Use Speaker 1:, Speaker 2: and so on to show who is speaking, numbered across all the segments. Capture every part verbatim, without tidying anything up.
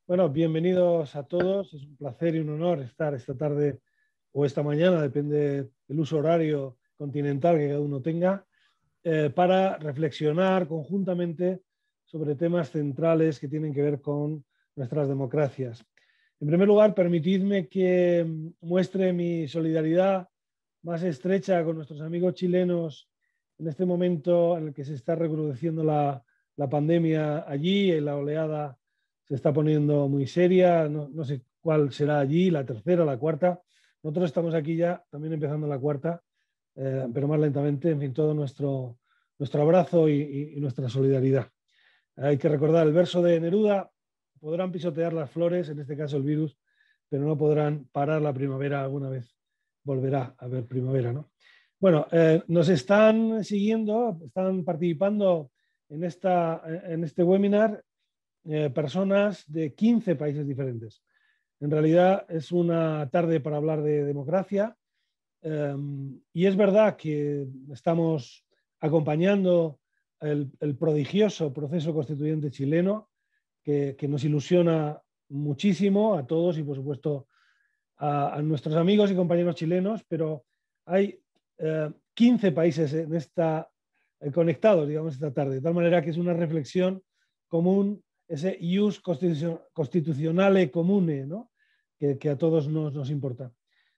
Speaker 1: Bueno, bienvenidos a todos. Es un placer y un honor estar esta tarde o esta mañana, depende del uso horario continental que cada uno tenga, eh, para reflexionar conjuntamente sobre temas centrales que tienen que ver con nuestras democracias. En primer lugar, permitidme que muestre mi solidaridad más estrecha con nuestros amigos chilenos en este momento en el que se está recrudeciendo la, la pandemia allí y la oleada se está poniendo muy seria. No, no sé cuál será allí, la tercera, la cuarta. Nosotros estamos aquí ya también empezando la cuarta, eh, pero más lentamente. En fin, todo nuestro, nuestro abrazo y, y, y nuestra solidaridad. Hay que recordar el verso de Neruda: podrán pisotear las flores, en este caso el virus, pero no podrán parar la primavera. Alguna vez volverá a haber primavera, ¿no? Bueno, eh, nos están siguiendo, están participando en, esta, en este webinar eh, personas de quince países diferentes. En realidad es una tarde para hablar de democracia, eh, y es verdad que estamos acompañando el, el prodigioso proceso constituyente chileno que, que, nos ilusiona muchísimo a todos y por supuesto a, a nuestros amigos y compañeros chilenos, pero hay eh, quince países en esta, eh, conectados, digamos, esta tarde, de tal manera que es una reflexión común, ese ius constitucionale comune, ¿no? que, que a todos nos, nos importa.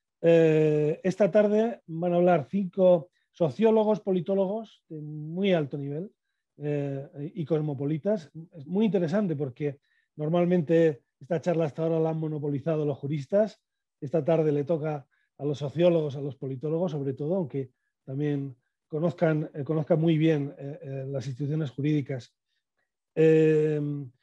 Speaker 1: Eh, esta tarde van a hablar cinco sociólogos, politólogos de muy alto nivel eh, y cosmopolitas. Es muy interesante porque normalmente esta charla hasta ahora la han monopolizado los juristas. Esta tarde le toca a los sociólogos, a los politólogos, sobre todo, aunque también conozcan, eh, conozcan muy bien eh, eh, las instituciones jurídicas. Eh,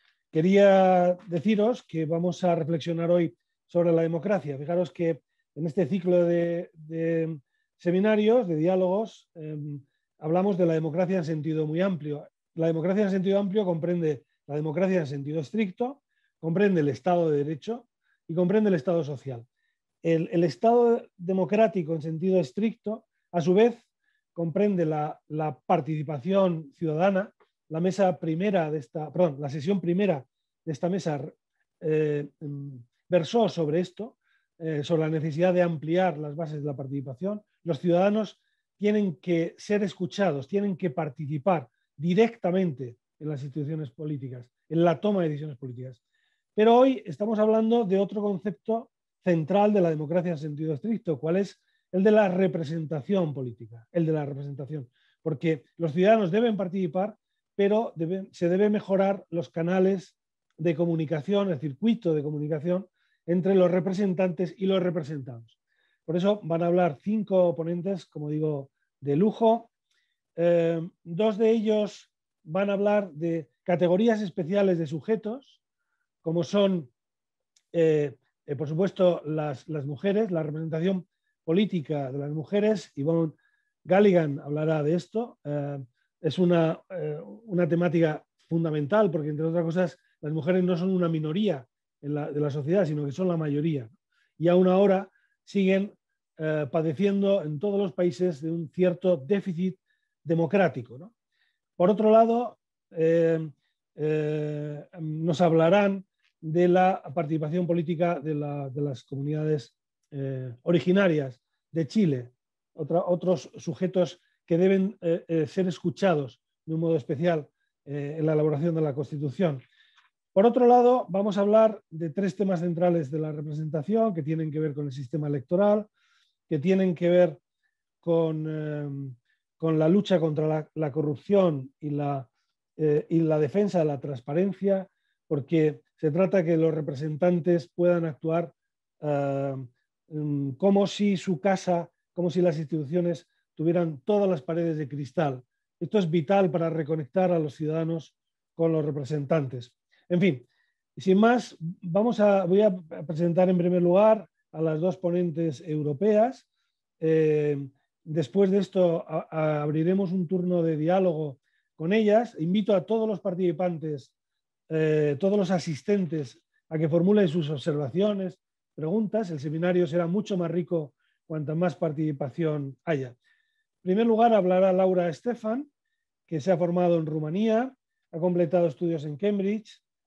Speaker 1: quería deciros que vamos a reflexionar hoy sobre la democracia. Fijaros que en este ciclo de, de seminarios, de diálogos, eh, hablamos de la democracia en sentido muy amplio. La democracia en sentido amplio comprende la democracia en sentido estricto, comprende el Estado de Derecho y comprende el Estado social. El, el Estado democrático en sentido estricto, a su vez, comprende la, la participación ciudadana. La mesa primera de esta, perdón, la sesión primera de esta mesa eh, versó sobre esto, eh, sobre la necesidad de ampliar las bases de la participación. Los ciudadanos tienen que ser escuchados, tienen que participar directamente en las instituciones políticas, en la toma de decisiones políticas. Pero hoy estamos hablando de otro concepto central de la democracia en sentido estricto, cuál es el de la representación política, el de la representación, porque los ciudadanos deben participar, pero debe, se debe mejorar los canales de comunicación, el circuito de comunicación entre los representantes y los representados. Por eso van a hablar cinco ponentes, como digo, de lujo. Eh, dos de ellos van a hablar de categorías especiales de sujetos, como son, eh, eh, por supuesto, las, las mujeres, la representación política de las mujeres. Yvonne Galligan hablará de esto. Eh, es una, eh, una temática fundamental porque, entre otras cosas, las mujeres no son una minoría en la, de la sociedad, sino que son la mayoría. Y aún ahora siguen eh, padeciendo en todos los países de un cierto déficit democrático, ¿no? Por otro lado, eh, eh, nos hablarán de la participación política de, la, de las comunidades eh, originarias de Chile, otra, otros sujetos que deben eh, eh, ser escuchados de un modo especial eh, en la elaboración de la Constitución. Por otro lado, vamos a hablar de tres temas centrales de la representación que tienen que ver con el sistema electoral, que tienen que ver con, eh, con la lucha contra la, la corrupción y la, eh, y la defensa de la transparencia, porque se trata de que los representantes puedan actuar eh, como si su casa, como si las instituciones tuvieran todas las paredes de cristal. Esto es vital para reconectar a los ciudadanos con los representantes. En fin, sin más, vamos a, voy a presentar en primer lugar a las dos ponentes europeas. Eh, después de esto a, a, abriremos un turno de diálogo con ellas. Invito a todos los participantes, eh, todos los asistentes, a que formulen sus observaciones, preguntas. El seminario será mucho más rico cuanta más participación haya. En primer lugar, hablará Laura Stefan, que se ha formado en Rumanía, ha completado estudios en Cambridge,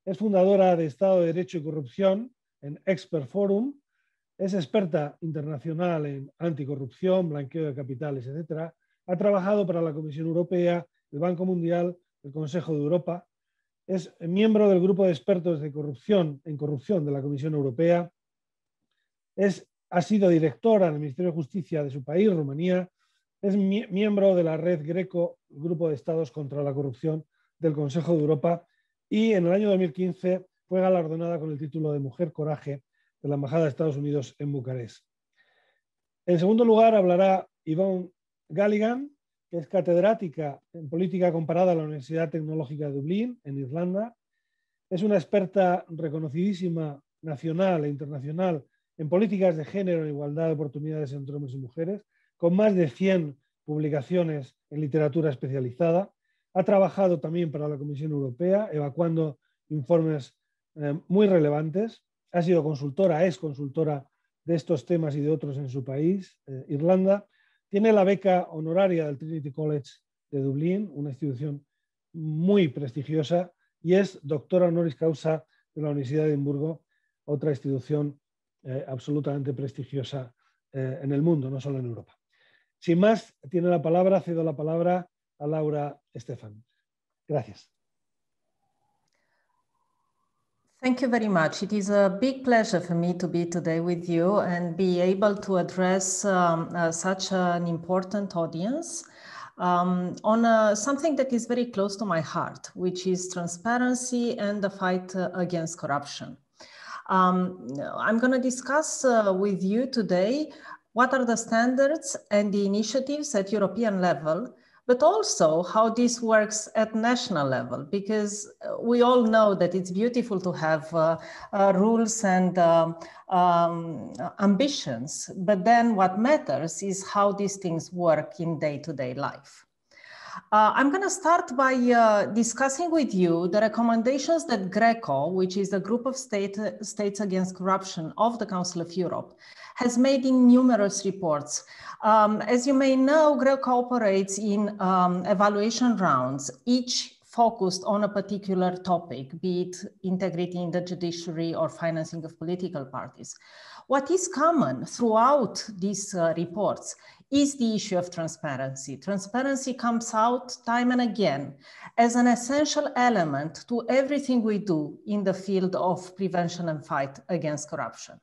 Speaker 1: Es fundadora de Estado de Derecho y Corrupción en Expert Forum. Es experta internacional en anticorrupción, blanqueo de capitales, etcétera. Ha trabajado para la Comisión Europea, el Banco Mundial, el Consejo de Europa. Es miembro del grupo de expertos de corrupción en corrupción de la Comisión Europea. Es, ha sido directora del Ministerio de Justicia de su país, Rumanía. Es mi, miembro de la red Greco, Grupo de Estados contra la Corrupción del Consejo de Europa. Y en el año dos mil quince fue galardonada con el título de Mujer Coraje de la Embajada de Estados Unidos en Bucarest. En segundo lugar, hablará Yvonne Galligan, que es catedrática en política comparada a la Universidad Tecnológica de Dublín, en Irlanda. Es una experta reconocidísima nacional e internacional en políticas de género e igualdad de oportunidades entre hombres y mujeres, con más de cien publicaciones en literatura especializada. Ha trabajado también para la Comisión Europea, evacuando informes eh, muy relevantes. Ha sido consultora, es consultora de estos temas y de otros en su país, eh, Irlanda. Tiene la beca honoraria del Trinity College de Dublín, una institución muy prestigiosa, y es doctora honoris causa de la Universidad de Edimburgo, otra institución eh, absolutamente prestigiosa eh, en el mundo, no solo en Europa. Sin más, tiene la palabra, cedo la palabra a Laura Estefan. Gracias.
Speaker 2: Thank you very much. It is a big pleasure for me to be today with you and be able to address um, uh, such an important audience um, on uh, something that is very close to my heart, which is transparency and the fight uh, against corruption. Um, I'm going to discuss uh, with you today what are the standards and the initiatives at European level, but also how this works at national level, because we all know that it's beautiful to have uh, uh, rules and um, um, ambitions, but then what matters is how these things work in day-to-day life. Uh, I'm going to start by uh, discussing with you the recommendations that GRECO, which is the Group of State, States Against Corruption of the Council of Europe, has made in numerous reports. Um, as you may know, GRECO operates in um, evaluation rounds, each focused on a particular topic, be it integrity in the judiciary or financing of political parties. What is common throughout these uh, reports is the issue of transparency. Transparency comes out time and again as an essential element to everything we do in the field of prevention and fight against corruption.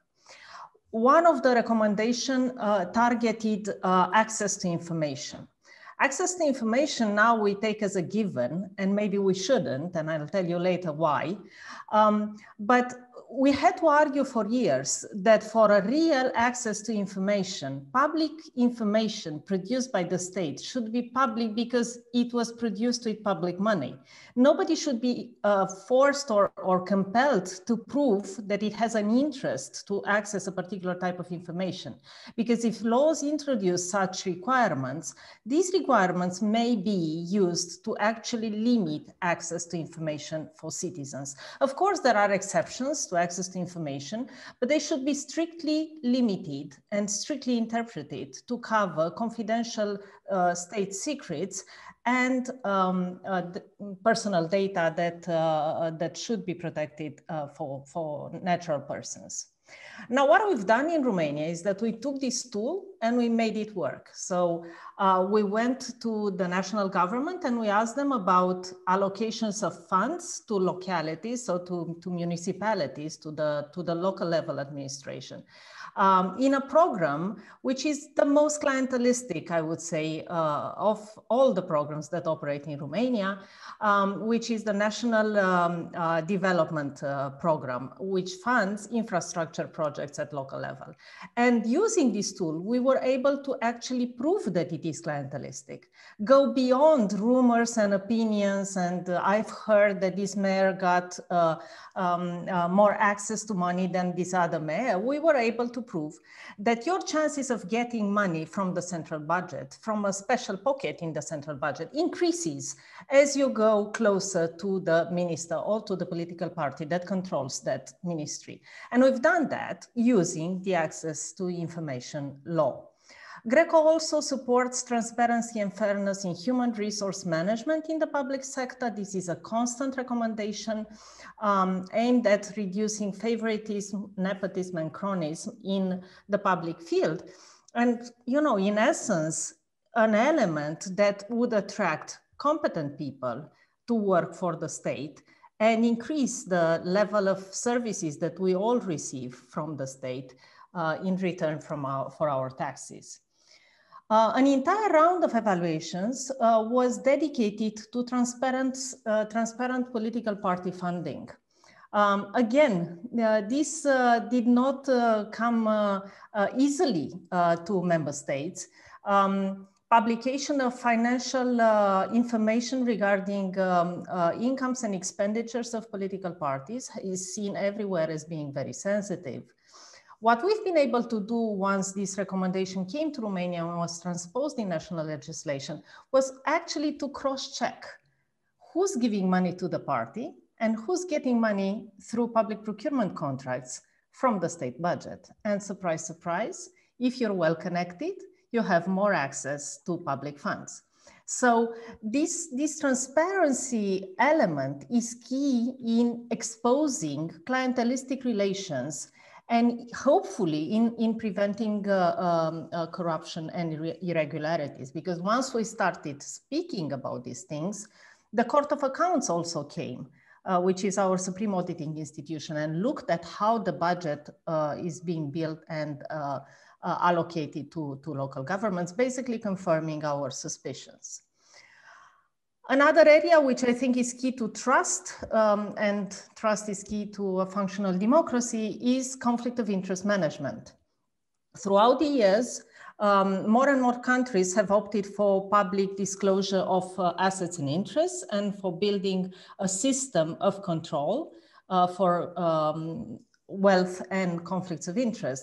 Speaker 2: One of the recommendations uh, targeted uh, access to information. Access to information now we take as a given, and maybe we shouldn't, and I'll tell you later why. Um, but we had to argue for years that for a real access to information, public information produced by the state should be public because it was produced with public money. Nobody should be uh, forced or, or compelled to prove that it has an interest to access a particular type of information. Because if laws introduce such requirements, these requirements may be used to actually limit access to information for citizens. Of course, there are exceptions to access to information, but they should be strictly limited and strictly interpreted to cover confidential uh, state secrets and um, uh, personal data that, uh, that should be protected uh, for, for natural persons. Now, what we've done in Romania is that we took this tool and we made it work. So uh, we went to the national government and we asked them about allocations of funds to localities, so to, to municipalities, to the, to the local level administration. Um, in a program which is the most clientelistic, I would say, uh, of all the programs that operate in Romania, um, which is the National um, uh, Development uh, Program, which funds infrastructure projects at local level. And using this tool, we were able to actually prove that it is clientelistic, go beyond rumors and opinions. And uh, I've heard that this mayor got uh, um, uh, more access to money than this other mayor. We were able to prove that your chances of getting money from the central budget, from a special pocket in the central budget, increases as you go closer to the minister or to the political party that controls that ministry. And we've done that using the access to information law. GRECO also supports transparency and fairness in human resource management in the public sector. This is a constant recommendation um, aimed at reducing favoritism, nepotism, and cronyism in the public field. And, you know, in essence, an element that would attract competent people to work for the state and increase the level of services that we all receive from the state uh, in return from our, for our taxes. Uh, an entire round of evaluations uh, was dedicated to transparent, uh, transparent political party funding. Um, again, uh, this uh, did not uh, come uh, uh, easily uh, to member states. Um, publication of financial uh, information regarding um, uh, incomes and expenditures of political parties is seen everywhere as being very sensitive. What we've been able to do once this recommendation came to Romania and was transposed in national legislation was actually to cross-check who's giving money to the party and who's getting money through public procurement contracts from the state budget. And surprise, surprise, if you're well connected, you have more access to public funds. So this, this transparency element is key in exposing clientelistic relations and hopefully in, in preventing uh, um, uh, corruption and irregularities. Because once we started speaking about these things, the Court of Accounts also came, uh, which is our supreme auditing institution, and looked at how the budget uh, is being built and uh, uh, allocated to, to local governments, basically confirming our suspicions. Another area which I think is key to trust, um, and trust is key to a functional democracy, is conflict of interest management. Throughout the years, um, more and more countries have opted for public disclosure of uh, assets and interests and for building a system of control uh, for um, wealth and conflicts of interest.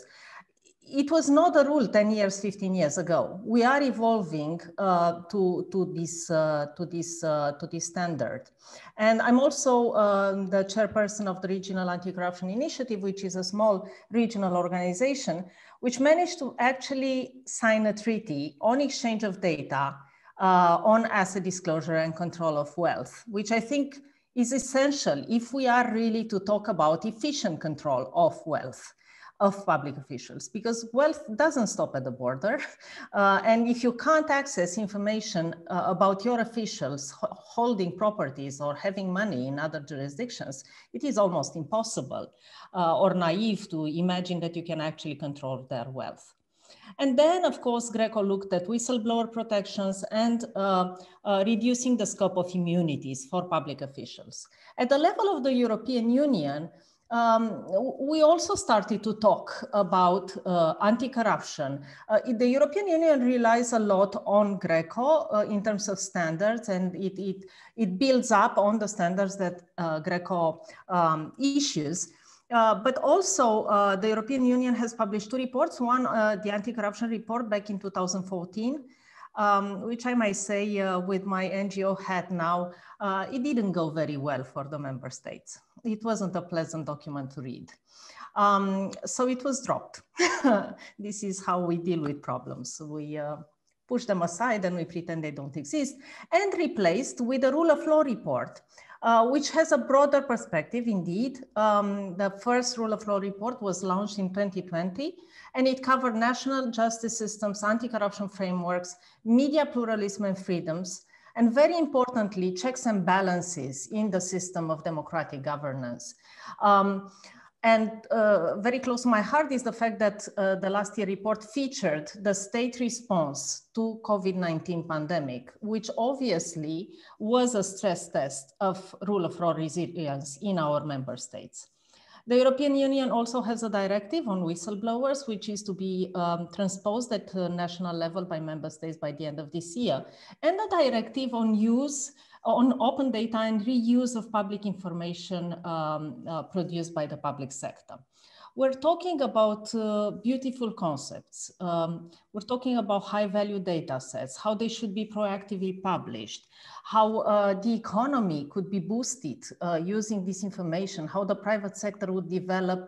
Speaker 2: It was not a rule ten years, fifteen years ago. We are evolving uh, to, to, this, uh, to, this, uh, to this standard. And I'm also uh, the chairperson of the Regional Anti-Corruption Initiative, which is a small regional organization, which managed to actually sign a treaty on exchange of data uh, on asset disclosure and control of wealth, which I think is essential if we are really to talk about efficient control of wealth of public officials, because wealth doesn't stop at the border. Uh, and if you can't access information uh, about your officials holding properties or having money in other jurisdictions, it is almost impossible uh, or naive to imagine that you can actually control their wealth. And then, of course, GRECO looked at whistleblower protections and uh, uh, reducing the scope of immunities for public officials. At the level of the European Union, Um, we also started to talk about uh, anti-corruption. Uh, the European Union relies a lot on GRECO uh, in terms of standards, and it, it, it builds up on the standards that uh, GRECO um, issues. Uh, but also uh, the European Union has published two reports, one, uh, the anti-corruption report back in two thousand fourteen, um, which I might say uh, with my N G O hat now, uh, it didn't go very well for the member states. It wasn't a pleasant document to read. Um, so it was dropped. This is how we deal with problems. We uh, push them aside and we pretend they don't exist, and replaced with a rule of law report, uh, which has a broader perspective indeed. Um, the first rule of law report was launched in twenty twenty, and it covered national justice systems, anti-corruption frameworks, media pluralism and freedoms, and very importantly, checks and balances in the system of democratic governance. Um, and uh, very close to my heart is the fact that uh, the last year report featured the state response to COVID nineteen pandemic, which obviously was a stress test of rule of law resilience in our member states. The European Union also has a directive on whistleblowers, which is to be um, transposed at uh, national level by member states by the end of this year. And a directive on use, on open data and reuse of public information um, uh, produced by the public sector. We're talking about uh, beautiful concepts. Um, we're talking about high value data sets, how they should be proactively published, how uh, the economy could be boosted uh, using this information, how the private sector would develop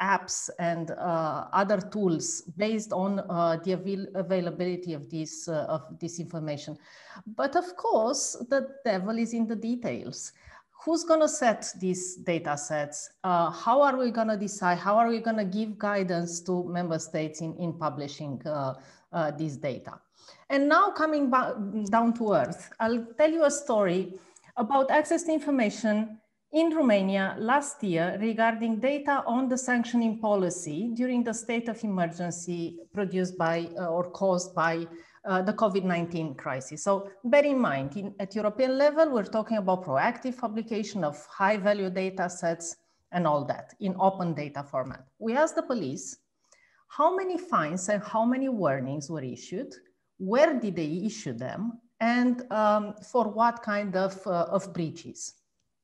Speaker 2: apps and uh, other tools based on uh, the avail availability of this, uh, of this information. But of course, the devil is in the details. Who's going to set these data sets? Uh, how are we going to decide? How are we going to give guidance to member states in, in publishing uh, uh, this data? And now coming back down to earth, I'll tell you a story about access to information in Romania last year regarding data on the sanctioning policy during the state of emergency produced by uh, or caused by uh, the COVID nineteen crisis. So bear in mind, in, at European level, we're talking about proactive publication of high value data sets and all that in open data format. We asked the police how many fines and how many warnings were issued, where did they issue them, and um, for what kind of, uh, of breaches.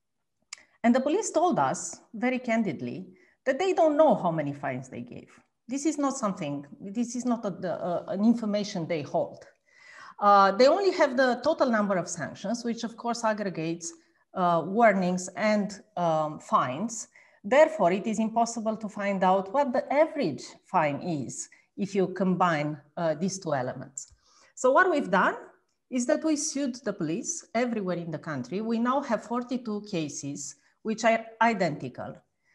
Speaker 2: And the police told us very candidly that they don't know how many fines they gave. This is not something, this is not a, a, an information they hold. Uh, they only have the total number of sanctions, which of course aggregates uh, warnings and um, fines. Therefore, it is impossible to find out what the average fine is if you combine uh, these two elements. So what we've done is that we sued the police everywhere in the country. We now have forty-two cases which are identical.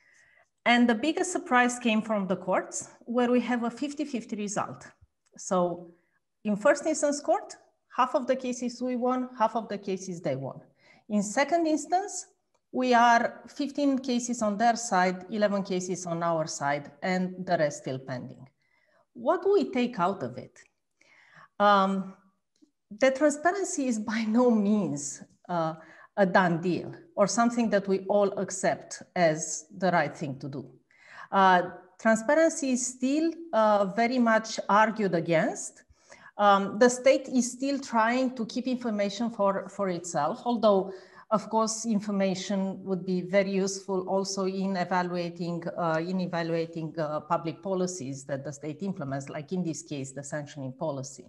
Speaker 2: And the biggest surprise came from the courts, where we have a fifty fifty result. So in first instance court, half of the cases we won, half of the cases they won. In second instance, we are fifteen cases on their side, eleven cases on our side, and the rest still pending. What do we take out of it? Um, the transparency is by no means uh, a done deal or something that we all accept as the right thing to do. Uh, transparency is still uh, very much argued against. Um, the state is still trying to keep information for, for itself, although of course information would be very useful also in evaluating, uh, in evaluating uh, public policies that the state implements, like in this case, the sanctioning policy.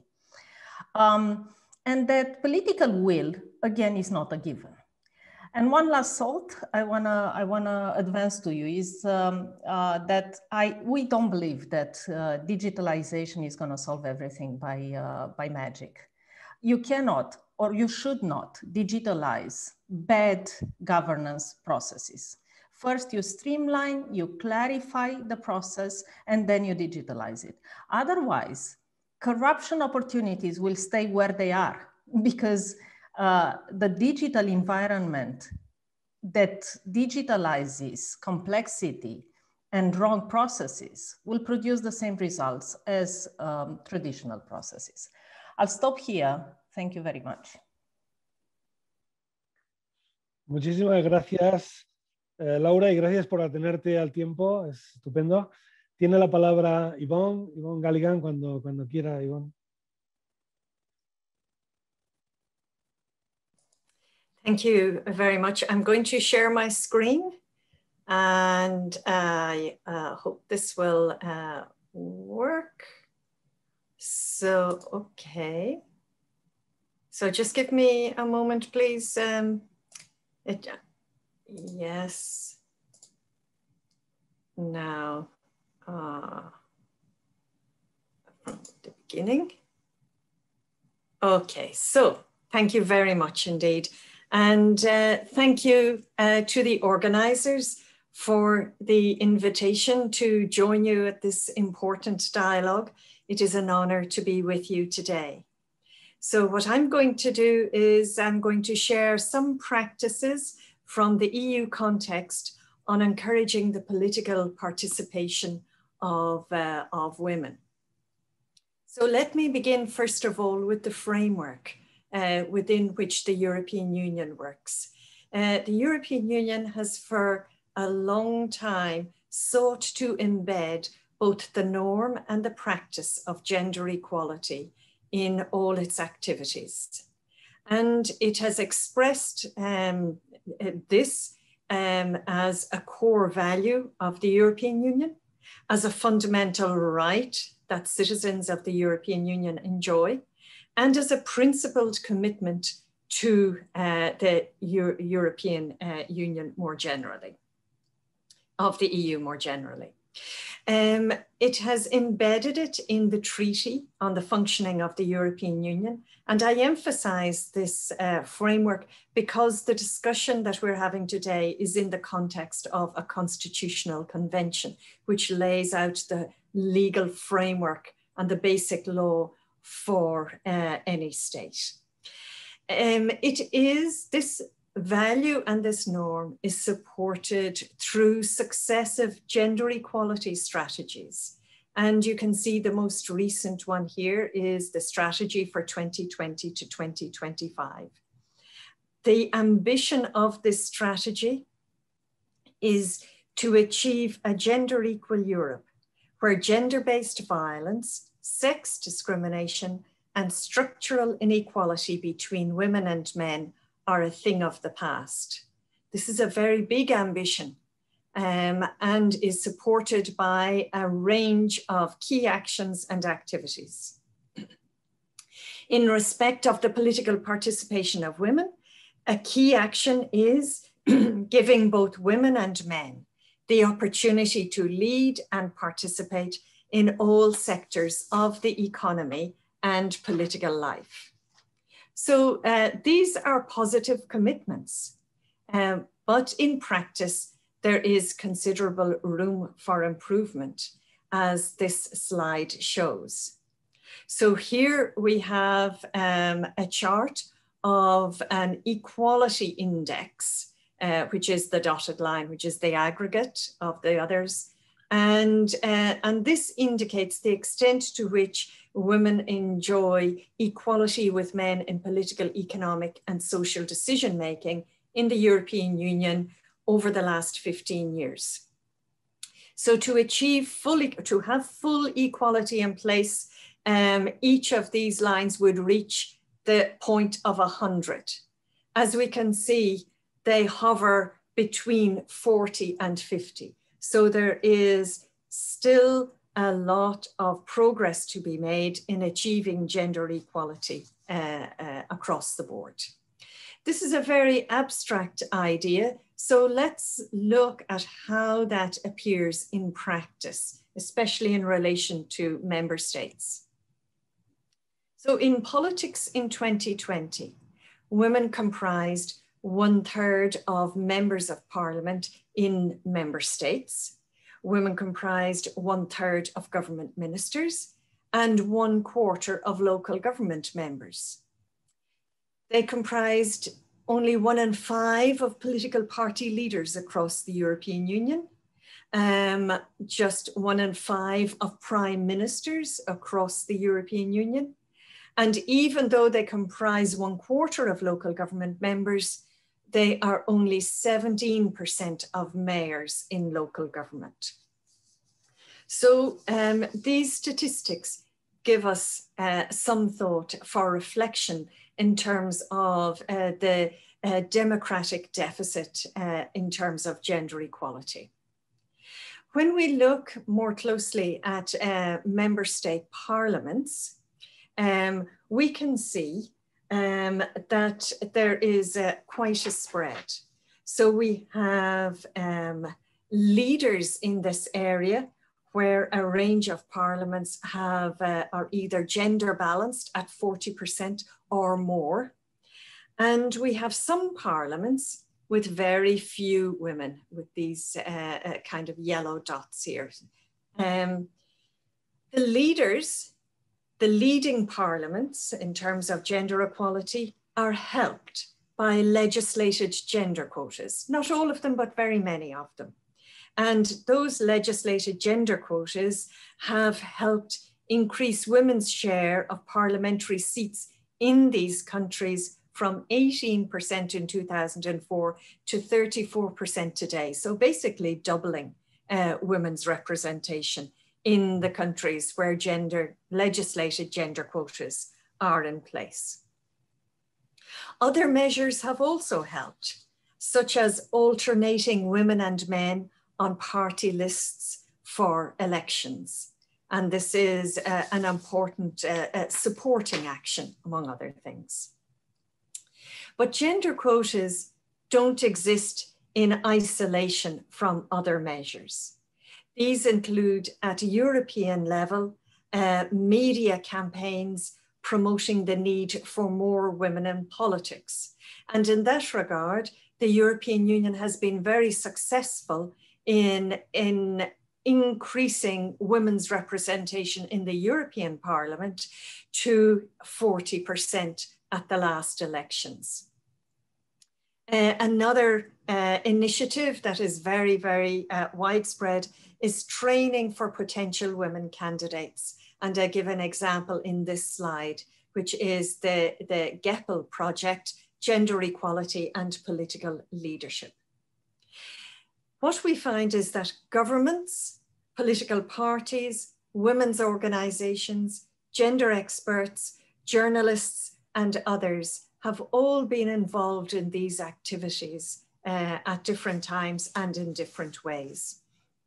Speaker 2: Um, and that political will, again, is not a given. And one last thought I wanna, I wanna advance to you is um, uh, that I, we don't believe that uh, digitalization is gonna solve everything by, uh, by magic. You cannot, or you should not, digitalize bad governance processes. First, you streamline, you clarify the process, and then you digitalize it. Otherwise, corruption opportunities will stay where they are, because uh, the digital environment that digitalizes complexity and wrong processes will produce the same results as um, traditional processes. I'll stop here. Thank you very much.
Speaker 1: Muchísimas gracias, eh, Laura, y gracias por atenerte al tiempo. Es estupendo. Tiene la palabra Yvonne, Yvonne Galligan, cuando, cuando quiera, Yvonne.
Speaker 3: Thank you very much. I'm going to share my screen, and I uh, hope this will uh, work. So, okay. So just give me a moment, please. Um, it, yes. Now, uh, from the beginning. Okay, so thank you very much indeed. And uh, thank you uh, to the organizers for the invitation to join you at this important dialogue. It is an honor to be with you today. So what I'm going to do is I'm going to share some practices from the E U context on encouraging the political participation of, uh, of women. So let me begin first of all with the framework uh, within which the European Union works. Uh, the European Union has for a long time sought to embed both the norm and the practice of gender equality in all its activities. And it has expressed um, this um, as a core value of the European Union, as a fundamental right that citizens of the European Union enjoy, and as a principled commitment to uh, the Euro European uh, Union more generally, of the E U more generally. Um, it has embedded it in the Treaty on the Functioning of the European Union. And I emphasize this uh, framework because the discussion that we're having today is in the context of a constitutional convention, which lays out the legal framework and the basic law for uh, any state. Um, it is this value and this norm is supported through successive gender equality strategies. And you can see the most recent one here is the strategy for twenty twenty to twenty twenty-five. The ambition of this strategy is to achieve a gender equal Europe, where gender-based violence, sex discrimination, and structural inequality between women and men are a thing of the past. This is a very big ambition um, and is supported by a range of key actions and activities. In respect of the political participation of women, a key action is giving both women and men the opportunity to lead and participate in all sectors of the economy and political life. So uh, these are positive commitments, um, but in practice, there is considerable room for improvement, as this slide shows. So here we have um, a chart of an equality index, uh, which is the dotted line, which is the aggregate of the others. And, uh, and this indicates the extent to which women enjoy equality with men in political, economic, and social decision-making in the European Union over the last fifteen years. So to achieve fully, to have full equality in place, um, each of these lines would reach the point of one hundred. As we can see, they hover between forty and fifty. So there is still a lot of progress to be made in achieving gender equality uh, uh, across the board. This is a very abstract idea, so let's look at how that appears in practice, especially in relation to member states. So in politics in twenty twenty, women comprised one third of members of parliament in member states. Women comprised one third of government ministers and one quarter of local government members. They comprised only one in five of political party leaders across the European Union, um, just one in five of prime ministers across the European Union. And even though they comprise one quarter of local government members, they are only seventeen percent of mayors in local government. So um, these statistics give us uh, some thought for reflection in terms of uh, the uh, democratic deficit uh, in terms of gender equality. When we look more closely at uh, member state parliaments, um, we can see um, that there is uh, quite a spread. So we have um, leaders in this area where a range of parliaments have, uh, are either gender balanced at forty percent or more. And we have some parliaments with very few women, with these uh, uh, kind of yellow dots here. Um, the leaders, the leading parliaments in terms of gender equality are helped by legislated gender quotas. Not all of them, but very many of them. And those legislated gender quotas have helped increase women's share of parliamentary seats in these countries from eighteen percent in two thousand four to thirty-four percent today. So basically doubling uh, women's representation in the countries where gender legislated gender quotas are in place. Other measures have also helped, such as alternating women and men on party lists for elections. And this is uh, an important uh, uh, supporting action, among other things. But gender quotas don't exist in isolation from other measures. These include at a European level, uh, media campaigns promoting the need for more women in politics. And in that regard, the European Union has been very successful in, in increasing women's representation in the European Parliament to forty percent at the last elections. Uh, another uh, initiative that is very, very uh, widespread is training for potential women candidates. And I give an example in this slide, which is the, the GEPL project, Gender Equality and Political Leadership. What we find is that governments, political parties, women's organizations, gender experts, journalists, and others have all been involved in these activities uh, at different times and in different ways.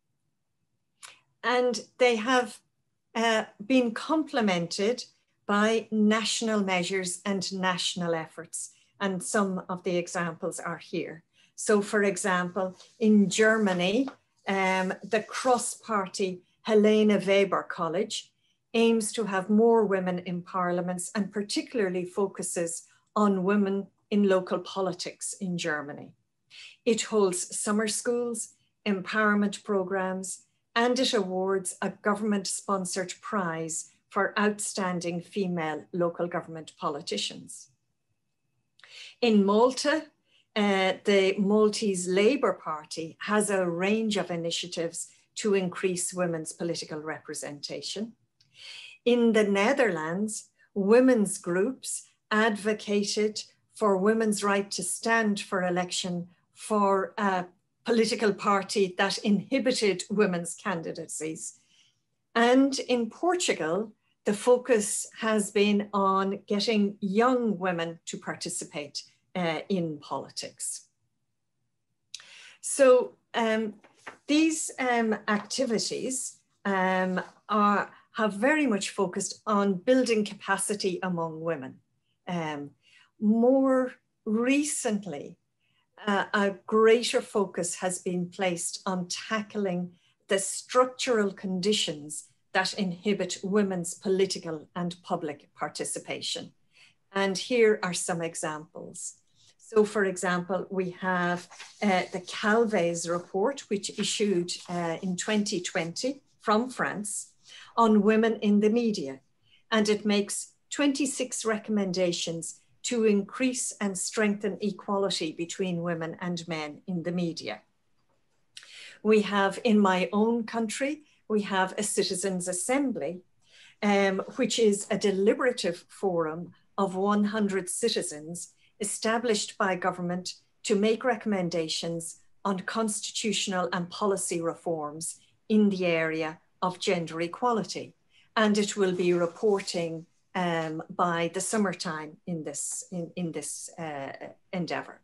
Speaker 3: And they have uh, been complemented by national measures and national efforts. And some of the examples are here. So for example, in Germany, um, the cross-party Helene Weber College aims to have more women in parliaments and particularly focuses on women in local politics in Germany. It holds summer schools, empowerment programs, and it awards a government-sponsored prize for outstanding female local government politicians. In Malta, uh, the Maltese Labour Party has a range of initiatives to increase women's political representation. In the Netherlands, women's groups advocated for women's right to stand for election for a political party that inhibited women's candidacies. And in Portugal, the focus has been on getting young women to participate uh, in politics. So um, these um, activities um, are, have very much focused on building capacity among women. Um, more recently, uh, a greater focus has been placed on tackling the structural conditions that inhibit women's political and public participation. And here are some examples. So for example, we have uh, the Calvez report, which issued uh, in twenty twenty from France on women in the media. And it makes twenty-six recommendations to increase and strengthen equality between women and men in the media. We have, in my own country, we have a citizens' assembly, um, which is a deliberative forum of one hundred citizens established by government to make recommendations on constitutional and policy reforms in the area of gender equality. And it will be reporting um, by the summertime in this, in, in this uh, endeavor.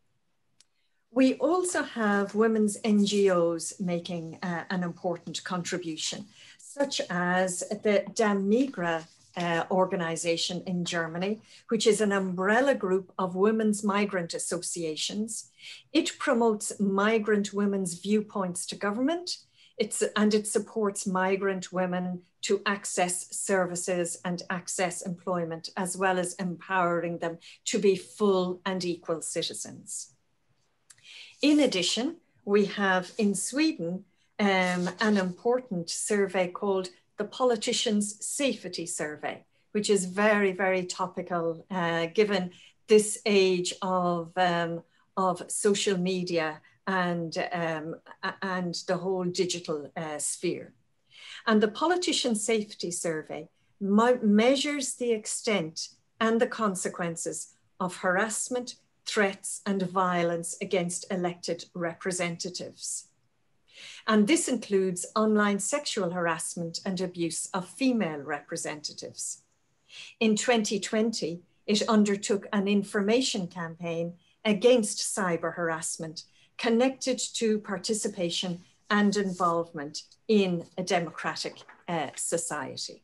Speaker 3: We also have women's N G Os making uh, an important contribution, such as the Damigra uh, organization in Germany, which is an umbrella group of women's migrant associations. It promotes migrant women's viewpoints to government, it's, and it supports migrant women to access services and access employment, as well as empowering them to be full and equal citizens. In addition, we have in Sweden um, an important survey called the Politicians' Safety Survey, which is very, very topical uh, given this age of, um, of social media and, um, and the whole digital uh, sphere. And the Politicians' Safety Survey measures the extent and the consequences of harassment, threats, and violence against elected representatives. And this includes online sexual harassment and abuse of female representatives. In twenty twenty, it undertook an information campaign against cyber harassment connected to participation and involvement in a democratic uh, society.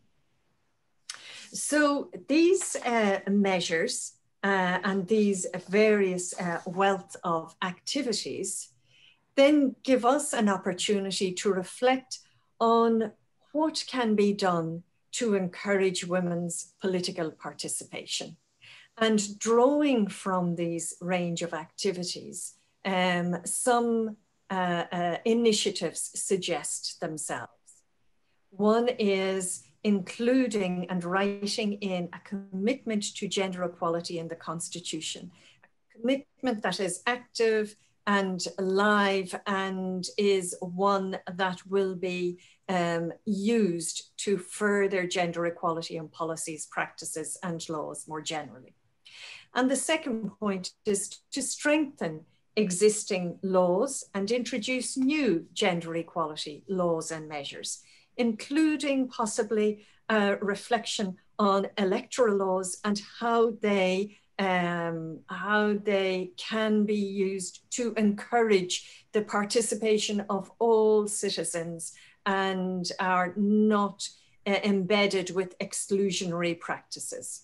Speaker 3: So these uh, measures Uh, and these various uh, wealth of activities, then give us an opportunity to reflect on what can be done to encourage women's political participation. And drawing from these range of activities, um, some uh, uh, initiatives suggest themselves. One is including and writing in a commitment to gender equality in the Constitution, a commitment that is active and live and is one that will be um, used to further gender equality in policies, practices, and laws more generally. And the second point is to strengthen existing laws and introduce new gender equality laws and measures, including possibly a reflection on electoral laws and how they, um, how they can be used to encourage the participation of all citizens and are not uh, embedded with exclusionary practices.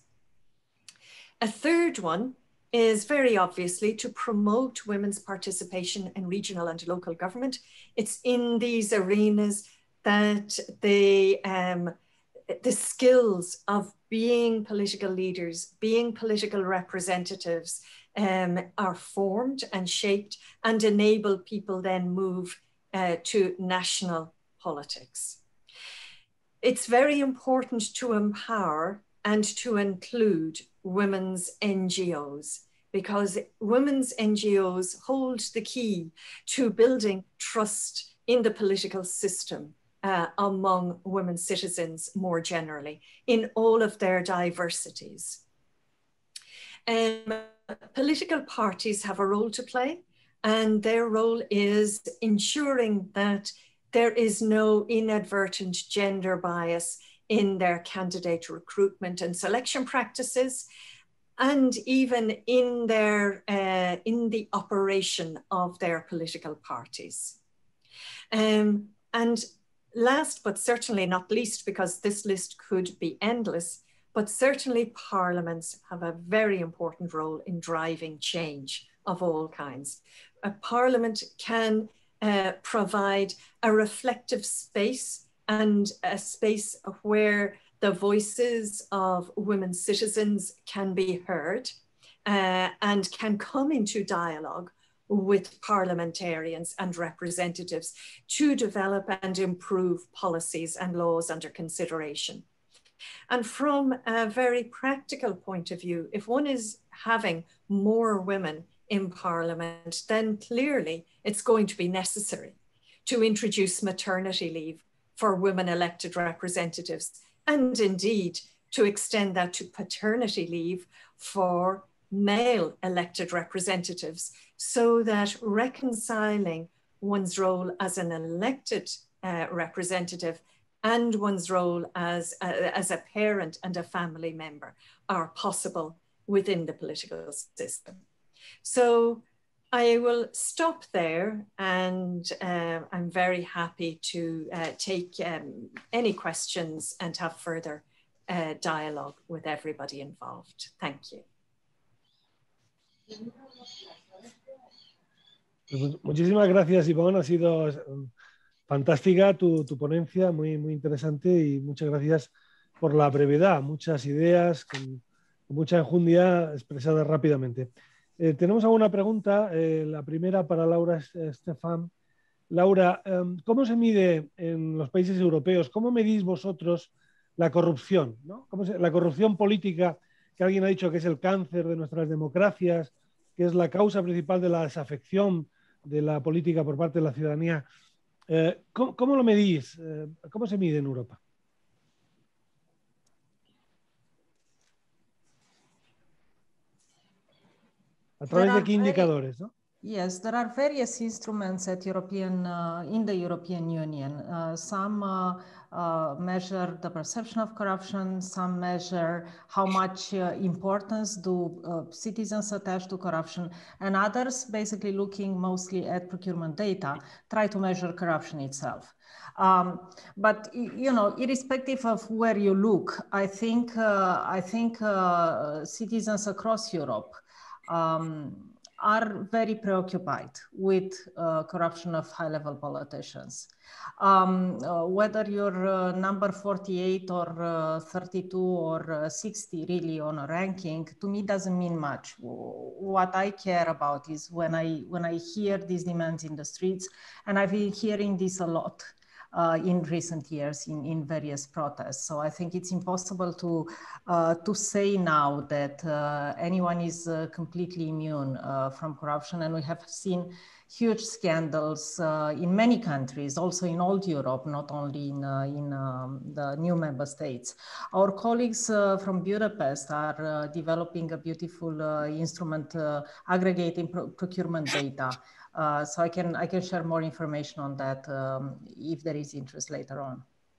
Speaker 3: A third one is very obviously to promote women's participation in regional and local government. It's in these arenas that the, um, the skills of being political leaders, being political representatives um, are formed and shaped and enable people then move uh, to national politics. It's very important to empower and to include women's N G Os, because women's N G Os hold the key to building trust in the political system uh, among women citizens more generally, in all of their diversities. Um, political parties have a role to play, and their role is ensuring that there is no inadvertent gender bias in their candidate recruitment and selection practices, and even in their uh, in the operation of their political parties. Um, and last but certainly not least, because this list could be endless, but certainly parliaments have a very important role in driving change of all kinds. A parliament can uh, provide a reflective space and a space where the voices of women citizens can be heard uh, and can come into dialogue with parliamentarians and representatives to develop and improve policies and laws under consideration. And from a very practical point of view, if one is having more women in parliament, then clearly it's going to be necessary to introduce maternity leave for women elected representatives, and indeed to extend that to paternity leave for male elected representatives, so that reconciling one's role as an elected uh, representative and one's role as a, as a parent and a family member are possible within the political system. So I will stop there, and uh, I'm very happy to uh, take um, any questions and have further uh, dialogue with everybody involved. Thank you.
Speaker 1: Muchísimas gracias, Ivonne. Ha sido fantástica tu, tu ponencia, muy, muy interesante, y muchas gracias por la brevedad, muchas ideas, con, con mucha enjundia expresadas rápidamente. Eh, tenemos alguna pregunta, eh, la primera para Laura Stefan. Laura, eh, ¿cómo se mide en los países europeos, cómo medís vosotros la corrupción, ¿no? ¿Cómo se, la corrupción política, que alguien ha dicho que es el cáncer de nuestras democracias, que es la causa principal de la desafección de la política por parte de la ciudadanía? Eh, ¿cómo, ¿Cómo lo medís? Eh, ¿Cómo se mide en Europa? ¿A través de qué indicadores, no?
Speaker 2: Yes, there are various instruments at European, uh, in the European Union. Uh, some uh, uh, measure the perception of corruption, some measure how much uh, importance do uh, citizens attach to corruption, and others, basically looking mostly at procurement data, try to measure corruption itself. Um, but, you know, irrespective of where you look, I think, uh, I think uh, citizens across Europe Um, are very preoccupied with uh, corruption of high-level politicians. Um, uh, whether you're uh, number forty-eight or uh, thirty-two or uh, sixty really on a ranking, to me doesn't mean much. What I care about is when I, when I hear these demands in the streets, and I've been hearing this a lot Uh, in recent years in, in various protests. So I think it's impossible to, uh, to say now that uh, anyone is uh, completely immune uh, from corruption. And we have seen huge scandals uh, in many countries, also in old Europe, not only in, uh, in um, the new member states. Our colleagues uh, from Budapest are uh, developing a beautiful uh, instrument uh, aggregating pro procurement data. Uh, so I can, I can share more information on that um, if there is interest later on.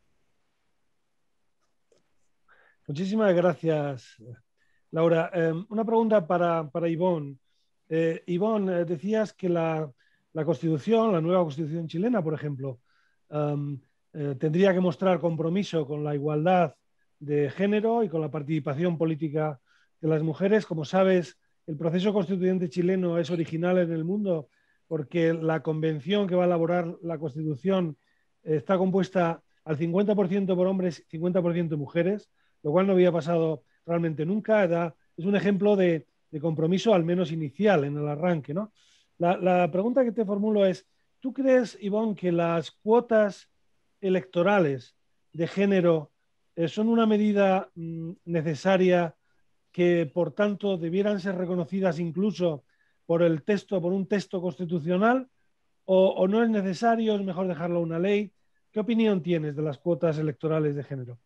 Speaker 1: Muchísimas gracias, Laura. Eh, una pregunta para, para Ivonne. Eh, Ivonne, eh, decías que la, la Constitución, la nueva Constitución chilena, por ejemplo, um, eh, tendría que mostrar compromiso con la igualdad de género y con la participación política de las mujeres. Como sabes, el proceso constituyente chileno es original en el mundo, porque la convención que va a elaborar la Constitución está compuesta al cincuenta por ciento por hombres y cincuenta por ciento mujeres, lo cual no había pasado realmente nunca. Da, es un ejemplo de, de compromiso, al menos inicial, en el arranque, ¿no? La, la pregunta que te formulo es, ¿tú crees, Ivonne, que las cuotas electorales de género eh, son una medida mmm, necesaria que, por tanto, debieran ser reconocidas incluso por el texto, por un texto constitucional, o, o no es necesario, es mejor dejarlo una ley? ¿Qué opinión tienes de las cuotas electorales de género?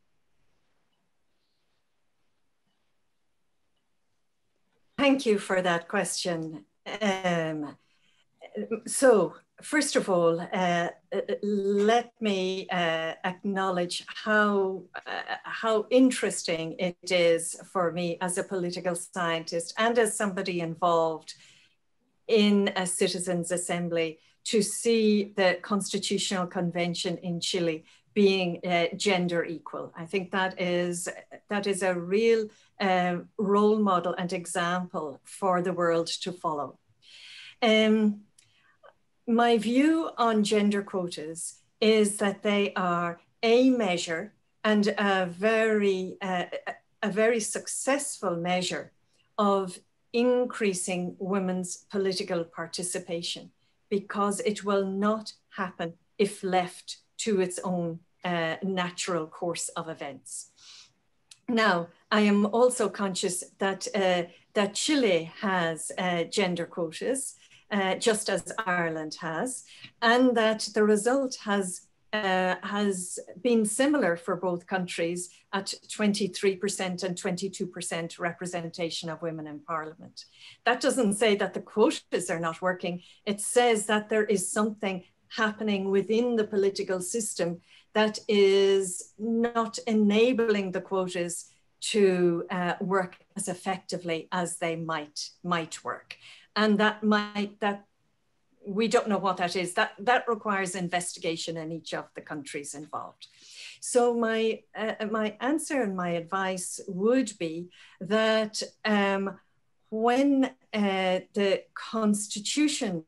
Speaker 3: Thank you for that question. Um, so, first of all, uh, let me uh, acknowledge how, uh, how interesting it is for me as a political scientist and as somebody involved in a citizens' assembly to see the Constitutional Convention in Chile being uh, gender equal. I think that is, that is a real uh, role model and example for the world to follow. Um, my view on gender quotas is that they are a measure and a very, uh, a very successful measure of increasing women's political participation, because it will not happen if left to its own uh, natural course of events. Now, I am also conscious that, uh, that Chile has uh, gender quotas, uh, just as Ireland has, and that the result has Uh, has been similar for both countries at twenty-three percent and twenty-two percent representation of women in parliament. That doesn't say that the quotas are not working. It says that there is something happening within the political system that is not enabling the quotas to uh, work as effectively as they might, might work. And that might, that we don't know what that is. That, that requires investigation in each of the countries involved. So my, uh, my answer and my advice would be that um, when uh, the Constitution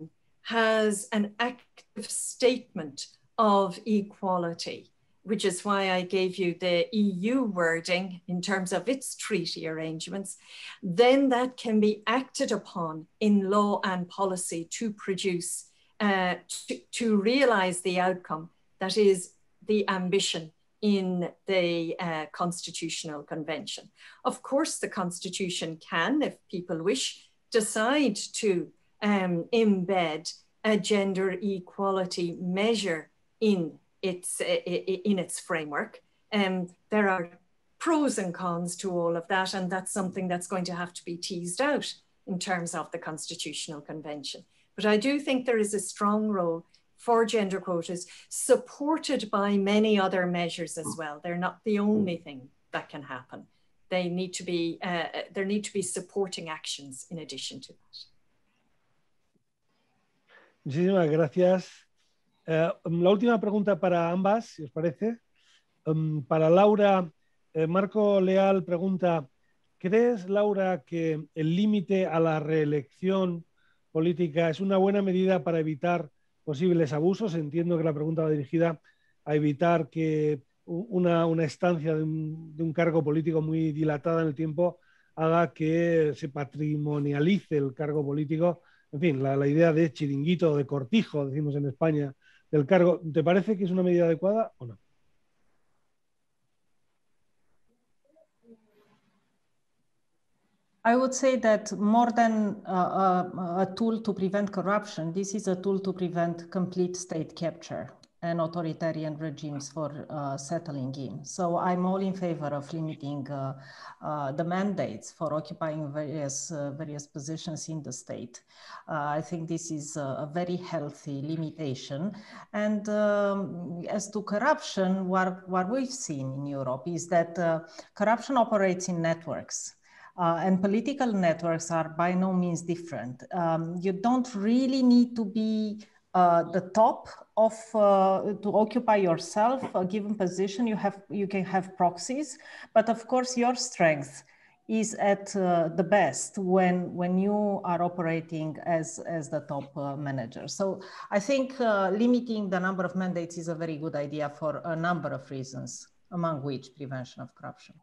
Speaker 3: has an active statement of equality, which is why I gave you the E U wording in terms of its treaty arrangements, then that can be acted upon in law and policy to produce, uh, to, to realize the outcome that is the ambition in the uh, Constitutional Convention. Of course, the Constitution can, if people wish, decide to um, embed a gender equality measure in It's in its framework. And um, there are pros and cons to all of that, and that's something that's going to have to be teased out in terms of the Constitutional Convention. But I do think there is a strong role for gender quotas, supported by many other measures as well. They're not the only thing that can happen. They need to be, uh, there need to be supporting actions in addition to that.
Speaker 1: Muchísimas gracias. Uh, la última pregunta para ambas, si os parece. Um, para Laura, eh, Marco Leal pregunta, ¿crees, Laura, que el límite a la reelección política es una buena medida para evitar posibles abusos. Entiendo que la pregunta va dirigida a evitar que una, una estancia de un, de un cargo político muy dilatada en el tiempo haga que se patrimonialice el cargo político. En fin, la, la idea de chiringuito, de cortijo, decimos en España, del cargo. ¿Te parece que es una medida adecuada o no?
Speaker 2: I would say that more than uh, a, a tool to prevent corruption, this is a tool to prevent complete state capture and authoritarian regimes for uh, settling in. So I'm all in favor of limiting uh, uh, the mandates for occupying various, uh, various positions in the state. Uh, I think this is a, a very healthy limitation. And um, as to corruption, what, what we've seen in Europe is that uh, corruption operates in networks. Uh, and political networks are by no means different. Um, you don't really need to be uh, the top of uh, to occupy yourself a given position. You have you can have proxies, but of course your strength is at uh, the best when when you are operating as as the top uh, manager. So I think uh, limiting the number of mandates is a very good idea for a number of reasons, among which prevention of corruption.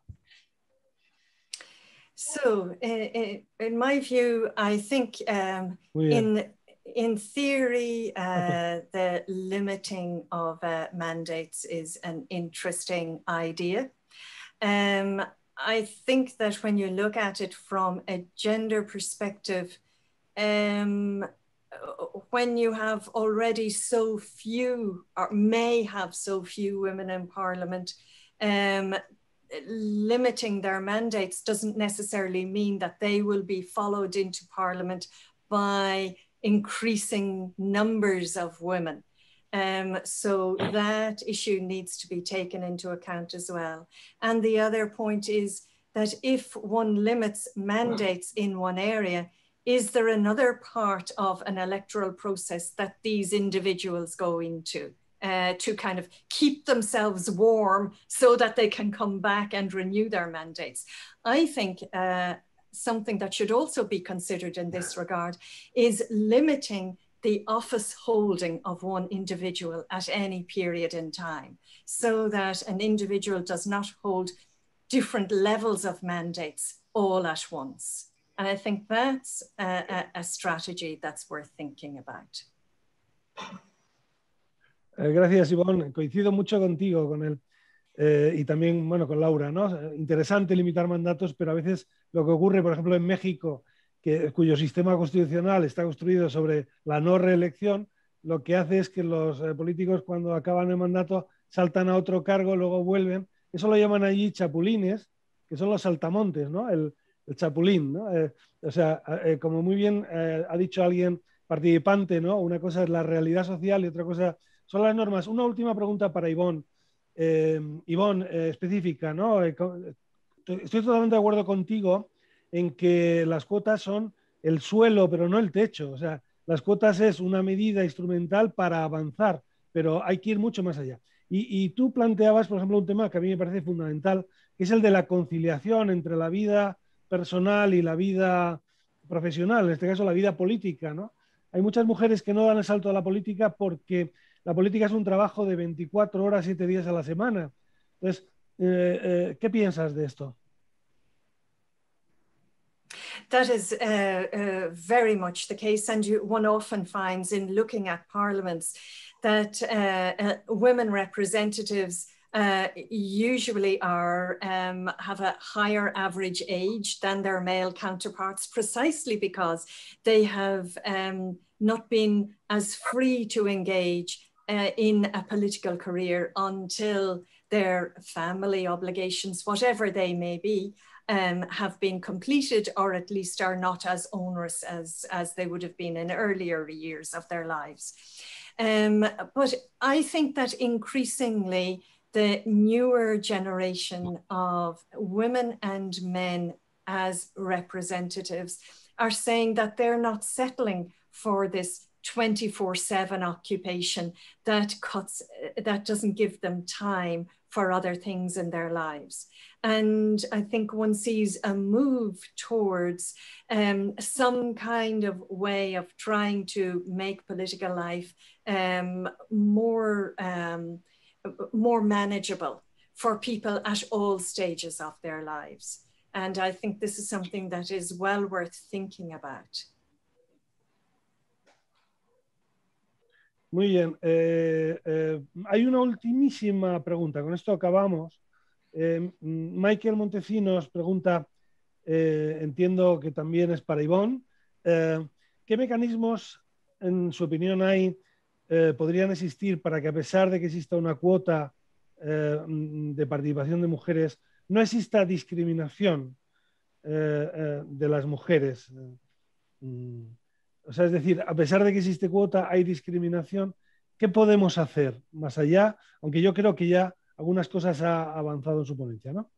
Speaker 3: So, in, in my view, I think um, in in theory, uh, okay. the limiting of uh, mandates is an interesting idea. Um, I think that when you look at it from a gender perspective, um, when you have already so few, or may have so few women in Parliament, um, limiting their mandates doesn't necessarily mean that they will be followed into Parliament by increasing numbers of women. Um, so that issue needs to be taken into account as well. And the other point is that if one limits mandates in one area, is there another part of an electoral process that these individuals go into? Uh, to kind of keep themselves warm so that they can come back and renew their mandates. I think uh, something that should also be considered in this regard is limiting the office holding of one individual at any period in time, so that an individual does not hold different levels of mandates all at once. And I think that's a, a, a strategy that's worth thinking about.
Speaker 1: Gracias, Ivonne. Coincido mucho contigo con él eh, y también, bueno, con Laura, ¿no? Interesante limitar mandatos, pero a veces lo que ocurre, por ejemplo, en México, que, cuyo sistema constitucional está construido sobre la no reelección, lo que hace es que los eh, políticos, cuando acaban el mandato, saltan a otro cargo, luego vuelven. Eso lo llaman allí chapulines, que son los saltamontes, ¿no? El, el chapulín, ¿no? Eh, o sea, eh, como muy bien eh, ha dicho alguien participante, ¿no? Una cosa es la realidad social y otra cosa son las normas. Una última pregunta para Ivonne. Eh, Ivonne, eh, específica, ¿no? Eh, estoy totalmente de acuerdo contigo en que las cuotas son el suelo, pero no el techo. O sea, las cuotas es una medida instrumental para avanzar, pero hay que ir mucho más allá. Y, y tú planteabas, por ejemplo, un tema que a mí me parece fundamental, que es el de la conciliación entre la vida personal y la vida profesional, en este caso la vida política, ¿no? Hay muchas mujeres que no dan el salto a la política porque la política es un trabajo de veinticuatro horas, siete días a la semana. Entonces, eh, eh, ¿qué piensas de esto?
Speaker 3: That is uh, uh, very much the case, and you, one often finds in looking at parliaments that uh, uh, women representatives uh, usually are um, have a higher average age than their male counterparts, precisely because they have um, not been as free to engage uh, in a political career until their family obligations, whatever they may be, Um, have been completed, or at least are not as onerous as, as they would have been in earlier years of their lives. Um, but I think that increasingly the newer generation of women and men as representatives are saying that they're not settling for this twenty-four seven occupation that cuts, that doesn't give them time for other things in their lives. And I think one sees a move towards um, some kind of way of trying to make political life um, more, um, more manageable for people at all stages of their lives. And I think this is something that is well worth thinking about.
Speaker 1: Muy bien. Eh, eh, hay una ultimísima pregunta. Con esto acabamos. Eh, Michael Montecinos pregunta, eh, entiendo que también es para Ivonne, eh, ¿qué mecanismos, en su opinión, hay, eh, podrían existir para que, a pesar de que exista una cuota eh, de participación de mujeres, no exista discriminación eh, eh, de las mujeres? Eh, O sea, es decir, a pesar de que existe cuota, hay discriminación. ¿Qué podemos hacer más allá? Aunque yo creo que ya algunas cosas ha avanzado en su ponencia, ¿no?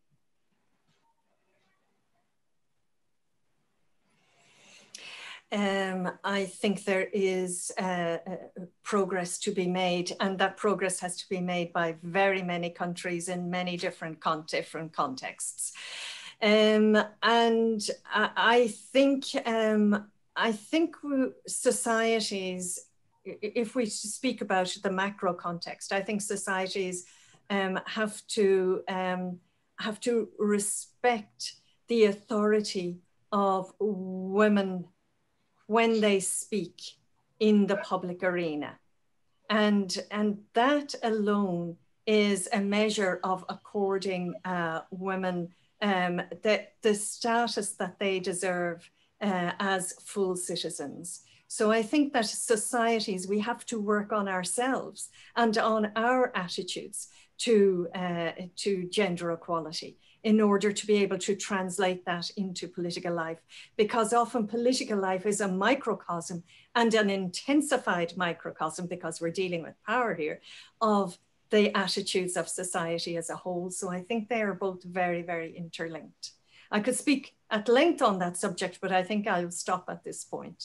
Speaker 3: Um, I think there is uh, uh, progress to be made, and that progress has to be made by very many countries in many different, con different contexts. Um, and I, I think um, I think societies, if we speak about the macro context, I think societies um, have to um, have to respect the authority of women when they speak in the public arena. And, and that alone is a measure of according uh, women um, the, the status that they deserve uh, as full citizens. So I think that societies, we have to work on ourselves and on our attitudes to, uh, to gender equality in order to be able to translate that into political life. Because often political life is a microcosm and an intensified microcosm, because we're dealing with power here, of the attitudes of society as a whole. So I think they are both very, very interlinked. I could speak at length on that subject, but I think I'll stop at this point.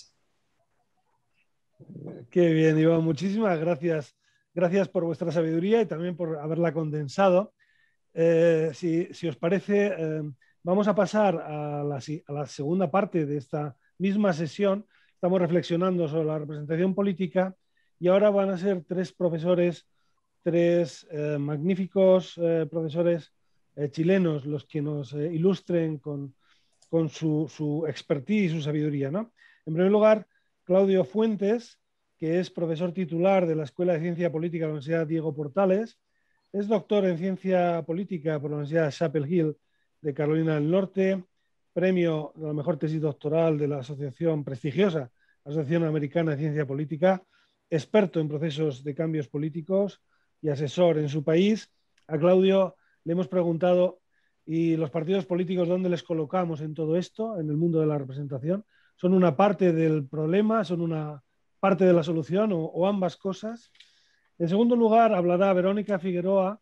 Speaker 1: Qué bien, Ivonne. Muchísimas gracias. Gracias por vuestra sabiduría y también por haberla condensado. Eh, si, si os parece, eh, vamos a pasar a la, a la segunda parte de esta misma sesión. Estamos reflexionando sobre la representación política y ahora van a ser tres profesores, tres eh, magníficos eh, profesores eh, chilenos los que nos eh, ilustren con, con su, su expertise y su sabiduría, ¿no? En primer lugar, Claudio Fuentes, que es profesor titular de la Escuela de Ciencia Política de la Universidad Diego Portales. Es doctor en Ciencia Política por la Universidad Chapel Hill de Carolina del Norte, premio de la mejor tesis doctoral de la asociación prestigiosa Asociación Americana de Ciencia Política, experto en procesos de cambios políticos y asesor en su país. A Claudio le hemos preguntado, ¿y los partidos políticos dónde les colocamos en todo esto, en el mundo de la representación? ¿Son una parte del problema, son una parte de la solución o, o ambas cosas? En segundo lugar, hablará Verónica Figueroa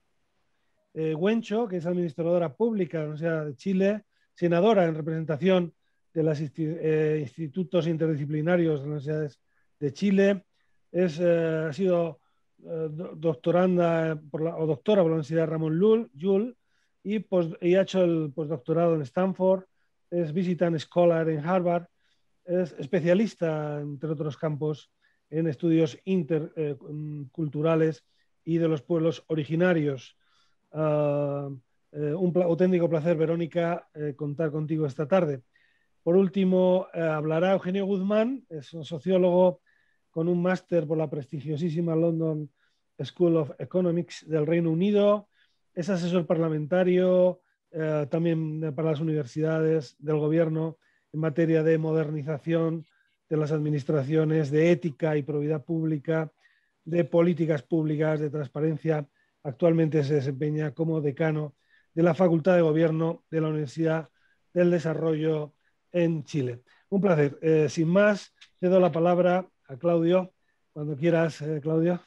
Speaker 1: eh, Huencho, que es administradora pública de la Universidad de Chile, senadora en representación de los eh, institutos interdisciplinarios de las universidades de Chile. Es, eh, ha sido eh, doctoranda por la, o doctora por la Universidad Ramón Llull y, post, y ha hecho el postdoctorado en Stanford. Es visiting scholar en Harvard. Es especialista, entre otros campos, en estudios interculturales eh, y de los pueblos originarios. Uh, eh, un pla auténtico placer, Verónica, eh, contar contigo esta tarde. Por último, eh, hablará Eugenio Guzmán, es un sociólogo con un máster por la prestigiosísima London School of Economics del Reino Unido. Es asesor parlamentario eh, también para las universidades del gobierno en materia de modernización de las administraciones, de ética y probidad pública, de políticas públicas, de transparencia. Actualmente se desempeña como decano de la Facultad de Gobierno de la Universidad del Desarrollo en Chile. Un placer. Eh, sin más, cedo la palabra a Claudio. Cuando quieras, eh, Claudio.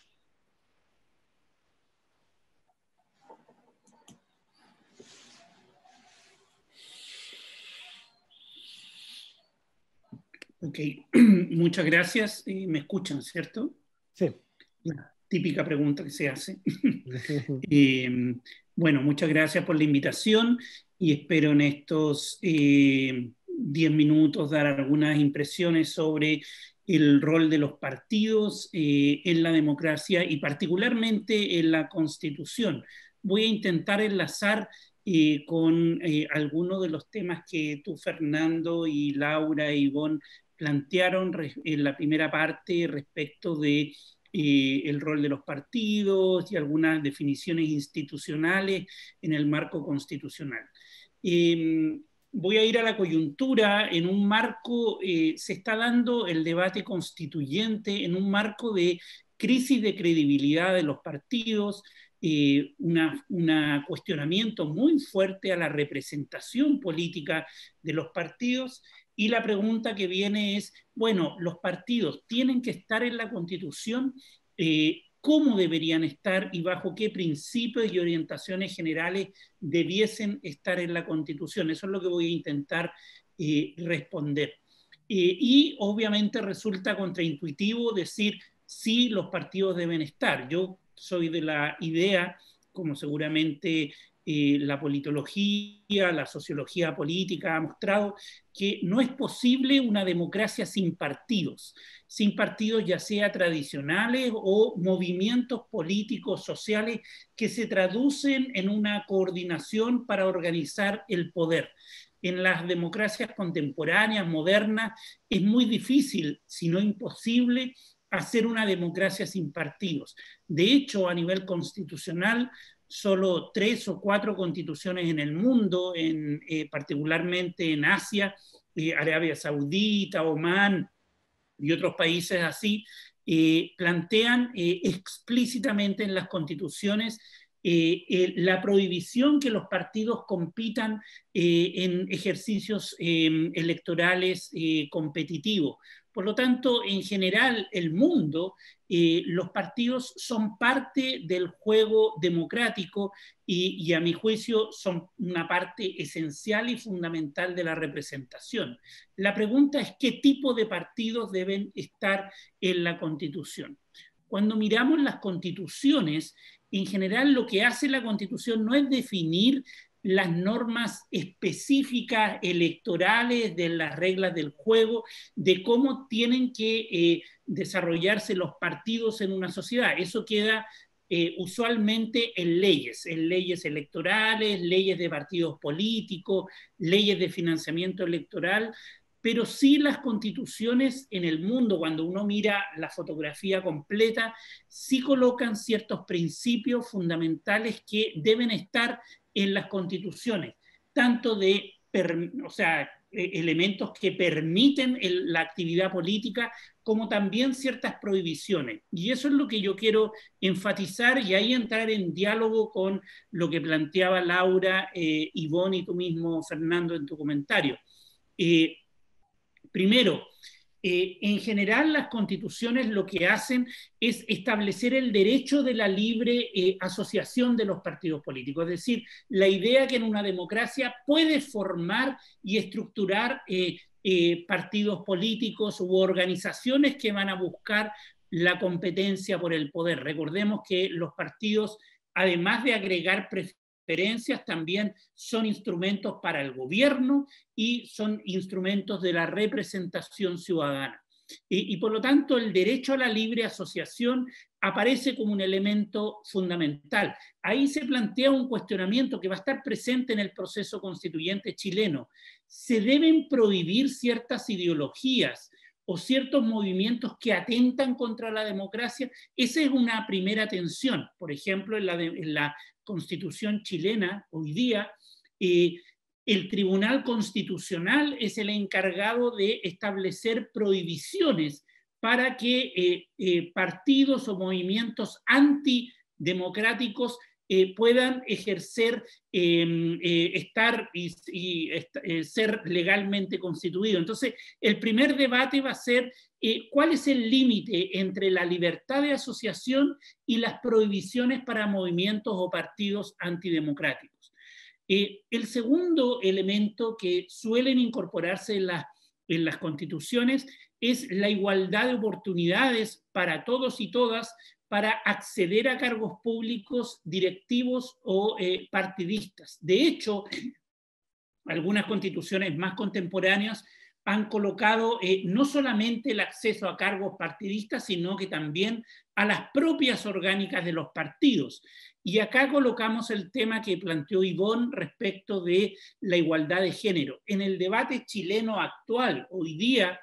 Speaker 4: Ok, muchas gracias. ¿Me escuchan, cierto?
Speaker 1: Sí.
Speaker 4: La típica pregunta que se hace. eh, bueno, muchas gracias por la invitación y espero en estos eh, diez minutos dar algunas impresiones sobre el rol de los partidos eh, en la democracia y particularmente en la Constitución. Voy a intentar enlazar eh, con eh, algunos de los temas que tú, Fernando, y Laura y Ivonne plantearon en la primera parte respecto de eh, el rol de los partidos y algunas definiciones institucionales en el marco constitucional. Eh, voy a ir a la coyuntura. En un marco, eh, se está dando el debate constituyente en un marco de crisis de credibilidad de los partidos, eh, una, una cuestionamiento muy fuerte a la representación política de los partidos. Y la pregunta que viene es, bueno, los partidos tienen que estar en la Constitución, eh, ¿cómo deberían estar y bajo qué principios y orientaciones generales debiesen estar en la Constitución? Eso es lo que voy a intentar eh, responder. Eh, y obviamente resulta contraintuitivo decir si los partidos deben estar. Yo soy de la idea, como seguramente Eh, la politología, la sociología política ha mostrado que no es posible una democracia sin partidos, sin partidos ya sea tradicionales o movimientos políticos, sociales, que se traducen en una coordinación para organizar el poder. En las democracias contemporáneas, modernas, es muy difícil, si no imposible, hacer una democracia sin partidos. De hecho, a nivel constitucional, solo tres o cuatro constituciones en el mundo, en, eh, particularmente en Asia, eh, Arabia Saudita, Omán y otros países así, eh, plantean eh, explícitamente en las constituciones eh, eh, la prohibición que los partidos compitan eh, en ejercicios eh, electorales eh, competitivos. Por lo tanto, en general, el mundo, eh, los partidos son parte del juego democrático y, y, a mi juicio, son una parte esencial y fundamental de la representación. La pregunta es qué tipo de partidos deben estar en la Constitución. Cuando miramos las constituciones, en general lo que hace la Constitución no es definir las normas específicas electorales de las reglas del juego, de cómo tienen que eh, desarrollarse los partidos en una sociedad. Eso queda eh, usualmente en leyes, en leyes electorales, leyes de partidos políticos, leyes de financiamiento electoral, pero sí las constituciones en el mundo, cuando uno mira la fotografía completa, sí colocan ciertos principios fundamentales que deben estar en las constituciones, tanto de, o sea, elementos que permiten el, la actividad política, como también ciertas prohibiciones. Y eso es lo que yo quiero enfatizar y ahí entrar en diálogo con lo que planteaba Laura, eh, Ivonne y tú mismo, Fernando, en tu comentario. Eh, primero, Eh, en general, las constituciones lo que hacen es establecer el derecho de la libre eh, asociación de los partidos políticos, es decir, la idea que en una democracia puede formar y estructurar eh, eh, partidos políticos u organizaciones que van a buscar la competencia por el poder. Recordemos que los partidos, además de agregar preferencias, también son instrumentos para el gobierno y son instrumentos de la representación ciudadana. Y, y por lo tanto, el derecho a la libre asociación aparece como un elemento fundamental. Ahí se plantea un cuestionamiento que va a estar presente en el proceso constituyente chileno. ¿Se deben prohibir ciertas ideologías o ciertos movimientos que atentan contra la democracia? Esa es una primera tensión. Por ejemplo, en la, de, en la Constitución chilena hoy día, eh, el Tribunal Constitucional es el encargado de establecer prohibiciones para que eh, eh, partidos o movimientos antidemocráticos eh, puedan ejercer, eh, eh, estar y, y eh, ser legalmente constituidos. Entonces, el primer debate va a ser eh, cuál es el límite entre la libertad de asociación y las prohibiciones para movimientos o partidos antidemocráticos. Eh, el segundo elemento que suelen incorporarse en las en las constituciones es la igualdad de oportunidades para todos y todas para acceder a cargos públicos directivos o eh, partidistas. De hecho, algunas constituciones más contemporáneas han colocado eh, no solamente el acceso a cargos partidistas, sino que también a las propias orgánicas de los partidos. Y acá colocamos el tema que planteó Ivonne respecto de la igualdad de género. En el debate chileno actual, hoy día,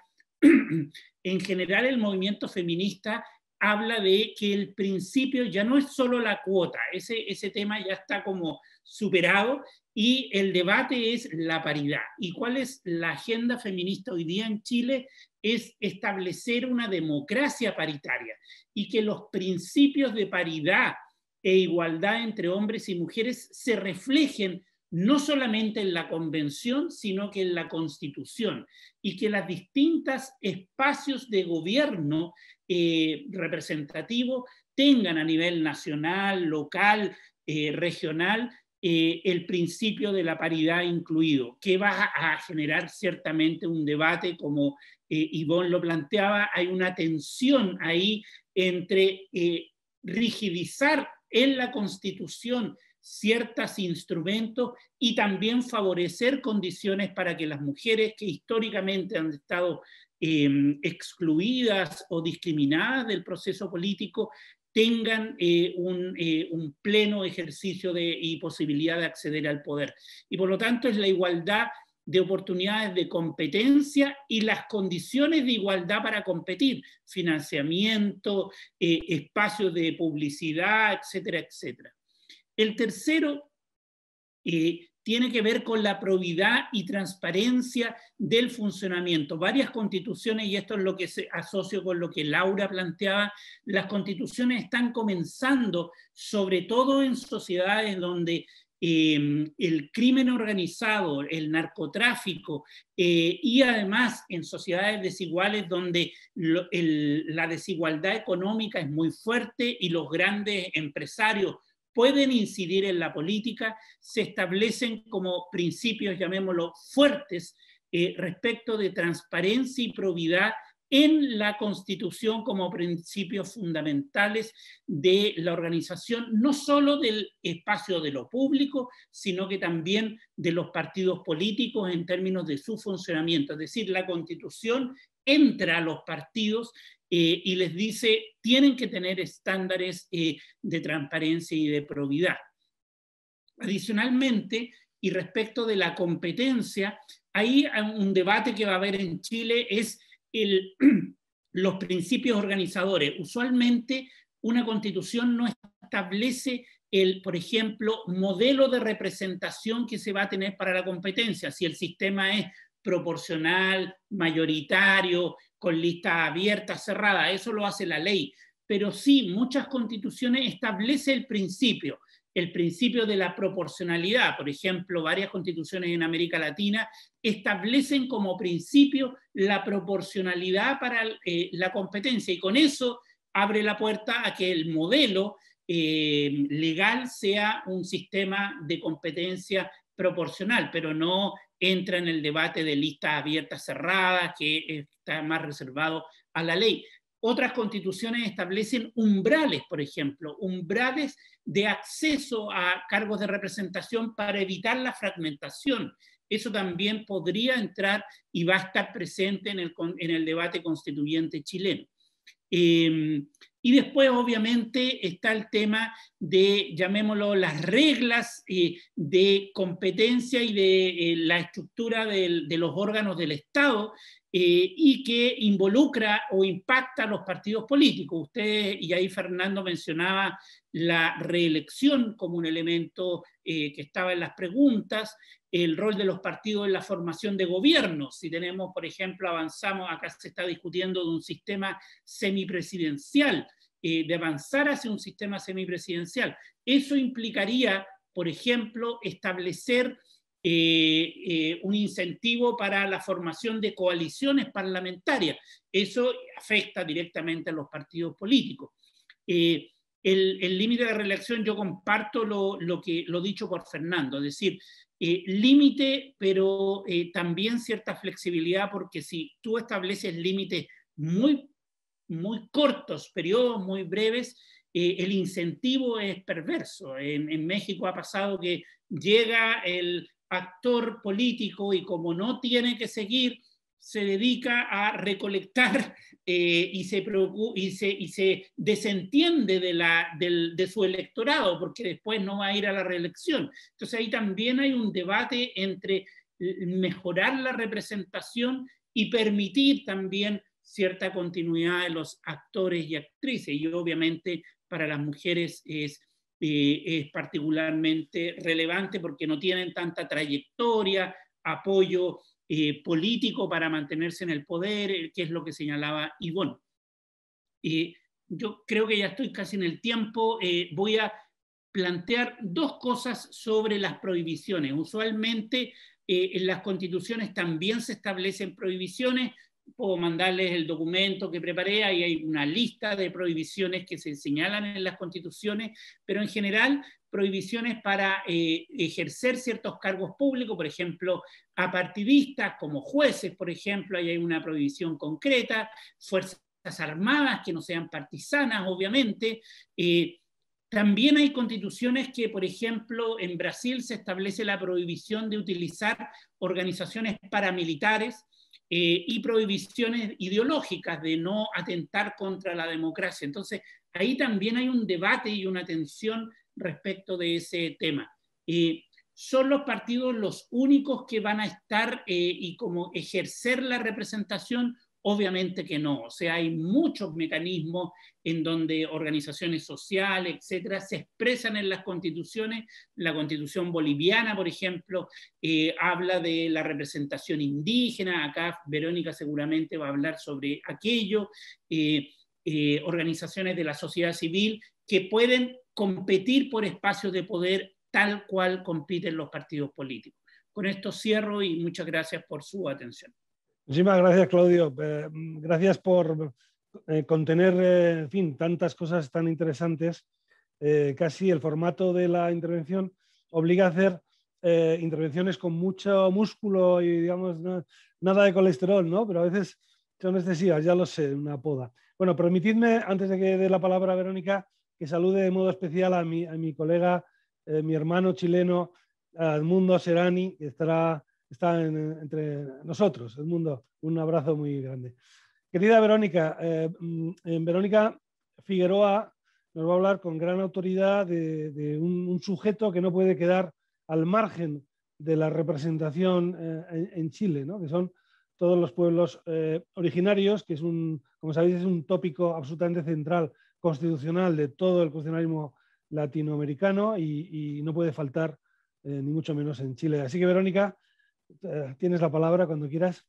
Speaker 4: en general el movimiento feminista habla de que el principio ya no es solo la cuota, ese, ese tema ya está como superado, y el debate es la paridad. ¿Y cuál es la agenda feminista hoy día en Chile? Es establecer una democracia paritaria y que los principios de paridad e igualdad entre hombres y mujeres se reflejen no solamente en la Convención, sino que en la Constitución, y que los distintos espacios de gobierno eh, representativo tengan a nivel nacional, local, eh, regional, eh, el principio de la paridad incluido, que va a generar ciertamente un debate, como eh, Ivonne lo planteaba. Hay una tensión ahí entre eh, rigidizar en la Constitución ciertos instrumentos y también favorecer condiciones para que las mujeres que históricamente han estado eh, excluidas o discriminadas del proceso político tengan eh, un, eh, un pleno ejercicio de, y posibilidad de acceder al poder. Y por lo tanto es la igualdad de oportunidades de competencia y las condiciones de igualdad para competir, financiamiento, eh, espacios de publicidad, etcétera, etcétera. El tercero eh, tiene que ver con la probidad y transparencia del funcionamiento. Varias constituciones, y esto es lo que se asocio con lo que Laura planteaba, las constituciones están comenzando, sobre todo en sociedades donde eh, el crimen organizado, el narcotráfico, eh, y además en sociedades desiguales donde lo, el, la desigualdad económica es muy fuerte y los grandes empresarios pueden incidir en la política, se establecen como principios, llamémoslo, fuertes eh, respecto de transparencia y probidad en la Constitución como principios fundamentales de la organización, no solo del espacio de lo público, sino que también de los partidos políticos en términos de su funcionamiento. Es decir, la Constitución entra a los partidos Eh, y les dice, tienen que tener estándares eh, de transparencia y de probidad. Adicionalmente, y respecto de la competencia, ahí un debate que va a haber en Chile es el, los principios organizadores. Usualmente una constitución no establece el, por ejemplo, modelo de representación que se va a tener para la competencia, si el sistema es proporcional, mayoritario, con listas abiertas, cerradas, eso lo hace la ley. Pero sí, muchas constituciones establecen el principio, el principio de la proporcionalidad. Por ejemplo, varias constituciones en América Latina establecen como principio la proporcionalidad para eh, la competencia, y con eso abre la puerta a que el modelo eh, legal sea un sistema de competencia proporcional, pero no entra en el debate de listas abiertas, cerradas, que está más reservado a la ley. Otras constituciones establecen umbrales, por ejemplo, umbrales de acceso a cargos de representación para evitar la fragmentación. Eso también podría entrar y va a estar presente en el, en el debate constituyente chileno. Eh, y después, obviamente, está el tema de, llamémoslo, las reglas eh, de competencia y de eh, la estructura de, de los órganos del Estado, eh, y que involucra o impacta a los partidos políticos. Usted, y ahí Fernando mencionaba la reelección como un elemento eh, que estaba en las preguntas, el rol de los partidos en la formación de gobiernos. Si tenemos, por ejemplo, avanzamos, acá se está discutiendo de un sistema semipresidencial, eh, de avanzar hacia un sistema semipresidencial. Eso implicaría, por ejemplo, establecer eh, eh, un incentivo para la formación de coaliciones parlamentarias. Eso afecta directamente a los partidos políticos. Eh, el límite de reelección yo comparto lo, lo, que, lo dicho por Fernando, es decir, eh, límite, pero eh, también cierta flexibilidad, porque si tú estableces límites muy, muy cortos, periodos muy breves, eh, el incentivo es perverso. En, en México ha pasado que llega el actor político y como no tiene que seguir, se dedica a recolectar eh, y, se y, se, y se desentiende de, la, del, de su electorado, porque después no va a ir a la reelección. Entonces ahí también hay un debate entre mejorar la representación y permitir también cierta continuidad de los actores y actrices. Y obviamente para las mujeres es, eh, es particularmente relevante porque no tienen tanta trayectoria, apoyo Eh, político para mantenerse en el poder, eh, que es lo que señalaba Ivonne. Eh, yo creo que ya estoy casi en el tiempo, eh, voy a plantear dos cosas sobre las prohibiciones. Usualmente eh, en las constituciones también se establecen prohibiciones, puedo mandarles el documento que preparé, ahí hay una lista de prohibiciones que se señalan en las constituciones, pero en general prohibiciones para eh, ejercer ciertos cargos públicos, por ejemplo, a partidistas como jueces, por ejemplo, ahí hay una prohibición concreta, fuerzas armadas que no sean partisanas, obviamente. Eh, también hay constituciones que, por ejemplo, en Brasil se establece la prohibición de utilizar organizaciones paramilitares, Eh, y prohibiciones ideológicas de no atentar contra la democracia. Entonces, ahí también hay un debate y una tensión respecto de ese tema. Eh, ¿Son los partidos los únicos que van a estar eh, y como ejercer la representación? Obviamente que no. O sea, hay muchos mecanismos en donde organizaciones sociales, etcétera, se expresan en las constituciones. La constitución boliviana, por ejemplo, eh, habla de la representación indígena. Acá Verónica seguramente va a hablar sobre aquello. Eh, eh, organizaciones de la sociedad civil que pueden competir por espacios de poder tal cual compiten los partidos políticos. Con esto cierro y muchas gracias por su atención.
Speaker 1: Muchísimas gracias, Claudio. Eh, gracias por eh, contener, eh, en fin, tantas cosas tan interesantes. Eh, casi el formato de la intervención obliga a hacer eh, intervenciones con mucho músculo y, digamos, no, nada de colesterol, ¿no? Pero a veces son excesivas, ya lo sé, una poda. Bueno, permitidme, antes de que dé la palabra a Verónica, que salude de modo especial a mi, a mi colega, eh, mi hermano chileno, Edmundo Serani, que estará... está en, entre nosotros, Edmundo. Un abrazo muy grande. Querida Verónica, eh, Verónica Figueroa nos va a hablar con gran autoridad de, de un, un sujeto que no puede quedar al margen de la representación eh, en, en Chile, ¿no? Que son todos los pueblos eh, originarios, que es un, como sabéis, es un tópico absolutamente central, constitucional de todo el constitucionalismo latinoamericano y, y no puede faltar eh, ni mucho menos en Chile. Así que, Verónica, tienes la palabra cuando quieras.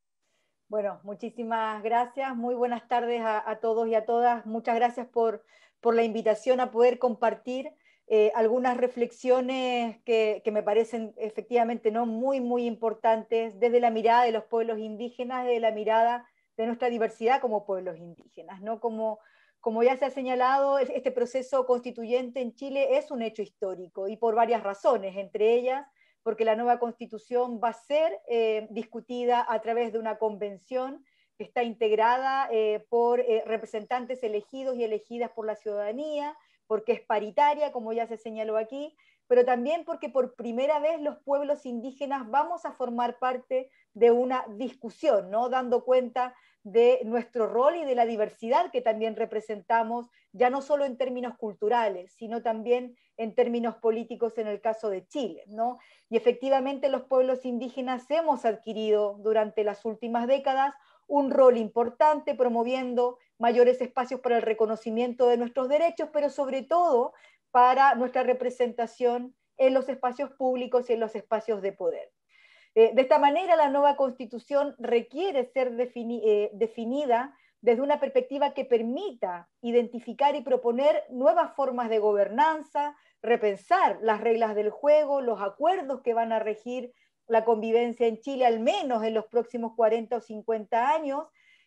Speaker 5: Bueno, muchísimas gracias. Muy buenas tardes a, a todos y a todas. Muchas gracias por, por la invitación a poder compartir eh, algunas reflexiones que, que me parecen efectivamente no muy, muy importantes desde la mirada de los pueblos indígenas, desde la mirada de nuestra diversidad como pueblos indígenas, ¿no? Como, como ya se ha señalado, este proceso constituyente en Chile es un hecho histórico y por varias razones, entre ellas porque la nueva constitución va a ser eh, discutida a través de una convención que está integrada eh, por eh, representantes elegidos y elegidas por la ciudadanía, porque es paritaria, como ya se señaló aquí, pero también porque por primera vez los pueblos indígenas vamos a formar parte de una discusión, ¿no? Dando cuenta de nuestro rol y de la diversidad que también representamos, ya no solo en términos culturales, sino también en términos políticos en el caso de Chile, ¿no? Y efectivamente los pueblos indígenas hemos adquirido durante las últimas décadas un rol importante promoviendo mayores espacios para el reconocimiento de nuestros derechos, pero sobre todo para nuestra representación en los espacios públicos y en los espacios de poder. Eh, de esta manera, la nueva Constitución requiere ser defini eh, definida desde una perspectiva que permita identificar y proponer nuevas formas de gobernanza, repensar las reglas del juego, los acuerdos que van a regir la convivencia en Chile, al menos en los próximos cuarenta o cincuenta años,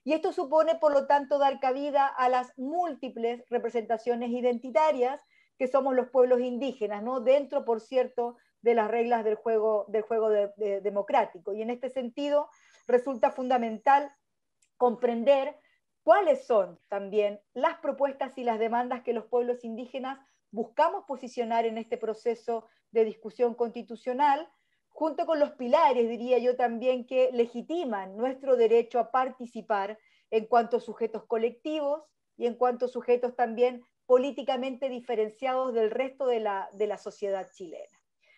Speaker 5: Y esto supone, por lo tanto, dar cabida a las múltiples representaciones identitarias que somos los pueblos indígenas, ¿no? Dentro, por cierto, de las reglas del juego, del juego de, de, democrático. Y en este sentido resulta fundamental comprender cuáles son también las propuestas y las demandas que los pueblos indígenas buscamos posicionar en este proceso de discusión constitucional, junto con los pilares, diría yo también, que legitiman nuestro derecho a participar en cuanto a sujetos colectivos y en cuanto a sujetos también políticamente diferenciados del resto de la, de la sociedad chilena.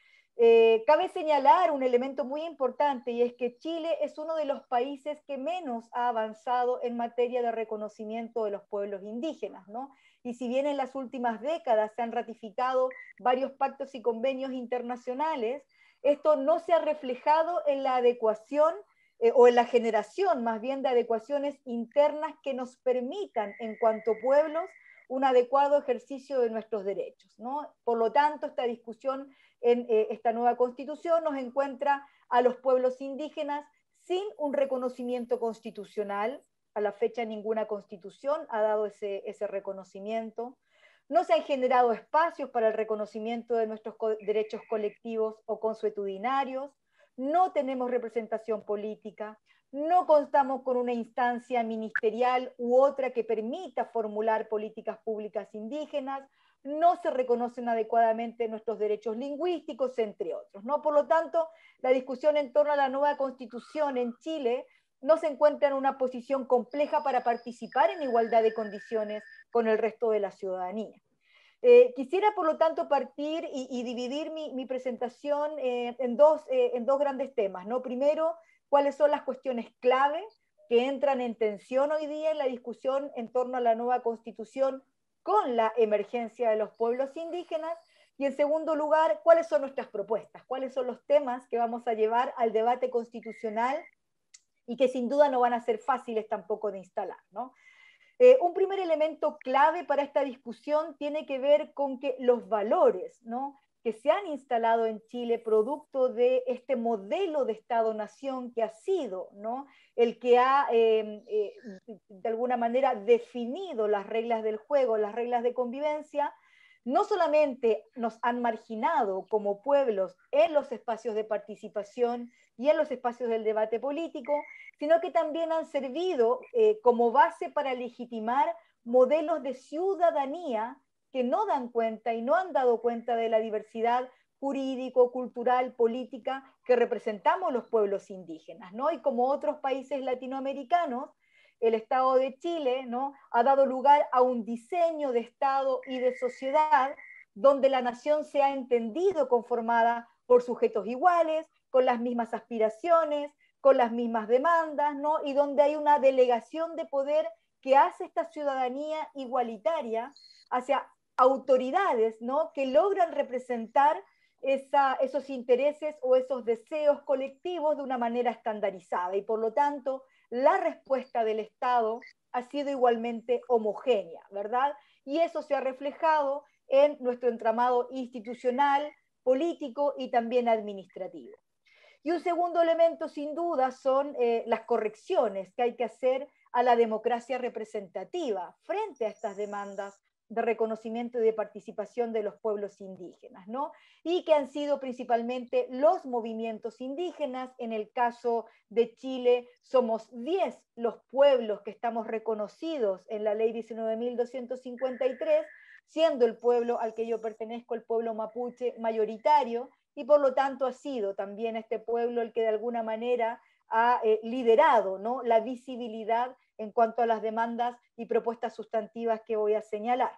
Speaker 5: Eh, cabe señalar un elemento muy importante, y es que Chile es uno de los países que menos ha avanzado en materia de reconocimiento de los pueblos indígenas, ¿no? Y si bien en las últimas décadas se han ratificado varios pactos y convenios internacionales, esto no se ha reflejado en la adecuación eh, o en la generación más bien de adecuaciones internas que nos permitan, en cuanto pueblos, un adecuado ejercicio de nuestros derechos, ¿no? Por lo tanto, esta discusión en eh, esta nueva constitución nos encuentra a los pueblos indígenas sin un reconocimiento constitucional. A la fecha ninguna constitución ha dado ese, ese reconocimiento. No se han generado espacios para el reconocimiento de nuestros co- derechos colectivos o consuetudinarios. No tenemos representación política. No contamos con una instancia ministerial u otra que permita formular políticas públicas indígenas. No se reconocen adecuadamente nuestros derechos lingüísticos, entre otros, ¿no? Por lo tanto, la discusión en torno a la nueva constitución en Chile no se encuentra en una posición compleja para participar en igualdad de condiciones con el resto de la ciudadanía. Eh, quisiera, por lo tanto, partir y, y dividir mi, mi presentación eh, en, dos, eh, en dos grandes temas, ¿no? Primero, cuáles son las cuestiones clave que entran en tensión hoy día en la discusión en torno a la nueva constitución con la emergencia de los pueblos indígenas, y en segundo lugar, cuáles son nuestras propuestas, cuáles son los temas que vamos a llevar al debate constitucional y que sin duda no van a ser fáciles tampoco de instalar, ¿no? Eh, un primer elemento clave para esta discusión tiene que ver con que los valores, ¿no?, que se han instalado en Chile producto de este modelo de Estado-Nación que ha sido, ¿no?, el que ha eh, eh, de alguna manera definido las reglas del juego, las reglas de convivencia, no solamente nos han marginado como pueblos en los espacios de participación y en los espacios del debate político, sino que también han servido eh, como base para legitimar modelos de ciudadanía que no dan cuenta y no han dado cuenta de la diversidad jurídico, cultural, política que representamos los pueblos indígenas, ¿no? Y como otros países latinoamericanos, el Estado de Chile, ¿no?, ha dado lugar a un diseño de Estado y de sociedad donde la nación se ha entendido conformada por sujetos iguales, con las mismas aspiraciones, con las mismas demandas, ¿no?, y donde hay una delegación de poder que hace esta ciudadanía igualitaria hacia autoridades, ¿no?, que logran representar esa, esos intereses o esos deseos colectivos de una manera estandarizada, y por lo tanto la respuesta del Estado ha sido igualmente homogénea, ¿verdad? Y eso se ha reflejado en nuestro entramado institucional, político y también administrativo. Y un segundo elemento, sin duda, son eh, las correcciones que hay que hacer a la democracia representativa frente a estas demandas de reconocimiento y de participación de los pueblos indígenas, ¿no? Y que han sido principalmente los movimientos indígenas. En el caso de Chile, somos diez los pueblos que estamos reconocidos en la ley diecinueve mil doscientos cincuenta y tres, siendo el pueblo al que yo pertenezco, el pueblo mapuche, mayoritario, y por lo tanto ha sido también este pueblo el que de alguna manera ha eh, liderado, ¿no?, la visibilidad en cuanto a las demandas y propuestas sustantivas que voy a señalar.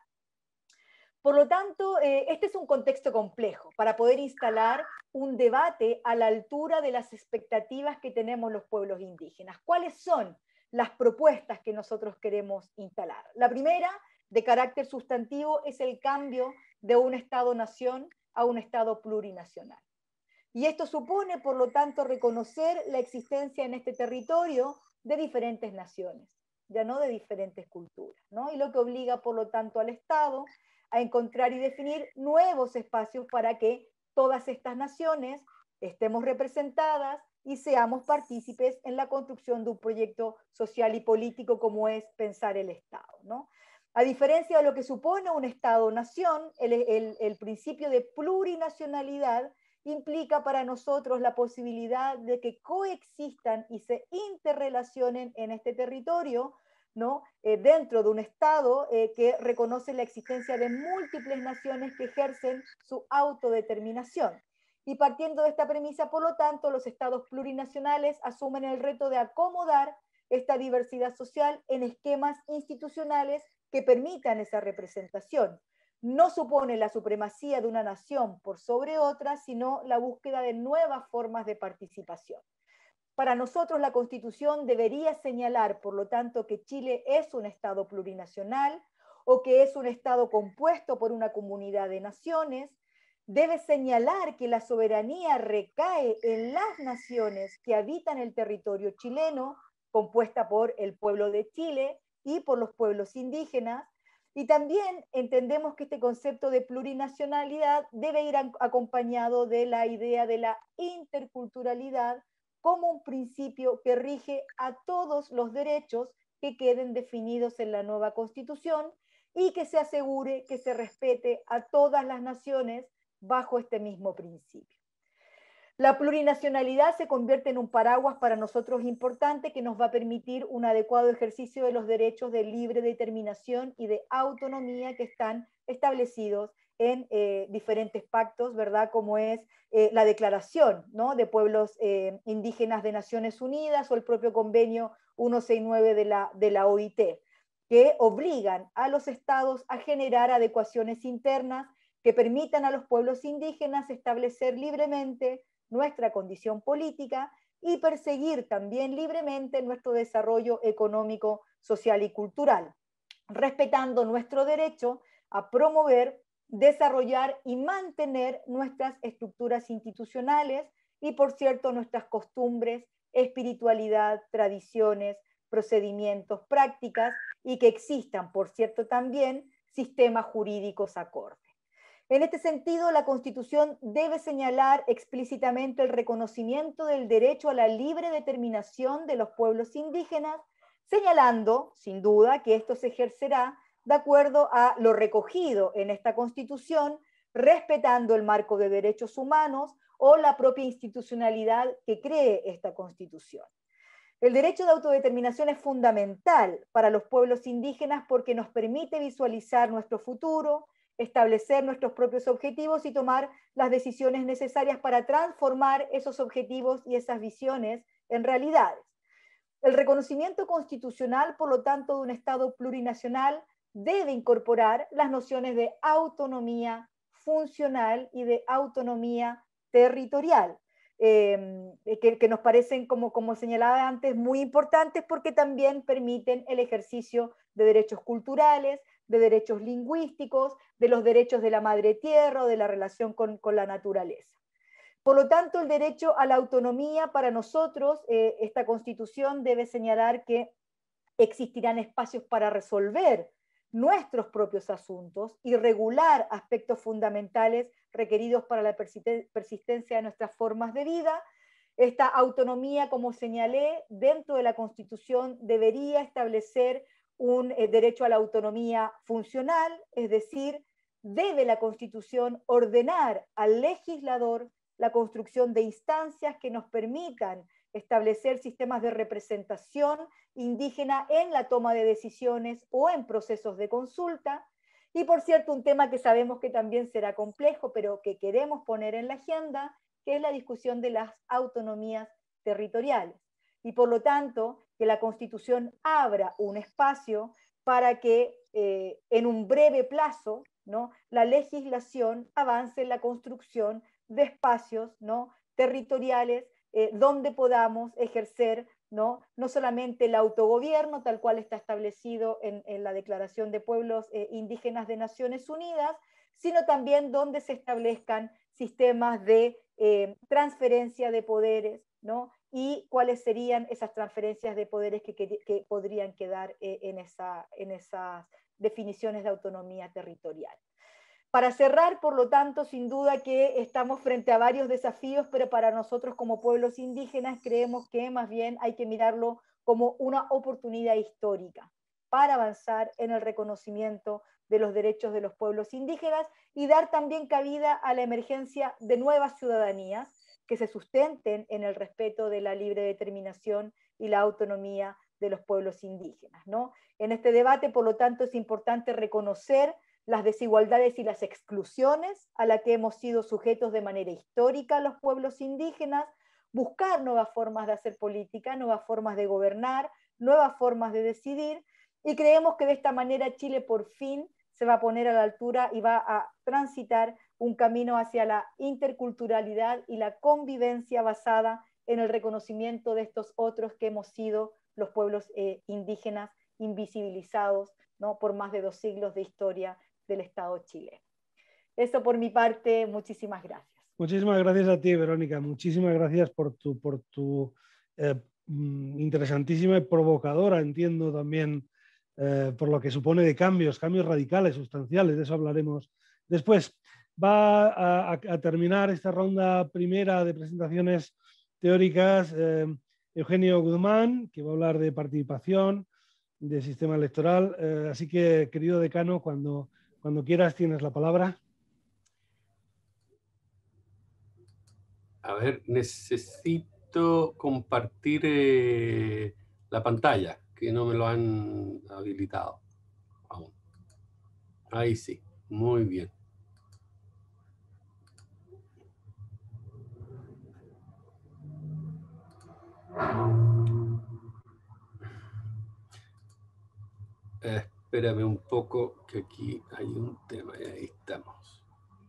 Speaker 5: Por lo tanto, eh, este es un contexto complejo para poder instalar un debate a la altura de las expectativas que tenemos los pueblos indígenas. ¿Cuáles son las propuestas que nosotros queremos instalar? La primera, de carácter sustantivo, es el cambio de un Estado-nación a un Estado plurinacional. Y esto supone, por lo tanto, reconocer la existencia en este territorio de diferentes naciones, ya no de diferentes culturas, ¿no? Y lo que obliga, por lo tanto, al Estado a encontrar y definir nuevos espacios para que todas estas naciones estemos representadas y seamos partícipes en la construcción de un proyecto social y político como es pensar el Estado, ¿no? A diferencia de lo que supone un Estado-nación, el, el, el principio de plurinacionalidad implica para nosotros la posibilidad de que coexistan y se interrelacionen en este territorio, ¿no? Eh, dentro de un Estado eh, que reconoce la existencia de múltiples naciones que ejercen su autodeterminación. Y partiendo de esta premisa, por lo tanto, los estados plurinacionales asumen el reto de acomodar esta diversidad social en esquemas institucionales que permitan esa representación. No supone la supremacía de una nación por sobre otra, sino la búsqueda de nuevas formas de participación. Para nosotros la Constitución debería señalar, por lo tanto, que Chile es un Estado plurinacional o que es un Estado compuesto por una comunidad de naciones. Debe señalar que la soberanía recae en las naciones que habitan el territorio chileno, compuesta por el pueblo de Chile y por los pueblos indígenas. Y también entendemos que este concepto de plurinacionalidad debe ir acompañado de la idea de la interculturalidad como un principio que rige a todos los derechos que queden definidos en la nueva Constitución y que se asegure que se respete a todas las naciones bajo este mismo principio. La plurinacionalidad se convierte en un paraguas para nosotros importante que nos va a permitir un adecuado ejercicio de los derechos de libre determinación y de autonomía que están establecidos en eh, diferentes pactos, ¿verdad? Como es eh, la Declaración, ¿no? de Pueblos eh, Indígenas de Naciones Unidas o el propio Convenio ciento sesenta y nueve de la, de la O I T, que obligan a los estados a generar adecuaciones internas que permitan a los pueblos indígenas establecer libremente nuestra condición política y perseguir también libremente nuestro desarrollo económico, social y cultural, respetando nuestro derecho a promover, desarrollar y mantener nuestras estructuras institucionales y, por cierto, nuestras costumbres, espiritualidad, tradiciones, procedimientos, prácticas, y que existan, por cierto, también sistemas jurídicos acordes. En este sentido, la Constitución debe señalar explícitamente el reconocimiento del derecho a la libre determinación de los pueblos indígenas, señalando, sin duda, que esto se ejercerá de acuerdo a lo recogido en esta Constitución, respetando el marco de derechos humanos o la propia institucionalidad que cree esta Constitución. El derecho de autodeterminación es fundamental para los pueblos indígenas porque nos permite visualizar nuestro futuro, establecer nuestros propios objetivos y tomar las decisiones necesarias para transformar esos objetivos y esas visiones en realidades. El reconocimiento constitucional, por lo tanto, de un Estado plurinacional debe incorporar las nociones de autonomía funcional y de autonomía territorial, eh, que, que nos parecen, como, como señalaba antes, muy importantes porque también permiten el ejercicio de derechos culturales, de derechos lingüísticos, de los derechos de la madre tierra o de la relación con, con la naturaleza. Por lo tanto, el derecho a la autonomía para nosotros, eh, esta Constitución debe señalar que existirán espacios para resolver nuestros propios asuntos y regular aspectos fundamentales requeridos para la persistencia de nuestras formas de vida. Esta autonomía, como señalé, dentro de la Constitución debería establecer un eh, derecho a la autonomía funcional, es decir, debe la Constitución ordenar al legislador la construcción de instancias que nos permitan establecer sistemas de representación indígena en la toma de decisiones o en procesos de consulta. Y por cierto, un tema que sabemos que también será complejo, pero que queremos poner en la agenda, que es la discusión de las autonomías territoriales. Y por lo tanto, que la Constitución abra un espacio para que eh, en un breve plazo, ¿no?, la legislación avance en la construcción de espacios, ¿no?, territoriales eh, donde podamos ejercer, ¿no?, no solamente el autogobierno, tal cual está establecido en, en la Declaración de Pueblos eh, Indígenas de Naciones Unidas, sino también donde se establezcan sistemas de eh, transferencia de poderes, ¿no?, y cuáles serían esas transferencias de poderes que, que, que podrían quedar eh, en, esa, en esas definiciones de autonomía territorial. Para cerrar, por lo tanto, sin duda que estamos frente a varios desafíos, pero para nosotros como pueblos indígenas creemos que más bien hay que mirarlo como una oportunidad histórica para avanzar en el reconocimiento de los derechos de los pueblos indígenas y dar también cabida a la emergencia de nuevas ciudadanías que se sustenten en el respeto de la libre determinación y la autonomía de los pueblos indígenas, ¿no? En este debate, por lo tanto, es importante reconocer las desigualdades y las exclusiones a las que hemos sido sujetos de manera histórica los pueblos indígenas, buscar nuevas formas de hacer política, nuevas formas de gobernar, nuevas formas de decidir, y creemos que de esta manera Chile por fin se va a poner a la altura y va a transitar un camino hacia la interculturalidad y la convivencia basada en el reconocimiento de estos otros que hemos sido los pueblos eh, indígenas invisibilizados, ¿no?, por más de dos siglos de historia del Estado chileno. Eso por mi parte, muchísimas gracias.
Speaker 1: Muchísimas gracias a ti, Verónica. Muchísimas gracias por tu, por tu eh, interesantísima y provocadora, entiendo también, eh, por lo que supone de cambios, cambios radicales, sustanciales, de eso hablaremos después. Va a, a terminar esta ronda primera de presentaciones teóricas eh, Eugenio Guzmán, que va a hablar de participación, de sistema electoral. Eh, así que, querido decano, cuando, cuando quieras tienes la palabra.
Speaker 6: A ver, necesito compartir eh, la pantalla, que no me lo han habilitado aún. Ahí sí, muy bien. Eh, espérame un poco, que aquí hay un tema y ahí estamos.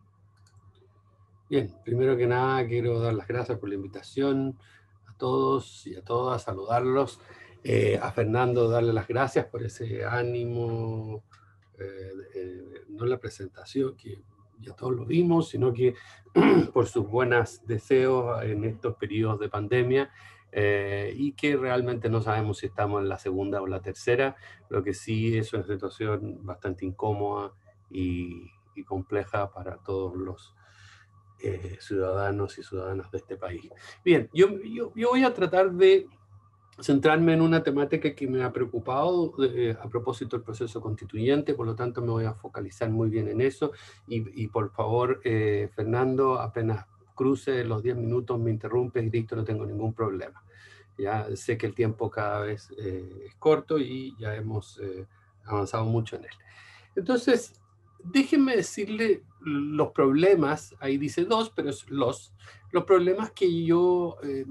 Speaker 6: Bien, primero que nada quiero dar las gracias por la invitación a todos y a todas, saludarlos. Eh, a Fernando darle las gracias por ese ánimo, eh, eh, no la presentación, que ya todos lo vimos, sino que por sus buenos deseos en estos periodos de pandemia, eh, y que realmente no sabemos si estamos en la segunda o la tercera, lo que sí es una situación bastante incómoda y, y compleja para todos los eh, ciudadanos y ciudadanas de este país. Bien, yo, yo, yo voy a tratar de centrarme en una temática que me ha preocupado eh, a propósito del proceso constituyente, por lo tanto me voy a focalizar muy bien en eso, y, y por favor, eh, Fernando, apenas cruce los diez minutos me interrumpes y listo, no tengo ningún problema. Ya sé que el tiempo cada vez eh, es corto y ya hemos eh, avanzado mucho en él. Entonces, déjenme decirle los problemas, ahí dice dos, pero es los, los problemas que yo eh,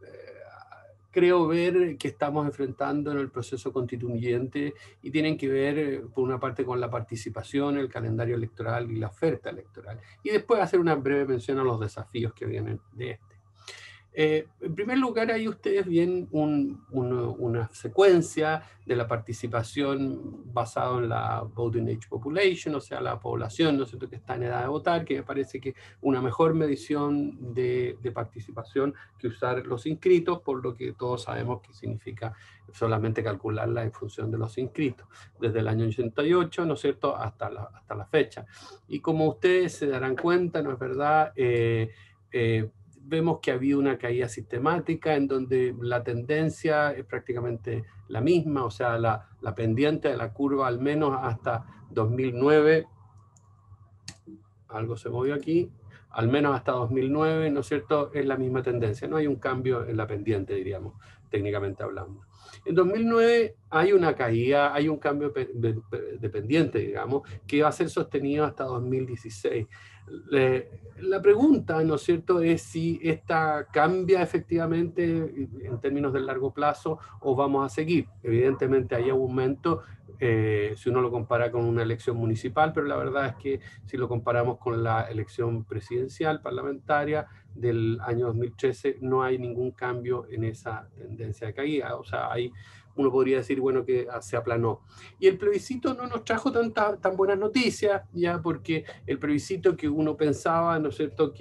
Speaker 6: creo ver que estamos enfrentando en el proceso constituyente y tienen que ver, por una parte, con la participación, el calendario electoral y la oferta electoral. Y después hacer una breve mención a los desafíos que vienen de este. Eh, en primer lugar, ahí ustedes ven un, un, una secuencia de la participación basada en la Voting Age Population, o sea, la población, ¿no es cierto?, que está en edad de votar, que me parece que una mejor medición de, de participación que usar los inscritos, por lo que todos sabemos que significa solamente calcularla en función de los inscritos, desde el año ochenta y ocho, ¿no es cierto?, hasta la, hasta la fecha. Y como ustedes se darán cuenta, ¿no es verdad?, eh, eh, vemos que ha habido una caída sistemática en donde la tendencia es prácticamente la misma, o sea, la, la pendiente de la curva al menos hasta dos mil nueve, algo se movió aquí, al menos hasta dos mil nueve, ¿no es cierto?, es la misma tendencia, no hay un cambio en la pendiente, diríamos, técnicamente hablando. En dos mil nueve hay una caída, hay un cambio de pendiente, digamos, que va a ser sostenido hasta dos mil dieciséis. La pregunta, ¿no es cierto?, es si esta cambia efectivamente en términos del largo plazo o vamos a seguir. Evidentemente hay aumento eh, si uno lo compara con una elección municipal, pero la verdad es que si lo comparamos con la elección presidencial parlamentaria del año dos mil trece, no hay ningún cambio en esa tendencia de caída. O sea, hay, uno podría decir, bueno, que se aplanó. Y el plebiscito no nos trajo tanta, tan buenas noticias, ya, porque el plebiscito que uno pensaba, ¿no es cierto?, que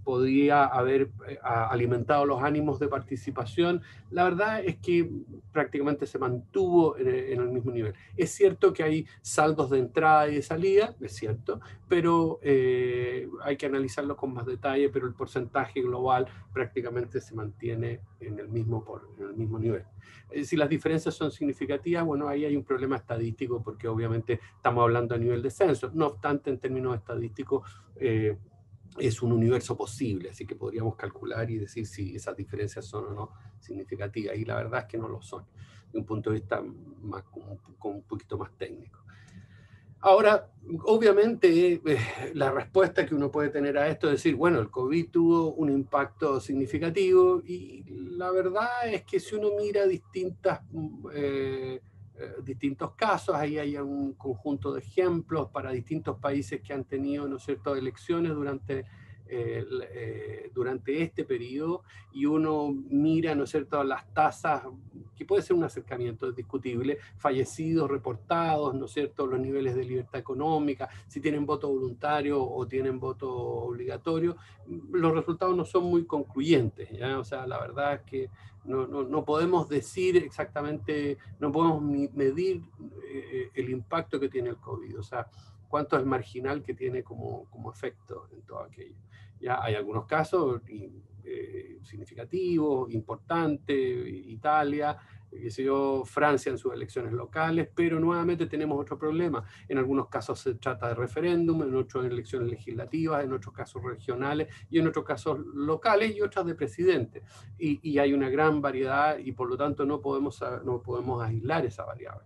Speaker 6: podría haber eh, alimentado los ánimos de participación. La verdad es que prácticamente se mantuvo en el, en el mismo nivel. Es cierto que hay saldos de entrada y de salida, es cierto, pero eh, hay que analizarlo con más detalle, pero el porcentaje global prácticamente se mantiene en el mismo, por, en el mismo nivel. Eh, si las diferencias son significativas, bueno, ahí hay un problema estadístico porque obviamente estamos hablando a nivel de censo. No obstante, en términos estadísticos, eh, es un universo posible, así que podríamos calcular y decir si esas diferencias son o no significativas, y la verdad es que no lo son, de un punto de vista más, con, con un poquito más técnico. Ahora, obviamente, eh, la respuesta que uno puede tener a esto es decir, bueno, el COVID tuvo un impacto significativo, y la verdad es que si uno mira distintas, eh, eh, distintos casos, ahí hay un conjunto de ejemplos para distintos países que han tenido, ¿no es cierto?, elecciones durante, eh, eh, durante este periodo, y uno mira, ¿no es cierto?, las tasas, que puede ser un acercamiento discutible, fallecidos, reportados, ¿no es cierto?, los niveles de libertad económica, si tienen voto voluntario o tienen voto obligatorio, los resultados no son muy concluyentes, ¿ya? O sea, la verdad es que no, no, no podemos decir exactamente, no podemos medir eh, el impacto que tiene el COVID, o sea, cuánto es marginal que tiene como, como efecto en todo aquello. Ya hay algunos casos eh, significativos, importantes, Italia, qué sé yo, Francia en sus elecciones locales, pero nuevamente tenemos otro problema. En algunos casos se trata de referéndum, en otros elecciones legislativas, en otros casos regionales y en otros casos locales y otras de presidente. Y, y hay una gran variedad y por lo tanto no podemos, no podemos aislar esa variable.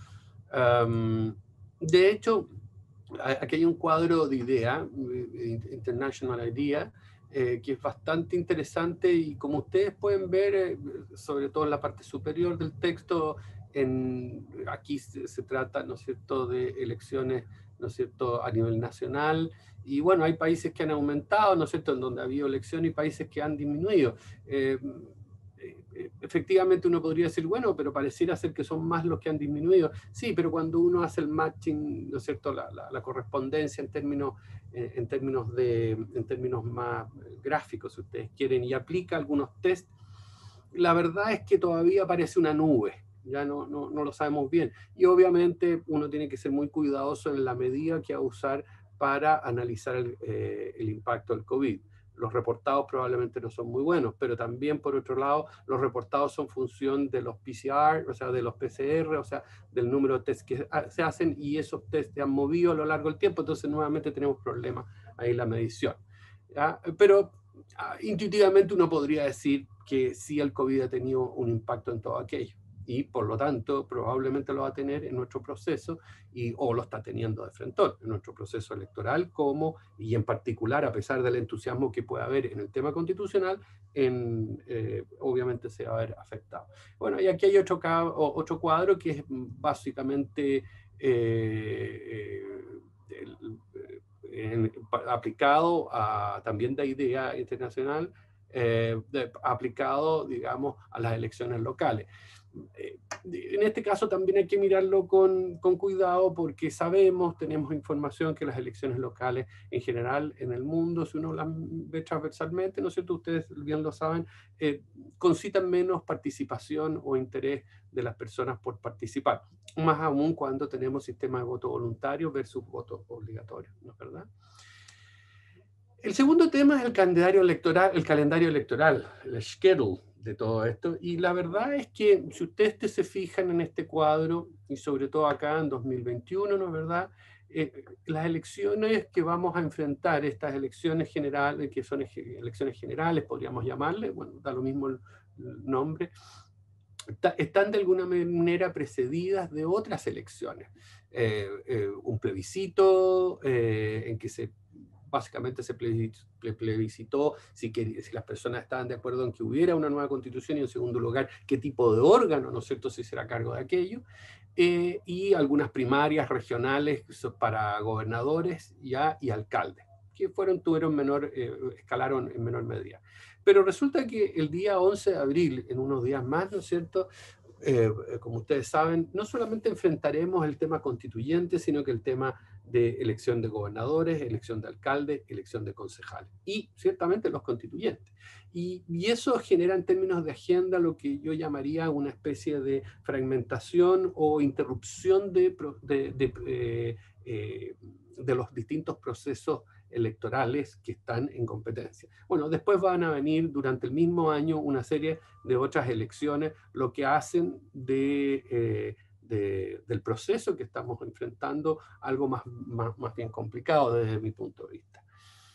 Speaker 6: Um, de hecho, aquí hay un cuadro de idea, International Idea, eh, que es bastante interesante y como ustedes pueden ver, eh, sobre todo en la parte superior del texto, en, aquí se, se trata, ¿no es cierto?, de elecciones, ¿no es cierto?, a nivel nacional, y bueno, hay países que han aumentado, ¿no es cierto?, en donde ha habido elecciones y países que han disminuido. Eh, efectivamente uno podría decir, bueno, pero pareciera ser que son más los que han disminuido. Sí, pero cuando uno hace el matching, ¿no es cierto?, la, la, la correspondencia en términos, eh, en, términos de, en términos más gráficos, si ustedes quieren, y aplica algunos test, la verdad es que todavía parece una nube, ya no, no, no lo sabemos bien. Y obviamente uno tiene que ser muy cuidadoso en la medida que va a usar para analizar el, eh, el impacto del COVID. Los reportados probablemente no son muy buenos, pero también, por otro lado, los reportados son función de los P C R, o sea, de los P C R, o sea, del número de test que se hacen, y esos test se han movido a lo largo del tiempo, entonces nuevamente tenemos problemas ahí en la medición, ¿ya? Pero ah, intuitivamente uno podría decir que sí, el COVID ha tenido un impacto en todo aquello, y por lo tanto probablemente lo va a tener en nuestro proceso, y, o lo está teniendo de frente en nuestro proceso electoral, como, y en particular, a pesar del entusiasmo que pueda haber en el tema constitucional, en, eh, obviamente se va a ver afectado. Bueno, y aquí hay otro, otro cuadro que es básicamente eh, eh, el, en, aplicado a, también de idea internacional, eh, de, aplicado, digamos, a las elecciones locales. Eh, en este caso también hay que mirarlo con, con cuidado, porque sabemos, tenemos información que las elecciones locales en general en el mundo, si uno las ve transversalmente, ¿no es cierto?, ustedes bien lo saben, eh, concitan menos participación o interés de las personas por participar, más aún cuando tenemos sistemas de voto voluntario versus voto obligatorio, ¿no es verdad? El segundo tema es el calendario electoral, el calendario electoral, el schedule de todo esto, y la verdad es que si ustedes se fijan en este cuadro, y sobre todo acá en dos mil veintiuno, ¿no es verdad?, eh, las elecciones que vamos a enfrentar, estas elecciones generales, que son elecciones generales, podríamos llamarle, bueno, da lo mismo el, el nombre, están de alguna manera precedidas de otras elecciones. Eh, eh, un plebiscito eh, en que se básicamente se plebiscitó si, que, si las personas estaban de acuerdo en que hubiera una nueva constitución, y en segundo lugar, qué tipo de órgano, ¿no es cierto?, si será cargo de aquello, eh, y algunas primarias regionales para gobernadores ya, y alcaldes, que fueron, tuvieron menor, eh, escalaron en menor medida. Pero resulta que el día once de abril, en unos días más, ¿no es cierto?, Eh, como ustedes saben, no solamente enfrentaremos el tema constituyente, sino que el tema de elección de gobernadores, elección de alcaldes, elección de concejales y ciertamente los constituyentes. Y, y eso genera en términos de agenda lo que yo llamaría una especie de fragmentación o interrupción de, de, de, eh, eh, de los distintos procesos electorales que están en competencia. Bueno, después van a venir durante el mismo año una serie de otras elecciones, lo que hacen de, eh, de, del proceso que estamos enfrentando algo más, más, más bien complicado desde mi punto de vista.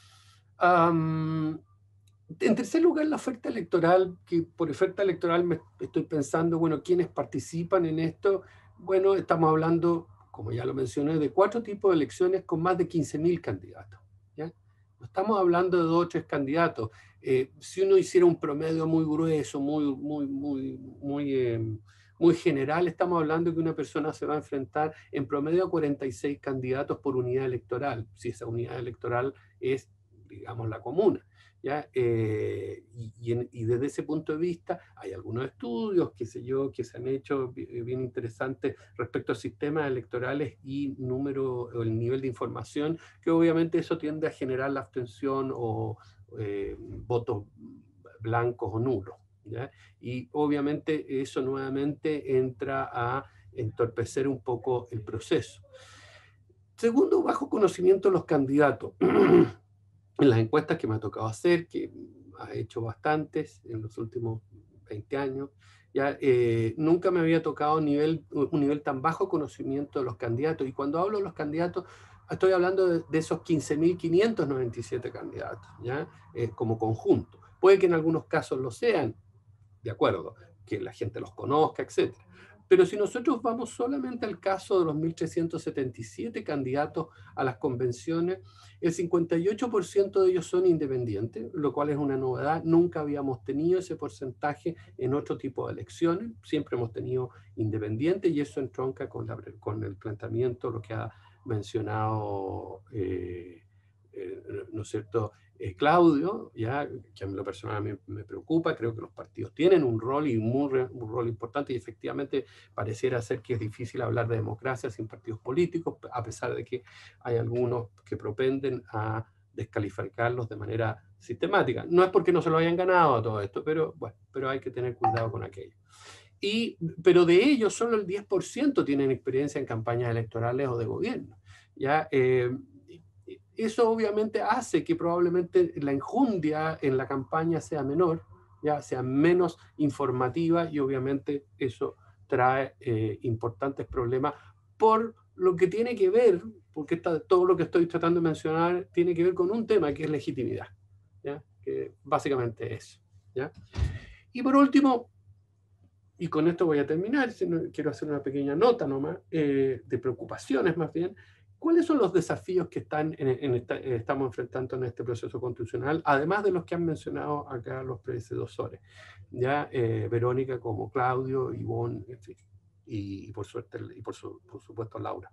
Speaker 6: Um, en tercer lugar, la oferta electoral, que por oferta electoral me estoy pensando, bueno, ¿quiénes participan en esto? Bueno, estamos hablando, como ya lo mencioné, de cuatro tipos de elecciones con más de quince mil candidatos. ¿Ya? No estamos hablando de dos o tres candidatos. Eh, si uno hiciera un promedio muy grueso, muy, muy, muy, muy, eh, muy general, estamos hablando que una persona se va a enfrentar en promedio a cuarenta y seis candidatos por unidad electoral, si esa unidad electoral es, digamos, la comuna. ¿Ya? Eh, y, y, en, y desde ese punto de vista hay algunos estudios, qué sé yo, que se han hecho bien interesantes respecto a sistemas electorales y número o el nivel de información, que obviamente eso tiende a generar la abstención o eh, votos blancos o nulos. ¿Ya? Y obviamente eso nuevamente entra a entorpecer un poco el proceso. Segundo, bajo conocimiento de los candidatos. En las encuestas que me ha tocado hacer, que ha hecho bastantes en los últimos veinte años, ya, eh, nunca me había tocado nivel, un nivel tan bajo conocimiento de los candidatos. Y cuando hablo de los candidatos, estoy hablando de, de esos quince mil quinientos noventa y siete candidatos, ¿ya? Eh, como conjunto. Puede que en algunos casos lo sean, de acuerdo, que la gente los conozca, etcétera. Pero si nosotros vamos solamente al caso de los mil trescientos setenta y siete candidatos a las convenciones, el cincuenta y ocho por ciento de ellos son independientes, lo cual es una novedad. Nunca habíamos tenido ese porcentaje en otro tipo de elecciones. Siempre hemos tenido independientes y eso entronca con, la, con el planteamiento, lo que ha mencionado, eh, eh, ¿no es cierto?, Eh, Claudio, ya, que a mí lo personal me, me preocupa. Creo que los partidos tienen un rol y muy, un rol importante, y efectivamente pareciera ser que es difícil hablar de democracia sin partidos políticos, a pesar de que hay algunos que propenden a descalificarlos de manera sistemática. No es porque no se lo hayan ganado a todo esto, pero bueno, pero hay que tener cuidado con aquello. Y, pero de ellos solo el diez por ciento tienen experiencia en campañas electorales o de gobierno. ¿Ya? Eh, Eso obviamente hace que probablemente la enjundia en la campaña sea menor, ya sea menos informativa, y obviamente eso trae eh, importantes problemas por lo que tiene que ver, porque está, todo lo que estoy tratando de mencionar tiene que ver con un tema que es legitimidad, ¿ya? Que básicamente es. ¿Ya? Y por último, y con esto voy a terminar, quiero hacer una pequeña nota nomás, eh, de preocupaciones más bien. ¿Cuáles son los desafíos que están en, en esta, estamos enfrentando en este proceso constitucional, además de los que han mencionado acá los predecesores? Ya eh, Verónica, como Claudio, Ivonne, en fin, y, y, por, suerte, y por, su, por supuesto Laura.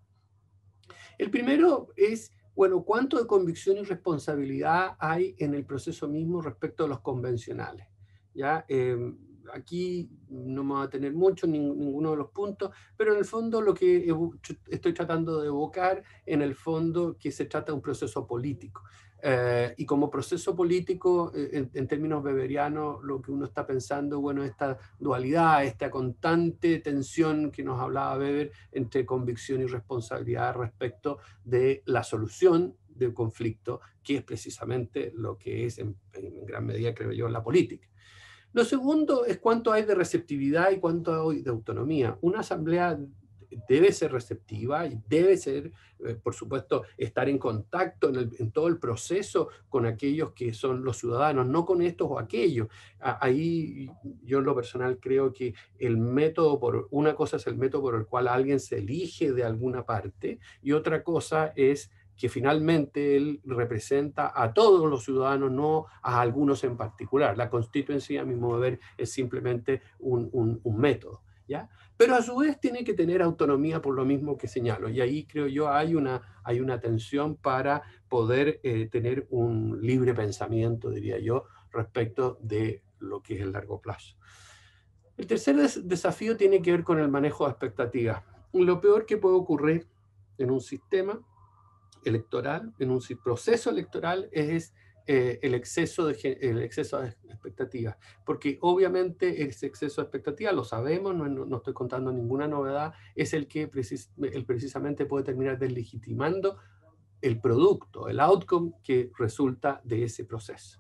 Speaker 6: El primero es, bueno, ¿cuánto de convicción y responsabilidad hay en el proceso mismo respecto a los convencionales? ¿Ya? Eh, Aquí no me va a tener mucho ninguno de los puntos, pero en el fondo lo que estoy tratando de evocar, en el fondo que se trata de un proceso político. Eh, y como proceso político, en, en términos weberianos, lo que uno está pensando, bueno, esta dualidad, esta constante tensión que nos hablaba Weber entre convicción y responsabilidad respecto de la solución del conflicto, que es precisamente lo que es en, en gran medida, creo yo, la política. Lo segundo es cuánto hay de receptividad y cuánto hay de autonomía. Una asamblea debe ser receptiva y debe ser, eh, por supuesto, estar en contacto en, el, en todo el proceso con aquellos que son los ciudadanos, no con estos o aquellos. Ahí yo en lo personal creo que el método, por una cosa es el método por el cual alguien se elige de alguna parte, y otra cosa es que finalmente él representa a todos los ciudadanos, no a algunos en particular. La constituencia, a mi modo de ver, es simplemente un, un, un método, ¿ya? Pero a su vez tiene que tener autonomía por lo mismo que señalo, y ahí creo yo hay una, hay una tensión para poder eh, tener un libre pensamiento, diría yo, respecto de lo que es el largo plazo. El tercer des desafío tiene que ver con el manejo de expectativas. Lo peor que puede ocurrir en un sistema electoral, en un proceso electoral, es eh, el, exceso de, el exceso de expectativas. Porque obviamente ese exceso de expectativas, lo sabemos, no, no, no estoy contando ninguna novedad, es el que precis, el precisamente puede terminar deslegitimando el producto, el outcome que resulta de ese proceso.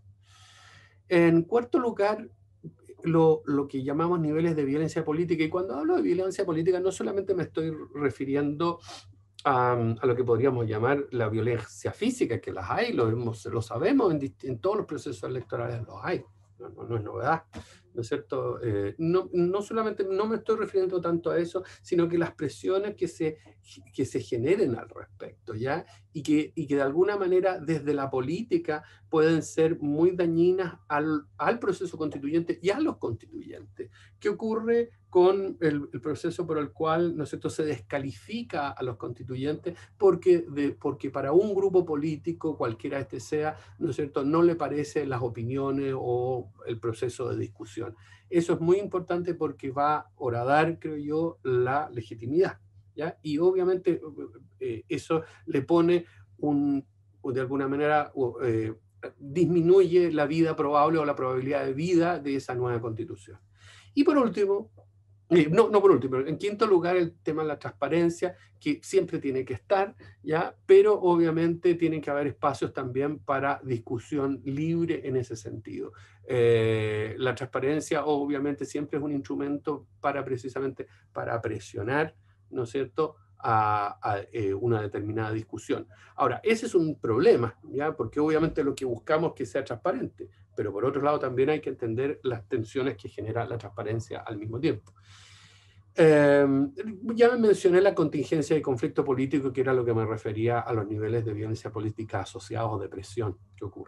Speaker 6: En cuarto lugar, Lo, lo que llamamos niveles de violencia política. Y cuando hablo de violencia política, no solamente me estoy refiriendo a, a lo que podríamos llamar la violencia física, que las hay, lo, hemos, lo sabemos, en, en todos los procesos electorales los hay, no, no, no es novedad, ¿no es cierto? Eh, no, no solamente, no me estoy refiriendo tanto a eso, sino que las presiones que se, que se generen al respecto, ¿ya? Y que, y que de alguna manera desde la política pueden ser muy dañinas al, al proceso constituyente y a los constituyentes. ¿Qué ocurre con el, el proceso por el cual, ¿no es cierto?, se descalifica a los constituyentes porque, de, porque para un grupo político, cualquiera este sea, ¿no es cierto?, no le parecen las opiniones o el proceso de discusión? Eso es muy importante porque va a horadar, creo yo, la legitimidad, ¿ya? Y obviamente eh, eso le pone un, de alguna manera, eh, disminuye la vida probable o la probabilidad de vida de esa nueva constitución. Y por último, eh, no, no por último, en quinto lugar el tema de la transparencia, que siempre tiene que estar, ¿ya? Pero obviamente tienen que haber espacios también para discusión libre en ese sentido. Eh, la transparencia obviamente siempre es un instrumento para precisamente para presionar, ¿no es cierto?, a, a eh, una determinada discusión. Ahora, ese es un problema, ¿ya? Porque obviamente lo que buscamos es que sea transparente, pero por otro lado también hay que entender las tensiones que genera la transparencia al mismo tiempo. Eh, ya mencioné la contingencia de conflicto político, que era lo que me refería a los niveles de violencia política asociados o de presión que ocurre.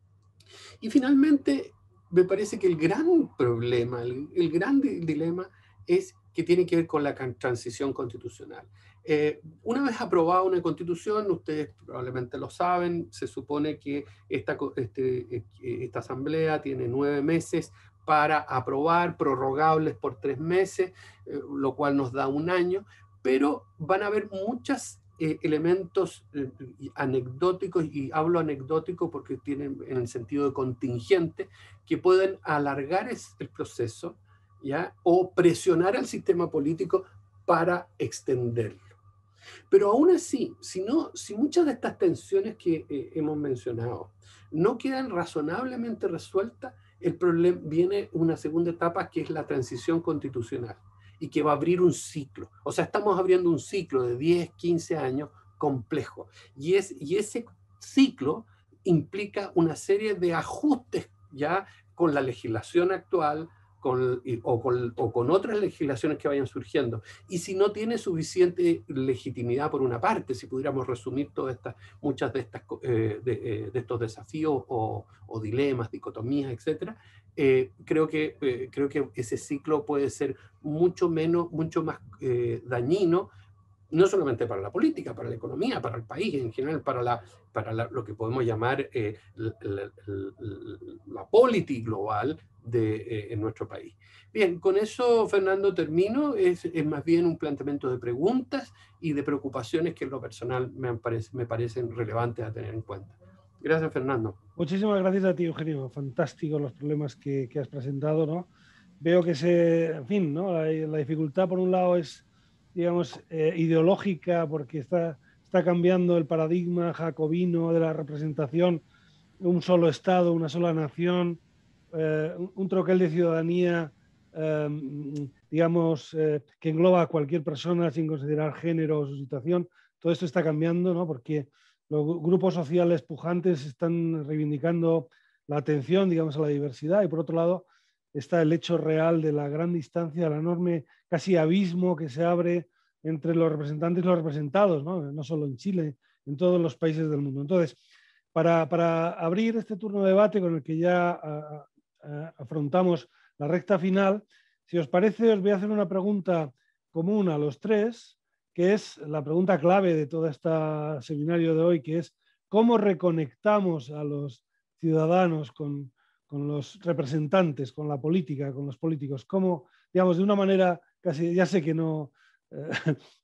Speaker 6: Y finalmente, me parece que el gran problema, el, el gran dilema es que tiene que ver con la transición constitucional. Eh, una vez aprobada una constitución, ustedes probablemente lo saben, se supone que esta, este, esta asamblea tiene nueve meses para aprobar, prorrogables por tres meses, eh, lo cual nos da un año, pero van a haber muchos eh, elementos eh, anecdóticos, y hablo anecdótico porque tienen en el sentido de contingente, que pueden alargar el proceso, ¿ya? O presionar al sistema político para extenderlo. Pero aún así, si, no, si muchas de estas tensiones que eh, hemos mencionado no quedan razonablemente resueltas, el problema viene una segunda etapa, que es la transición constitucional, y que va a abrir un ciclo. O sea, estamos abriendo un ciclo de diez, quince años complejo. Y, es, y ese ciclo implica una serie de ajustes ya con la legislación actual, Con, o, con, o con otras legislaciones que vayan surgiendo. Y si no tiene suficiente legitimidad por una parte, si pudiéramos resumir todas estas, muchas de, estas, eh, de, eh, de estos desafíos o, o dilemas, dicotomías, etcétera, eh, creo, que, eh, creo que ese ciclo puede ser mucho menos, mucho más eh, dañino, no solamente para la política, para la economía, para el país en general, para, la, para la, lo que podemos llamar eh, la, la, la, la política global de, eh, en nuestro país. Bien, con eso, Fernando, termino. Es, es más bien un planteamiento de preguntas y de preocupaciones que en lo personal me, parece, me parecen relevantes a tener en cuenta. Gracias, Fernando.
Speaker 1: Muchísimas gracias a ti, Eugenio. Fantástico los problemas que, que has presentado, ¿no? Veo que se, en fin, ¿no? La, la dificultad, por un lado, es, digamos, eh, ideológica, porque está, está cambiando el paradigma jacobino de la representación, un solo Estado, una sola nación, eh, un, un troquel de ciudadanía, eh, digamos, eh, que engloba a cualquier persona sin considerar género o su situación. Todo esto está cambiando, ¿no? Porque los grupos sociales pujantes están reivindicando la atención, digamos, a la diversidad, y por otro lado está el hecho real de la gran distancia, el enorme casi abismo que se abre entre los representantes y los representados, ¿no? No solo en Chile, en todos los países del mundo. Entonces, para, para abrir este turno de debate con el que ya a, a, afrontamos la recta final, si os parece, os voy a hacer una pregunta común a los tres, que es la pregunta clave de todo este seminario de hoy, que es ¿cómo reconectamos a los ciudadanos con, con los representantes, con la política, con los políticos? ¿Cómo, digamos, de una manera casi, ya sé que no, eh,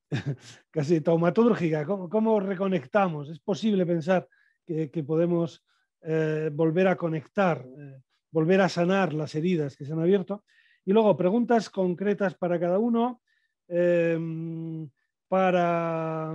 Speaker 1: casi taumatúrgica. ¿Cómo, cómo reconectamos? ¿Es posible pensar que, que podemos eh, volver a conectar, eh, volver a sanar las heridas que se han abierto? Y luego preguntas concretas para cada uno. Eh, para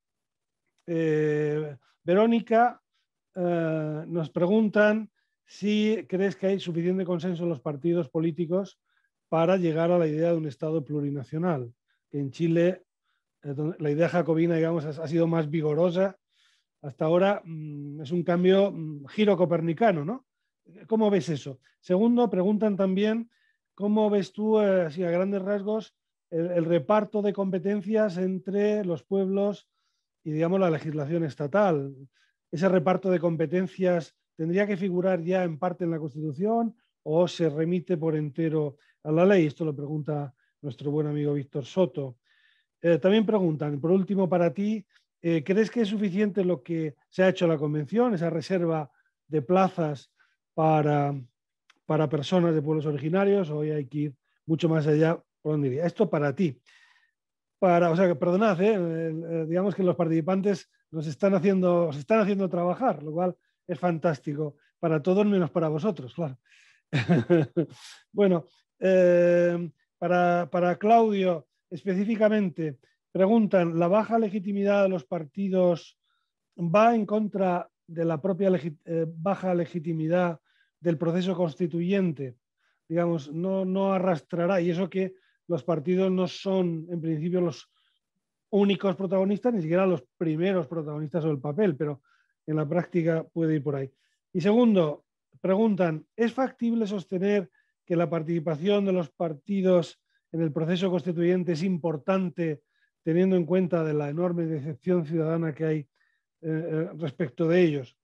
Speaker 1: eh, Verónica, eh, nos preguntan si crees que hay suficiente consenso en los partidos políticos para llegar a la idea de un Estado plurinacional, que en Chile eh, la idea jacobina, digamos, ha, ha sido más vigorosa. Hasta ahora mmm, es un cambio, mmm, giro copernicano, ¿no? ¿Cómo ves eso? Segundo, preguntan también cómo ves tú, eh, así a grandes rasgos, el, el reparto de competencias entre los pueblos y, digamos, la legislación estatal. ¿Ese reparto de competencias tendría que figurar ya en parte en la Constitución o se remite por entero a la ley? Esto lo pregunta nuestro buen amigo Víctor Soto. Eh, también preguntan, por último, para ti, eh, ¿crees que es suficiente lo que se ha hecho en la Convención, esa reserva de plazas para, para personas de pueblos originarios, o hay que ir mucho más allá? ¿Por dónde iría? Esto para ti. Para, o sea, que perdonad, eh, eh, digamos que los participantes nos están haciendo, os están haciendo trabajar, lo cual es fantástico para todos menos para vosotros, claro. Bueno, eh, para, para Claudio específicamente, preguntan, ¿la baja legitimidad de los partidos va en contra de la propia legi eh, baja legitimidad del proceso constituyente? Digamos, no, no arrastrará, y eso que los partidos no son en principio los únicos protagonistas, ni siquiera los primeros protagonistas sobre el papel, pero en la práctica puede ir por ahí. Y segundo, preguntan, ¿es factible sostener que la participación de los partidos en el proceso constituyente es importante teniendo en cuenta de la enorme decepción ciudadana que hay eh, respecto de ellos?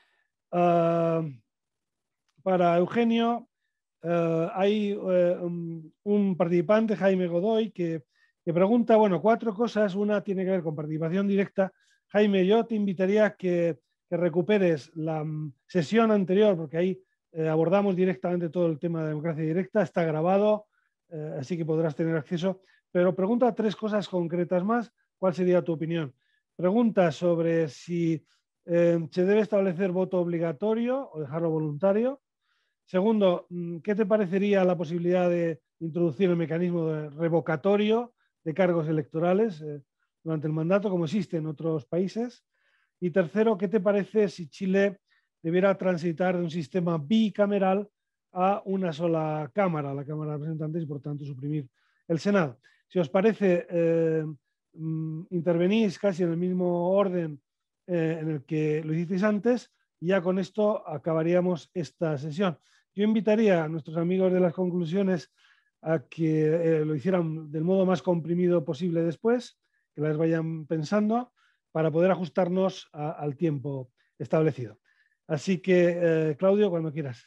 Speaker 1: Uh, para Eugenio, uh, hay uh, un, un participante, Jaime Godoy, que, que pregunta, bueno, cuatro cosas. Una tiene que ver con participación directa. Jaime, yo te invitaría a que, que recuperes la um, sesión anterior, porque ahí eh, abordamos directamente todo el tema de democracia directa, está grabado, eh, así que podrás tener acceso. Pero pregunta tres cosas concretas más. ¿Cuál sería tu opinión? Pregunta sobre si eh, se debe establecer voto obligatorio o dejarlo voluntario. Segundo, ¿qué te parecería la posibilidad de introducir el mecanismo de revocatorio de cargos electorales eh, durante el mandato, como existe en otros países? Y tercero, ¿qué te parece si Chile debiera transitar de un sistema bicameral a una sola Cámara, la Cámara de Representantes, y por tanto suprimir el Senado? Si os parece, eh, intervenís casi en el mismo orden eh, en el que lo hicisteis antes, y ya con esto acabaríamos esta sesión. Yo invitaría a nuestros amigos de las conclusiones a que eh, lo hicieran del modo más comprimido posible después, que las vayan pensando, para poder ajustarnos a, al tiempo establecido. Así que, eh, Claudio, cuando quieras.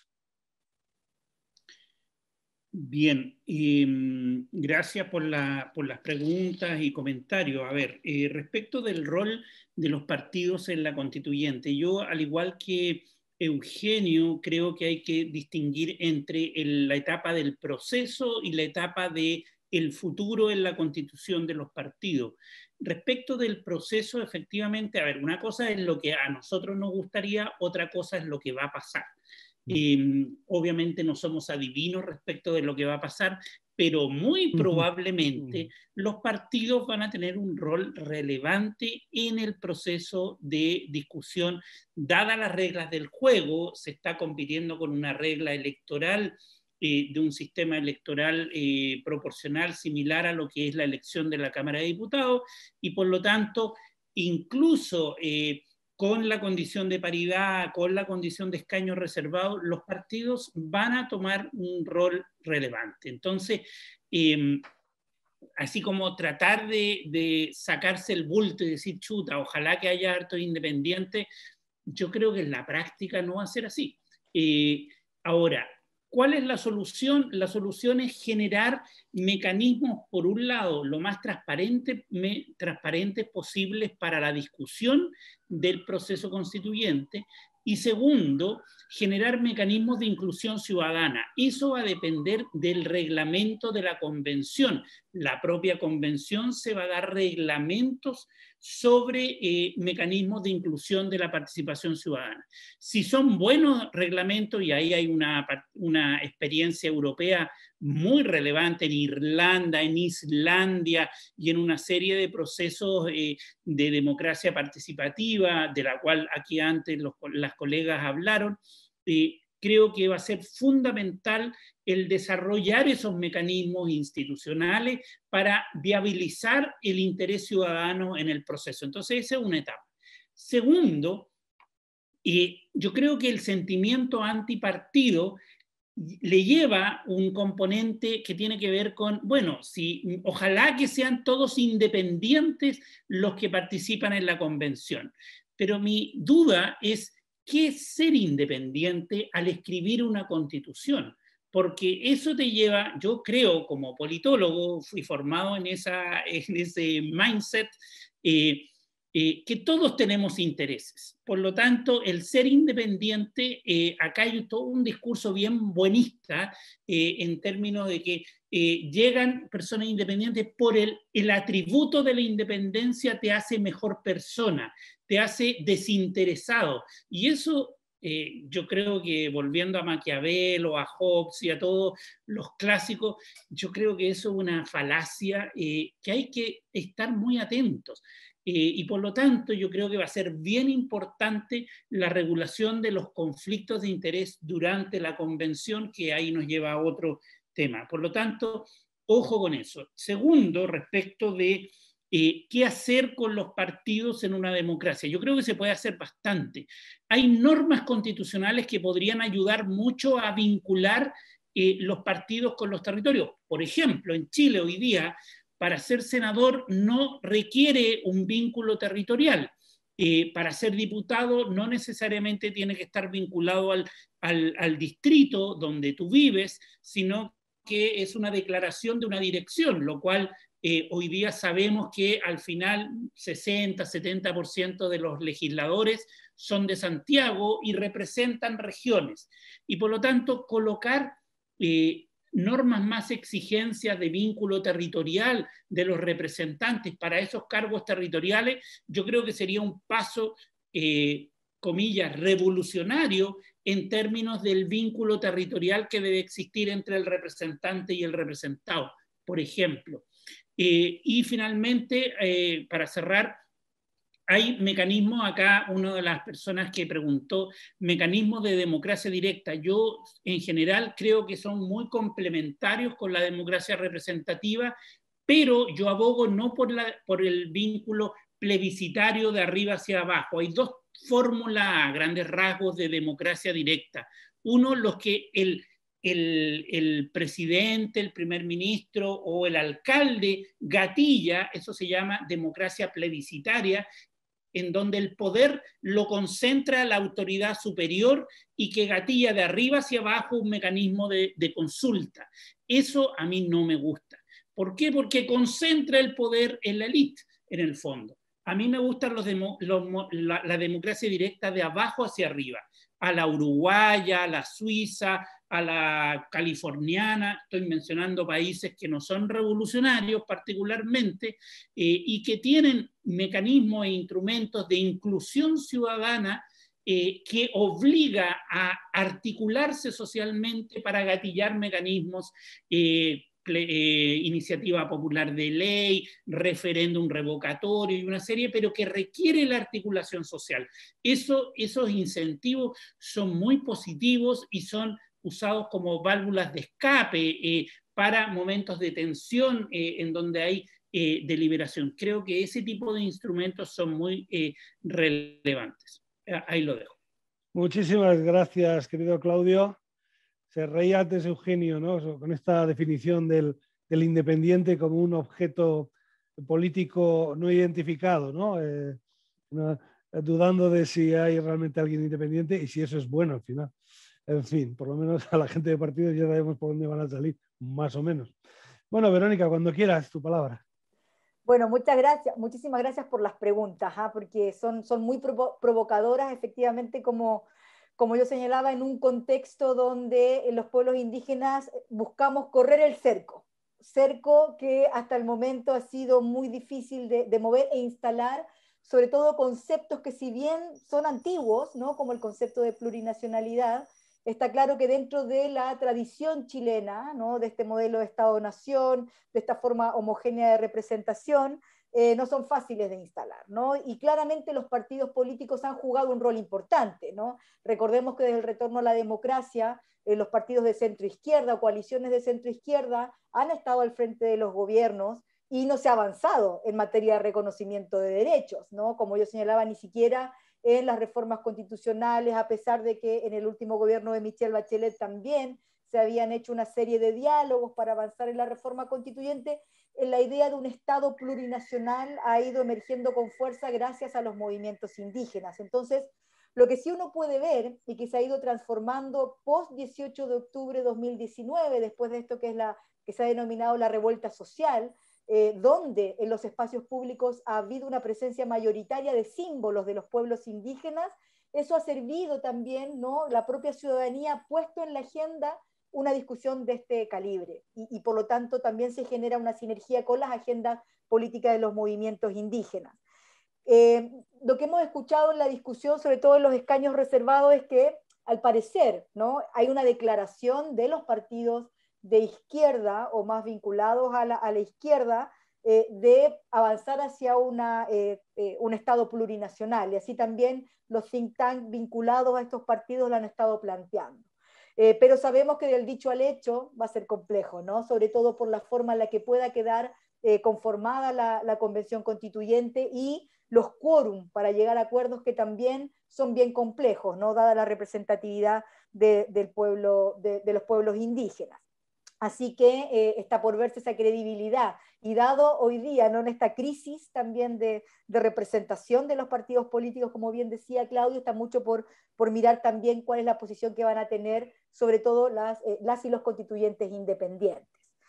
Speaker 4: Bien, eh, gracias por, la, por las preguntas y comentarios. A ver, eh, respecto del rol de los partidos en la constituyente, yo, al igual que Eugenio, creo que hay que distinguir entre el, la etapa del proceso y la etapa del futuro en la constitución de los partidos. Respecto del proceso, efectivamente, a ver, una cosa es lo que a nosotros nos gustaría, otra cosa es lo que va a pasar. Eh, obviamente no somos adivinos respecto de lo que va a pasar, pero muy probablemente los partidos van a tener un rol relevante en el proceso de discusión, dadas las reglas del juego. Se está compitiendo con una regla electoral eh, de un sistema electoral eh, proporcional similar a lo que es la elección de la Cámara de Diputados, y por lo tanto, incluso eh, con la condición de paridad, con la condición de escaños reservados, los partidos van a tomar un rol relevante. Entonces, eh, así como tratar de, de sacarse el bulto y decir, chuta, ojalá que haya hartos independientes, yo creo que en la práctica no va a ser así. Eh, ahora, ¿cuál es la solución? La solución es generar mecanismos, por un lado, lo más transparente, me, transparentes posibles para la discusión del proceso constituyente, Y segundo, generar mecanismos de inclusión ciudadana. Eso va a depender del reglamento de la convención. La propia convención se va a dar reglamentos sobre eh, mecanismos de inclusión de la participación ciudadana. Si son buenos reglamentos, y ahí hay una, una experiencia europea muy relevante en Irlanda, en Islandia y en una serie de procesos eh, de democracia participativa, de la cual aquí antes los, las colegas hablaron, eh, creo que va a ser fundamental el desarrollar esos mecanismos institucionales para viabilizar el interés ciudadano en el proceso. Entonces, esa es una etapa. Segundo, eh, yo creo que el sentimiento antipartido le lleva un componente que tiene que ver con, bueno, si, ojalá que sean todos independientes los que participan en la convención. Pero mi duda es, ¿qué es ser independiente al escribir una constitución? Porque eso te lleva, yo creo como politólogo, fui formado en, esa, en ese mindset, eh, eh, que todos tenemos intereses. Por lo tanto, el ser independiente, eh, acá hay todo un discurso bien buenista eh, en términos de que eh, llegan personas independientes por el, el atributo de la independencia te hace mejor persona, te hace desinteresado. Y eso, eh, yo creo que volviendo a Maquiavelo, a Hobbes y a todos los clásicos, yo creo que eso es una falacia eh, que hay que estar muy atentos. Eh, y por lo tanto yo creo que va a ser bien importante la regulación de los conflictos de interés durante la convención, que ahí nos lleva a otro tema. Por lo tanto, ojo con eso. Segundo, respecto de eh, qué hacer con los partidos en una democracia. Yo creo que se puede hacer bastante. Hay normas constitucionales que podrían ayudar mucho a vincular eh, los partidos con los territorios. Por ejemplo, en Chile hoy día, para ser senador no requiere un vínculo territorial. Eh, para ser diputado no necesariamente tiene que estar vinculado al, al, al distrito donde tú vives, sino que es una declaración de una dirección, lo cual eh, hoy día sabemos que al final sesenta, setenta por ciento de los legisladores son de Santiago y representan regiones. Y por lo tanto, colocar eh, normas más exigencias de vínculo territorial de los representantes para esos cargos territoriales, yo creo que sería un paso, eh, comillas, revolucionario en términos del vínculo territorial que debe existir entre el representante y el representado, por ejemplo. Eh, y finalmente, eh, para cerrar, hay mecanismos, acá una de las personas que preguntó, mecanismos de democracia directa. Yo en general creo que son muy complementarios con la democracia representativa, pero yo abogo no por, la, por el vínculo plebiscitario de arriba hacia abajo. Hay dos fórmulas a grandes rasgos de democracia directa. Uno, los que el, el, el presidente, el primer ministro o el alcalde gatilla, eso se llama democracia plebiscitaria, en donde el poder lo concentra la autoridad superior y que gatilla de arriba hacia abajo un mecanismo de, de consulta. Eso a mí no me gusta. ¿Por qué? Porque concentra el poder en la élite, en el fondo. A mí me gusta los demo, los, la, la democracia directa de abajo hacia arriba, a la uruguaya, a la suiza, a la californiana, estoy mencionando países que no son revolucionarios particularmente, eh, y que tienen mecanismos e instrumentos de inclusión ciudadana eh, que obliga a articularse socialmente para gatillar mecanismos, eh, Eh, iniciativa popular de ley, referéndum revocatorio y una serie, pero que requiere la articulación social. Eso, esos incentivos son muy positivos y son usados como válvulas de escape eh, para momentos de tensión eh, en donde hay eh, deliberación. Creo que ese tipo de instrumentos son muy eh, relevantes. Ahí lo dejo.
Speaker 1: Muchísimas gracias, querido Claudio. Se reía antes Eugenio, ¿no? Con esta definición del, del independiente como un objeto político no identificado, ¿no? Eh, no, dudando de si hay realmente alguien independiente y si eso es bueno al final. En fin, por lo menos a la gente de partidos ya sabemos por dónde van a salir, más o menos. Bueno, Verónica, cuando quieras, tu palabra.
Speaker 5: Bueno, muchas gracias, muchísimas gracias por las preguntas, ¿eh? Porque son, son muy provo provocadoras, efectivamente, como, como yo señalaba, en un contexto donde los pueblos indígenas buscamos correr el cerco, cerco que hasta el momento ha sido muy difícil de, de mover e instalar, sobre todo conceptos que si bien son antiguos, ¿no? Como el concepto de plurinacionalidad, está claro que dentro de la tradición chilena, ¿no? De este modelo de Estado-Nación, de esta forma homogénea de representación, eh, no son fáciles de instalar, ¿no? Y claramente los partidos políticos han jugado un rol importante, ¿no? Recordemos que desde el retorno a la democracia, eh, los partidos de centro-izquierda o coaliciones de centro-izquierda han estado al frente de los gobiernos y no se ha avanzado en materia de reconocimiento de derechos, ¿no? Como yo señalaba, ni siquiera en las reformas constitucionales, a pesar de que en el último gobierno de Michelle Bachelet también se habían hecho una serie de diálogos para avanzar en la reforma constituyente, en la idea de un Estado plurinacional ha ido emergiendo con fuerza gracias a los movimientos indígenas. Entonces, lo que sí uno puede ver y que se ha ido transformando post dieciocho de octubre de dos mil diecinueve, después de esto que, es la, que se ha denominado la revuelta social, Eh, donde en los espacios públicos ha habido una presencia mayoritaria de símbolos de los pueblos indígenas, eso ha servido también, ¿no? La propia ciudadanía ha puesto en la agenda una discusión de este calibre y, y por lo tanto también se genera una sinergia con las agendas políticas de los movimientos indígenas. Eh, lo que hemos escuchado en la discusión, sobre todo en los escaños reservados, es que al parecer, ¿no? Hay una declaración de los partidos de izquierda o más vinculados a la, a la izquierda eh, de avanzar hacia una, eh, eh, un Estado plurinacional, y así también los think tanks vinculados a estos partidos lo han estado planteando. Eh, pero sabemos que del dicho al hecho va a ser complejo, ¿no? Sobre todo por la forma en la que pueda quedar eh, conformada la, la Convención Constituyente y los quórum para llegar a acuerdos que también son bien complejos, ¿no? Dada la representatividad de, del pueblo, de, de los pueblos indígenas. Así que eh, está por verse esa credibilidad. Y dado hoy día, ¿no? En esta crisis también de, de representación de los partidos políticos, como bien decía Claudio, está mucho por, por mirar también cuál es la posición que van a tener, sobre todo las, eh, las y los constituyentes independientes.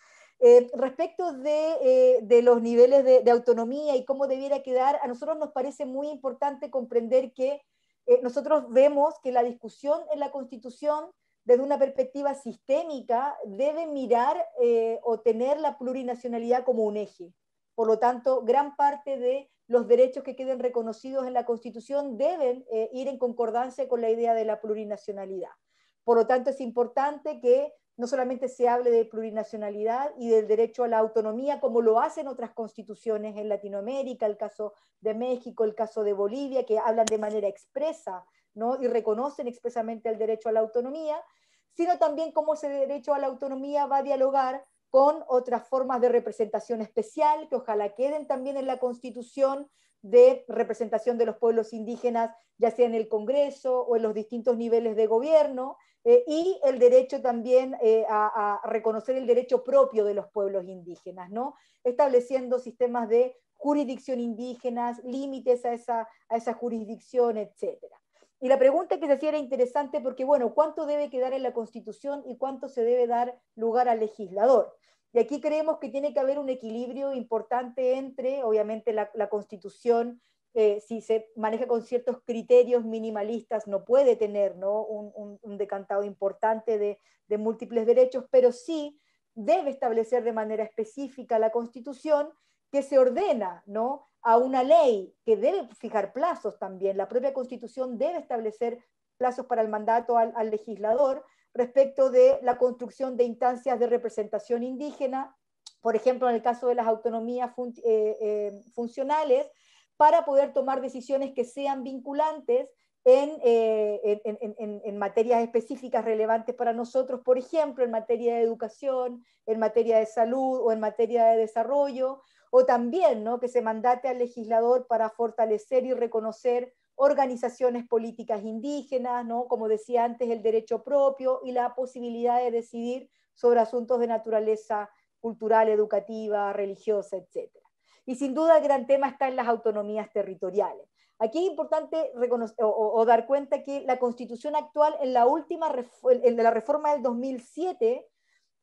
Speaker 5: Eh, respecto de, eh, de los niveles de, de autonomía y cómo debiera quedar, a nosotros nos parece muy importante comprender que eh, nosotros vemos que la discusión en la Constitución desde una perspectiva sistémica, debe mirar eh, o tener la plurinacionalidad como un eje. Por lo tanto, gran parte de los derechos que queden reconocidos en la Constitución deben eh, ir en concordancia con la idea de la plurinacionalidad. Por lo tanto, es importante que no solamente se hable de plurinacionalidad y del derecho a la autonomía, como lo hacen otras constituciones en Latinoamérica, el caso de México, el caso de Bolivia, que hablan de manera expresa, ¿no? Y reconocen expresamente el derecho a la autonomía, sino también cómo ese derecho a la autonomía va a dialogar con otras formas de representación especial, que ojalá queden también en la Constitución, de representación de los pueblos indígenas, ya sea en el Congreso o en los distintos niveles de gobierno, eh, y el derecho también eh, a, a reconocer el derecho propio de los pueblos indígenas, ¿no? Estableciendo sistemas de jurisdicción indígenas, límites a esa, a esa jurisdicción, etcétera. Y la pregunta que se hacía era interesante porque, bueno, ¿cuánto debe quedar en la Constitución y cuánto se debe dar lugar al legislador? Y aquí creemos que tiene que haber un equilibrio importante entre, obviamente, la, la Constitución, eh, si se maneja con ciertos criterios minimalistas, no puede tener, ¿no? un, un, un decantado importante de, de múltiples derechos, pero sí debe establecer de manera específica la Constitución que se ordena, ¿no? A una ley que debe fijar plazos también. La propia Constitución debe establecer plazos para el mandato al, al legislador respecto de la construcción de instancias de representación indígena, por ejemplo, en el caso de las autonomías fun eh, eh, funcionales, para poder tomar decisiones que sean vinculantes en, eh, en, en, en, en materias específicas relevantes para nosotros, por ejemplo, en materia de educación, en materia de salud o en materia de desarrollo, o también, ¿no? Que se mandate al legislador para fortalecer y reconocer organizaciones políticas indígenas, ¿no? Como decía antes, el derecho propio y la posibilidad de decidir sobre asuntos de naturaleza cultural, educativa, religiosa, etcétera. Y sin duda el gran tema está en las autonomías territoriales. Aquí es importante reconocer, o, o dar cuenta que la Constitución actual, en la última en la reforma del dos mil siete,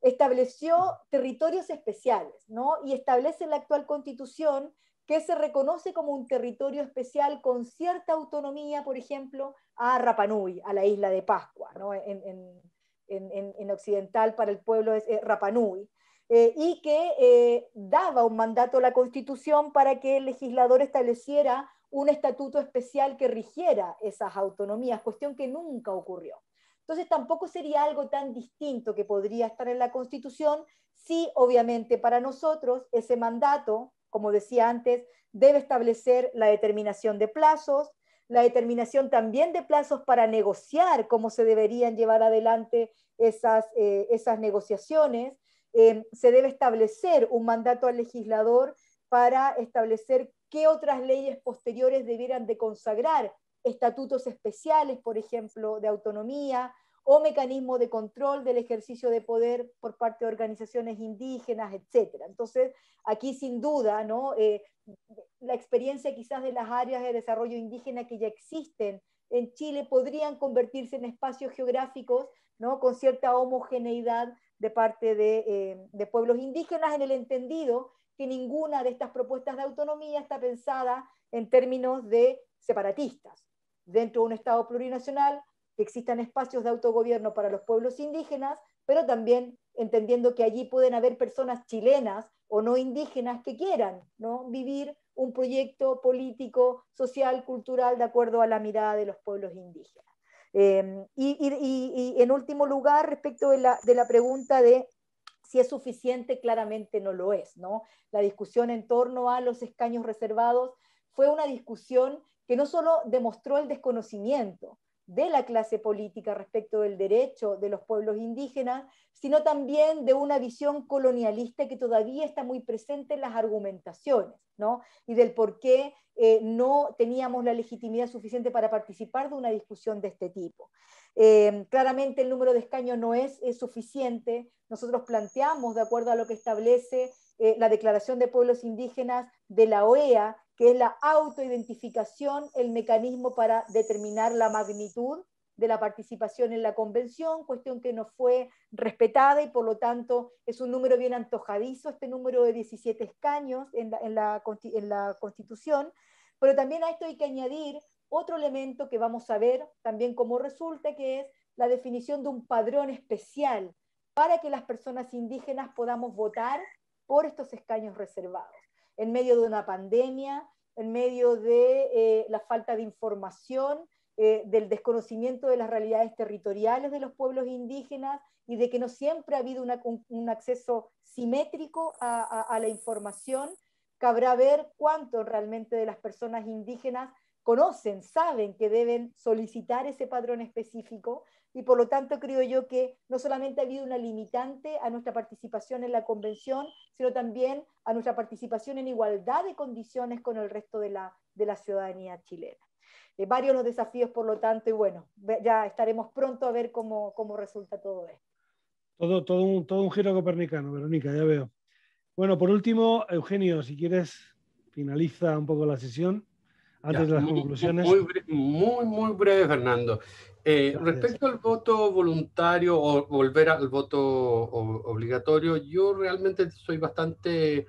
Speaker 5: estableció territorios especiales, ¿no? Y establece en la actual Constitución que se reconoce como un territorio especial con cierta autonomía, por ejemplo, a Rapa Nui, a la isla de Pascua, ¿no? En, en, en, en occidental para el pueblo es eh, Rapa Nui, eh, y que eh, daba un mandato a la Constitución para que el legislador estableciera un estatuto especial que rigiera esas autonomías, cuestión que nunca ocurrió. Entonces tampoco sería algo tan distinto que podría estar en la Constitución si, obviamente, para nosotros ese mandato, como decía antes, debe establecer la determinación de plazos, la determinación también de plazos para negociar cómo se deberían llevar adelante esas, eh, esas negociaciones. Eh, se debe establecer un mandato al legislador para establecer qué otras leyes posteriores debieran de consagrar estatutos especiales, por ejemplo, de autonomía, o mecanismo de control del ejercicio de poder por parte de organizaciones indígenas, etcétera. Entonces, aquí sin duda, ¿no? Eh, la experiencia quizás de las áreas de desarrollo indígena que ya existen en Chile podrían convertirse en espacios geográficos, ¿no? Con cierta homogeneidad de parte de, eh, de pueblos indígenas, en el entendido que ninguna de estas propuestas de autonomía está pensada en términos de separatistas. Dentro de un Estado plurinacional, que existan espacios de autogobierno para los pueblos indígenas, pero también entendiendo que allí pueden haber personas chilenas o no indígenas que quieran, ¿no? Vivir un proyecto político, social, cultural, de acuerdo a la mirada de los pueblos indígenas. Eh, y, y, y en último lugar, respecto de la, de la pregunta de si es suficiente, claramente no lo es, ¿no? La discusión en torno a los escaños reservados fue una discusión que no solo demostró el desconocimiento de la clase política respecto del derecho de los pueblos indígenas, sino también de una visión colonialista que todavía está muy presente en las argumentaciones, ¿no? Y del por qué eh, no teníamos la legitimidad suficiente para participar de una discusión de este tipo. Eh, claramente el número de escaños no es, es suficiente. Nosotros planteamos, de acuerdo a lo que establece eh, la Declaración de Pueblos Indígenas de la O E A, que es la autoidentificación, el mecanismo para determinar la magnitud de la participación en la convención, cuestión que no fue respetada y por lo tanto es un número bien antojadizo, este número de diecisiete escaños en la, en la, en la Constitución, pero también a esto hay que añadir otro elemento que vamos a ver también cómo resulta, que es la definición de un padrón especial para que las personas indígenas podamos votar por estos escaños reservados. En medio de una pandemia, en medio de eh, la falta de información, eh, del desconocimiento de las realidades territoriales de los pueblos indígenas y de que no siempre ha habido una, un, un acceso simétrico a, a, a la información, cabrá ver cuánto realmente de las personas indígenas conocen, saben que deben solicitar ese padrón específico, y por lo tanto creo yo que no solamente ha habido una limitante a nuestra participación en la convención, sino también a nuestra participación en igualdad de condiciones con el resto de la, de la ciudadanía chilena. Eh, varios los desafíos, por lo tanto, y bueno, ya estaremos pronto a ver cómo, cómo resulta todo esto.
Speaker 1: Todo, todo, un, todo un giro copernicano, Verónica, ya veo. Bueno, por último, Eugenio, si quieres, finaliza un poco la sesión. Antes
Speaker 6: Ya,
Speaker 1: de las
Speaker 6: muy,
Speaker 1: conclusiones.
Speaker 6: Muy, muy, muy breve, Fernando. Eh, respecto al voto voluntario o volver al voto obligatorio, yo realmente soy bastante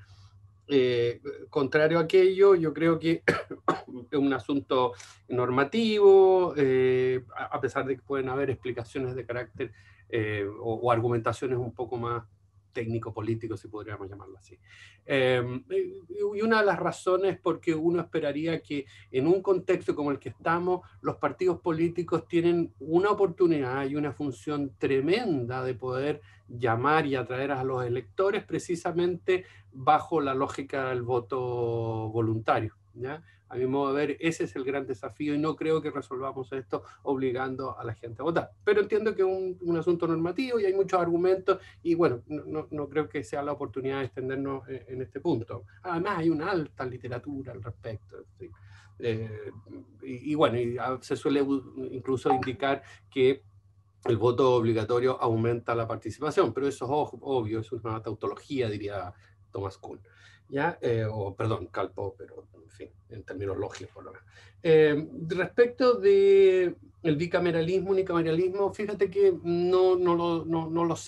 Speaker 6: eh, contrario a aquello. Yo creo que es un asunto normativo, eh, a pesar de que pueden haber explicaciones de carácter eh, o, o argumentaciones un poco más técnico-político, si podríamos llamarlo así. Eh, y una de las razones por que uno esperaría que en un contexto como el que estamos, los partidos políticos tienen una oportunidad y una función tremenda de poder llamar y atraer a los electores precisamente bajo la lógica del voto voluntario, ¿ya? A mi modo de ver, ese es el gran desafío y no creo que resolvamos esto obligando a la gente a votar. Pero entiendo que es un, un asunto normativo y hay muchos argumentos y bueno, no, no creo que sea la oportunidad de extendernos en, en este punto. Además hay una alta literatura al respecto. ¿Sí? Eh, y, y bueno, y se suele incluso indicar que el voto obligatorio aumenta la participación, pero eso es obvio, es una tautología, diría Thomas Kuhn. ¿Ya? Eh, o perdón, Karl Popper, pero en fin, en términos lógicos por lo menos. Eh, respecto de el bicameralismo, unicameralismo, fíjate que no, no, lo, no, no lo sé,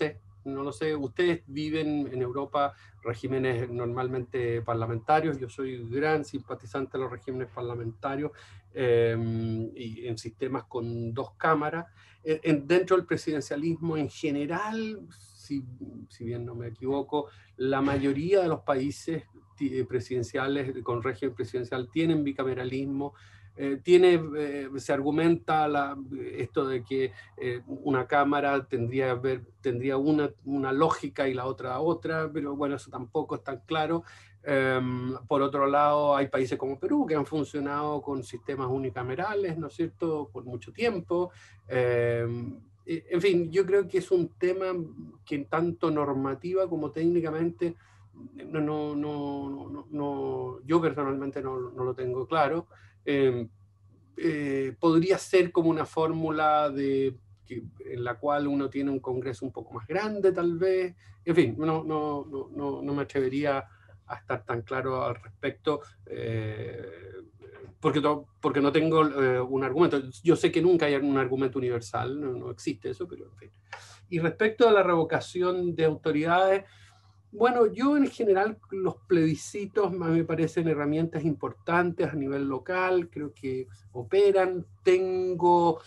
Speaker 6: no lo sé, ustedes viven en Europa regímenes normalmente parlamentarios, yo soy gran simpatizante de los regímenes parlamentarios eh, y en sistemas con dos cámaras. En, dentro del presidencialismo en general, si, si bien no me equivoco, la mayoría de los países presidenciales con régimen presidencial tienen bicameralismo. Eh, tiene, eh, se argumenta la, esto de que eh, una cámara tendría, ver, tendría una, una lógica y la otra otra, pero bueno, eso tampoco es tan claro. Eh, por otro lado, hay países como Perú que han funcionado con sistemas unicamerales, ¿no es cierto?, por mucho tiempo. Eh, en fin, yo creo que es un tema que tanto normativa como técnicamente no, no, no, no, no yo personalmente no, no lo tengo claro. Eh, eh, podría ser como una fórmula de, que, en la cual uno tiene un congreso un poco más grande tal vez. En fin, no, no, no, no, no me atrevería a estar tan claro al respecto eh, porque, to, porque no tengo eh, un argumento. Yo sé que nunca hay un argumento universal, no, no existe eso, pero en fin. Y respecto a la revocación de autoridades, bueno, yo en general los plebiscitos me parecen herramientas importantes a nivel local, creo que operan. Tengo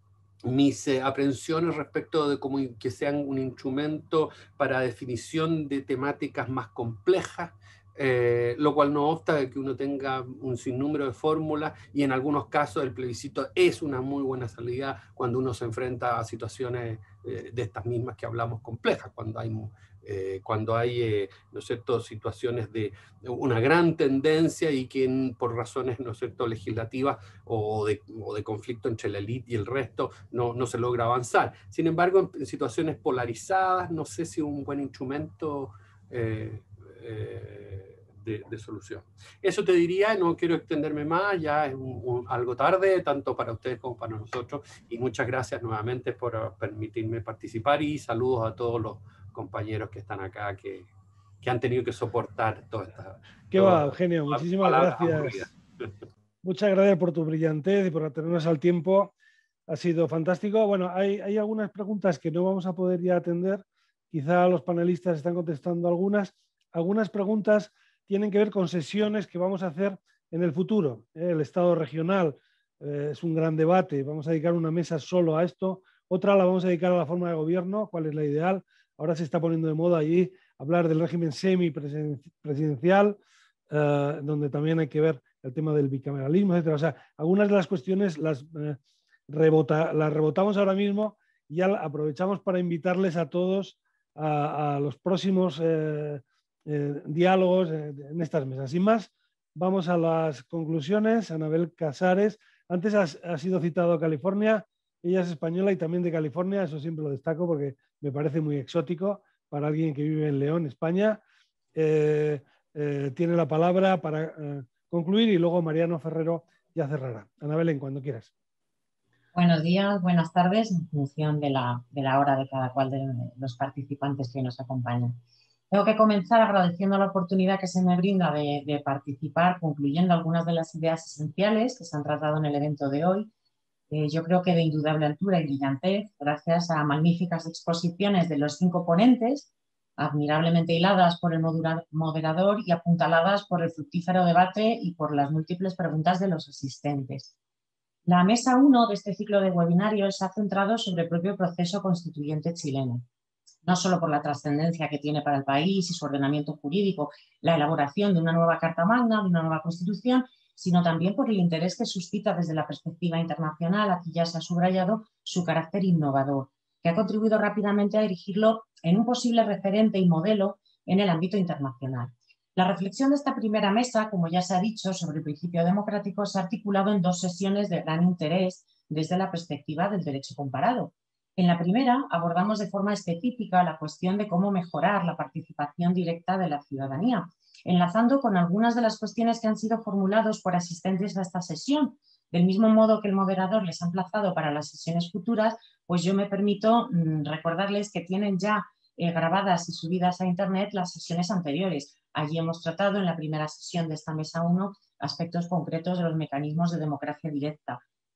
Speaker 6: mis eh, aprensiones respecto de cómo que sean un instrumento para definición de temáticas más complejas, eh, lo cual no obsta de que uno tenga un sinnúmero de fórmulas y en algunos casos el plebiscito es una muy buena salida cuando uno se enfrenta a situaciones eh, de estas mismas que hablamos complejas, cuando hay... Eh, cuando hay, eh, ¿no es cierto?, situaciones de una gran tendencia y que en, por razones, ¿no es cierto?, legislativas o de, o de conflicto entre la élite y el resto no, no se logra avanzar. Sin embargo, en, en situaciones polarizadas, no sé si un buen instrumento eh, eh, de, de solución. Eso te diría, no quiero extenderme más, ya es un, un, algo tarde, tanto para ustedes como para nosotros, y muchas gracias nuevamente por permitirme participar y saludos a todos los compañeros que están acá, que, que han tenido que soportar toda esta...
Speaker 1: ¿Qué va, Eugenio? Muchísimas gracias. Muchas gracias por tu brillantez y por atendernos al tiempo. Ha sido fantástico. Bueno, hay, hay algunas preguntas que no vamos a poder ya atender. Quizá los panelistas están contestando algunas. Algunas preguntas tienen que ver con sesiones que vamos a hacer en el futuro. El Estado regional eh, es un gran debate. Vamos a dedicar una mesa solo a esto. Otra la vamos a dedicar a la forma de gobierno, cuál es la ideal. Ahora se está poniendo de moda allí hablar del régimen semipresidencial, eh, donde también hay que ver el tema del bicameralismo, etcétera. O sea, algunas de las cuestiones las, eh, rebota, las rebotamos ahora mismo y ya aprovechamos para invitarles a todos a, a los próximos eh, eh, diálogos en estas mesas. Sin más, vamos a las conclusiones. Anabel Casares, antes has, ha sido citado a California. Ella es española y también de California, eso siempre lo destaco porque me parece muy exótico para alguien que vive en León, España. Eh, eh, tiene la palabra para eh, concluir y luego Mariano Ferrero ya cerrará. Ana Belén, cuando quieras.
Speaker 7: Buenos días, buenas tardes, en función de la, de la hora de cada cual de los participantes que nos acompañan. Tengo que comenzar agradeciendo la oportunidad que se me brinda de, de participar, concluyendo algunas de las ideas esenciales que se han tratado en el evento de hoy. Eh, yo creo que de indudable altura y brillantez, gracias a magníficas exposiciones de los cinco ponentes, admirablemente hiladas por el moderador y apuntaladas por el fructífero debate y por las múltiples preguntas de los asistentes. La mesa uno de este ciclo de webinarios se ha centrado sobre el propio proceso constituyente chileno, no solo por la trascendencia que tiene para el país y su ordenamiento jurídico, la elaboración de una nueva Carta Magna, de una nueva Constitución, sino también por el interés que suscita desde la perspectiva internacional. Aquí ya se ha subrayado su carácter innovador, que ha contribuido rápidamente a erigirlo en un posible referente y modelo en el ámbito internacional. La reflexión de esta primera mesa, como ya se ha dicho, sobre el principio democrático, se ha articulado en dos sesiones de gran interés desde la perspectiva del derecho comparado. En la primera abordamos de forma específica la cuestión de cómo mejorar la participación directa de la ciudadanía, enlazando con algunas de las cuestiones que han sido formuladas por asistentes a esta sesión. Del mismo modo que el moderador les ha emplazado para las sesiones futuras, pues yo me permito mmm, recordarles que tienen ya eh, grabadas y subidas a internet las sesiones anteriores. Allí hemos tratado en la primera sesión de esta mesa uno aspectos concretos de los mecanismos de democracia directa.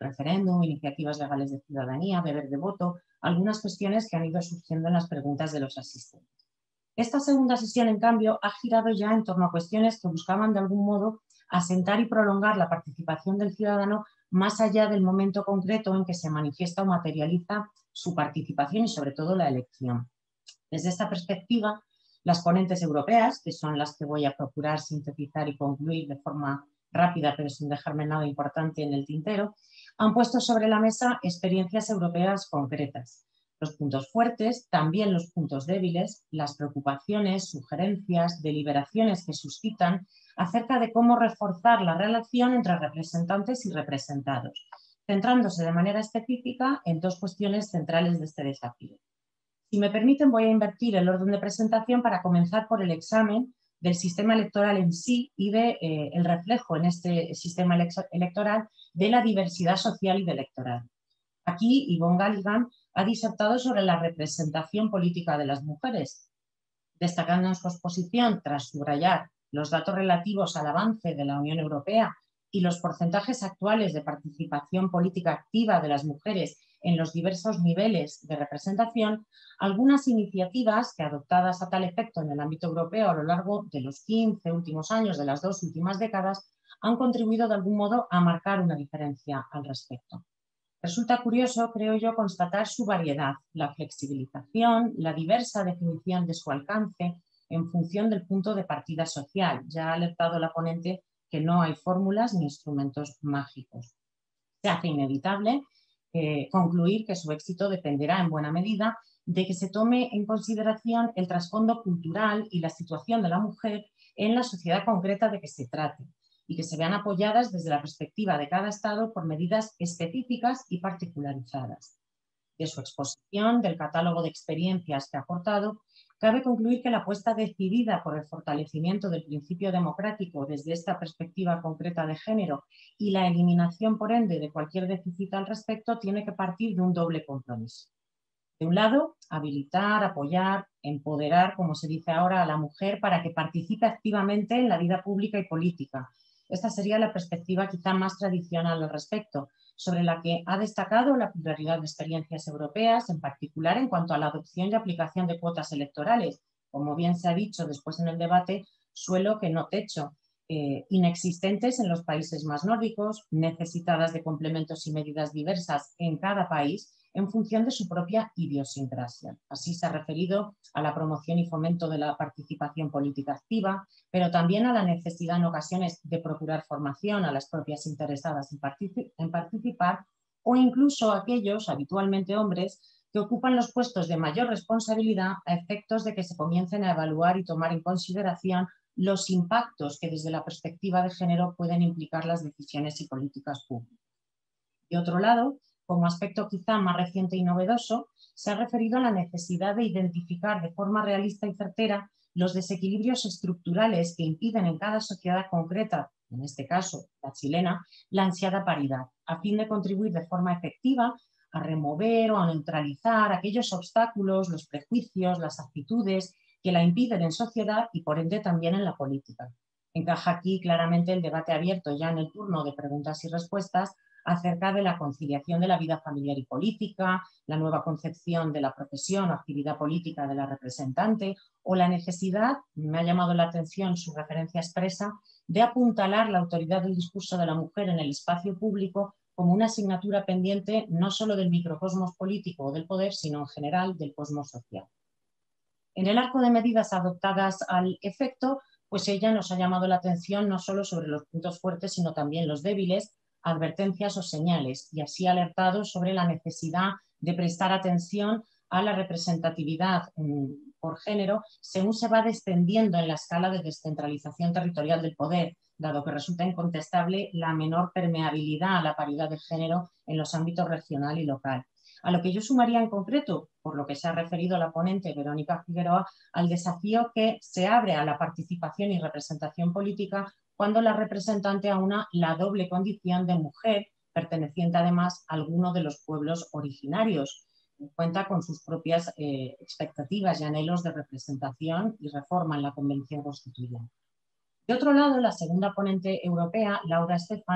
Speaker 7: referéndum, iniciativas legales de ciudadanía, deber de voto, algunas cuestiones que han ido surgiendo en las preguntas de los asistentes. Esta segunda sesión, en cambio, ha girado ya en torno a cuestiones que buscaban de algún modo asentar y prolongar la participación del ciudadano más allá del momento concreto en que se manifiesta o materializa su participación y sobre todo la elección. Desde esta perspectiva, las ponentes europeas, que son las que voy a procurar sintetizar y concluir de forma rápida pero sin dejarme nada importante en el tintero, han puesto sobre la mesa experiencias europeas concretas. Los puntos fuertes, también los puntos débiles, las preocupaciones, sugerencias, deliberaciones que suscitan acerca de cómo reforzar la relación entre representantes y representados, centrándose de manera específica en dos cuestiones centrales de este desafío. Si me permiten, voy a invertir el orden de presentación para comenzar por el examen del sistema electoral en sí y de, eh, el reflejo en este sistema electoral de la diversidad social y de electoral. Aquí, Yvonne Galligan ha disertado sobre la representación política de las mujeres, destacando en su exposición, tras subrayar los datos relativos al avance de la Unión Europea y los porcentajes actuales de participación política activa de las mujeres en los diversos niveles de representación, algunas iniciativas que, adoptadas a tal efecto en el ámbito europeo a lo largo de los quince últimos años de las dos últimas décadas, han contribuido de algún modo a marcar una diferencia al respecto. Resulta curioso, creo yo, constatar su variedad, la flexibilización, la diversa definición de su alcance en función del punto de partida social. Ya ha alertado la ponente que no hay fórmulas ni instrumentos mágicos. Se hace inevitable eh, concluir que su éxito dependerá en buena medida de que se tome en consideración el trasfondo cultural y la situación de la mujer en la sociedad concreta de que se trate, y que se vean apoyadas desde la perspectiva de cada Estado por medidas específicas y particularizadas. De su exposición, del catálogo de experiencias que ha aportado, cabe concluir que la apuesta decidida por el fortalecimiento del principio democrático desde esta perspectiva concreta de género y la eliminación, por ende, de cualquier déficit al respecto, tiene que partir de un doble compromiso. De un lado, habilitar, apoyar, empoderar, como se dice ahora, a la mujer para que participe activamente en la vida pública y política. Esta sería la perspectiva quizá más tradicional al respecto, sobre la que ha destacado la pluralidad de experiencias europeas, en particular en cuanto a la adopción y aplicación de cuotas electorales, como bien se ha dicho después en el debate, suelo que no techo, eh, inexistentes en los países más nórdicos, necesitadas de complementos y medidas diversas en cada país, en función de su propia idiosincrasia. Así se ha referido a la promoción y fomento de la participación política activa, pero también a la necesidad en ocasiones de procurar formación a las propias interesadas en, particip en participar, o incluso a aquellos, habitualmente hombres, que ocupan los puestos de mayor responsabilidad a efectos de que se comiencen a evaluar y tomar en consideración los impactos que desde la perspectiva de género pueden implicar las decisiones y políticas públicas. De otro lado, como aspecto quizá más reciente y novedoso, se ha referido a la necesidad de identificar de forma realista y certera los desequilibrios estructurales que impiden en cada sociedad concreta, en este caso la chilena, la ansiada paridad, a fin de contribuir de forma efectiva a remover o a neutralizar aquellos obstáculos, los prejuicios, las actitudes que la impiden en sociedad y por ende también en la política. Encaja aquí claramente el debate abierto ya en el turno de preguntas y respuestas acerca de la conciliación de la vida familiar y política, la nueva concepción de la profesión o actividad política de la representante o la necesidad, me ha llamado la atención su referencia expresa, de apuntalar la autoridad del discurso de la mujer en el espacio público como una asignatura pendiente no solo del microcosmos político o del poder, sino en general del cosmos social. En el arco de medidas adoptadas al efecto, pues ella nos ha llamado la atención no solo sobre los puntos fuertes, sino también los débiles, advertencias o señales, y así ha alertado sobre la necesidad de prestar atención a la representatividad por género según se va descendiendo en la escala de descentralización territorial del poder, dado que resulta incontestable la menor permeabilidad a la paridad de género en los ámbitos regional y local. A lo que yo sumaría en concreto, por lo que se ha referido la ponente Verónica Figueroa, al desafío que se abre a la participación y representación política cuando la representante aúna la doble condición de mujer, perteneciente además a alguno de los pueblos originarios, cuenta con sus propias eh, expectativas y anhelos de representación y reforma en la Convención Constituyente. De otro lado, la segunda ponente europea, Laura Stefan,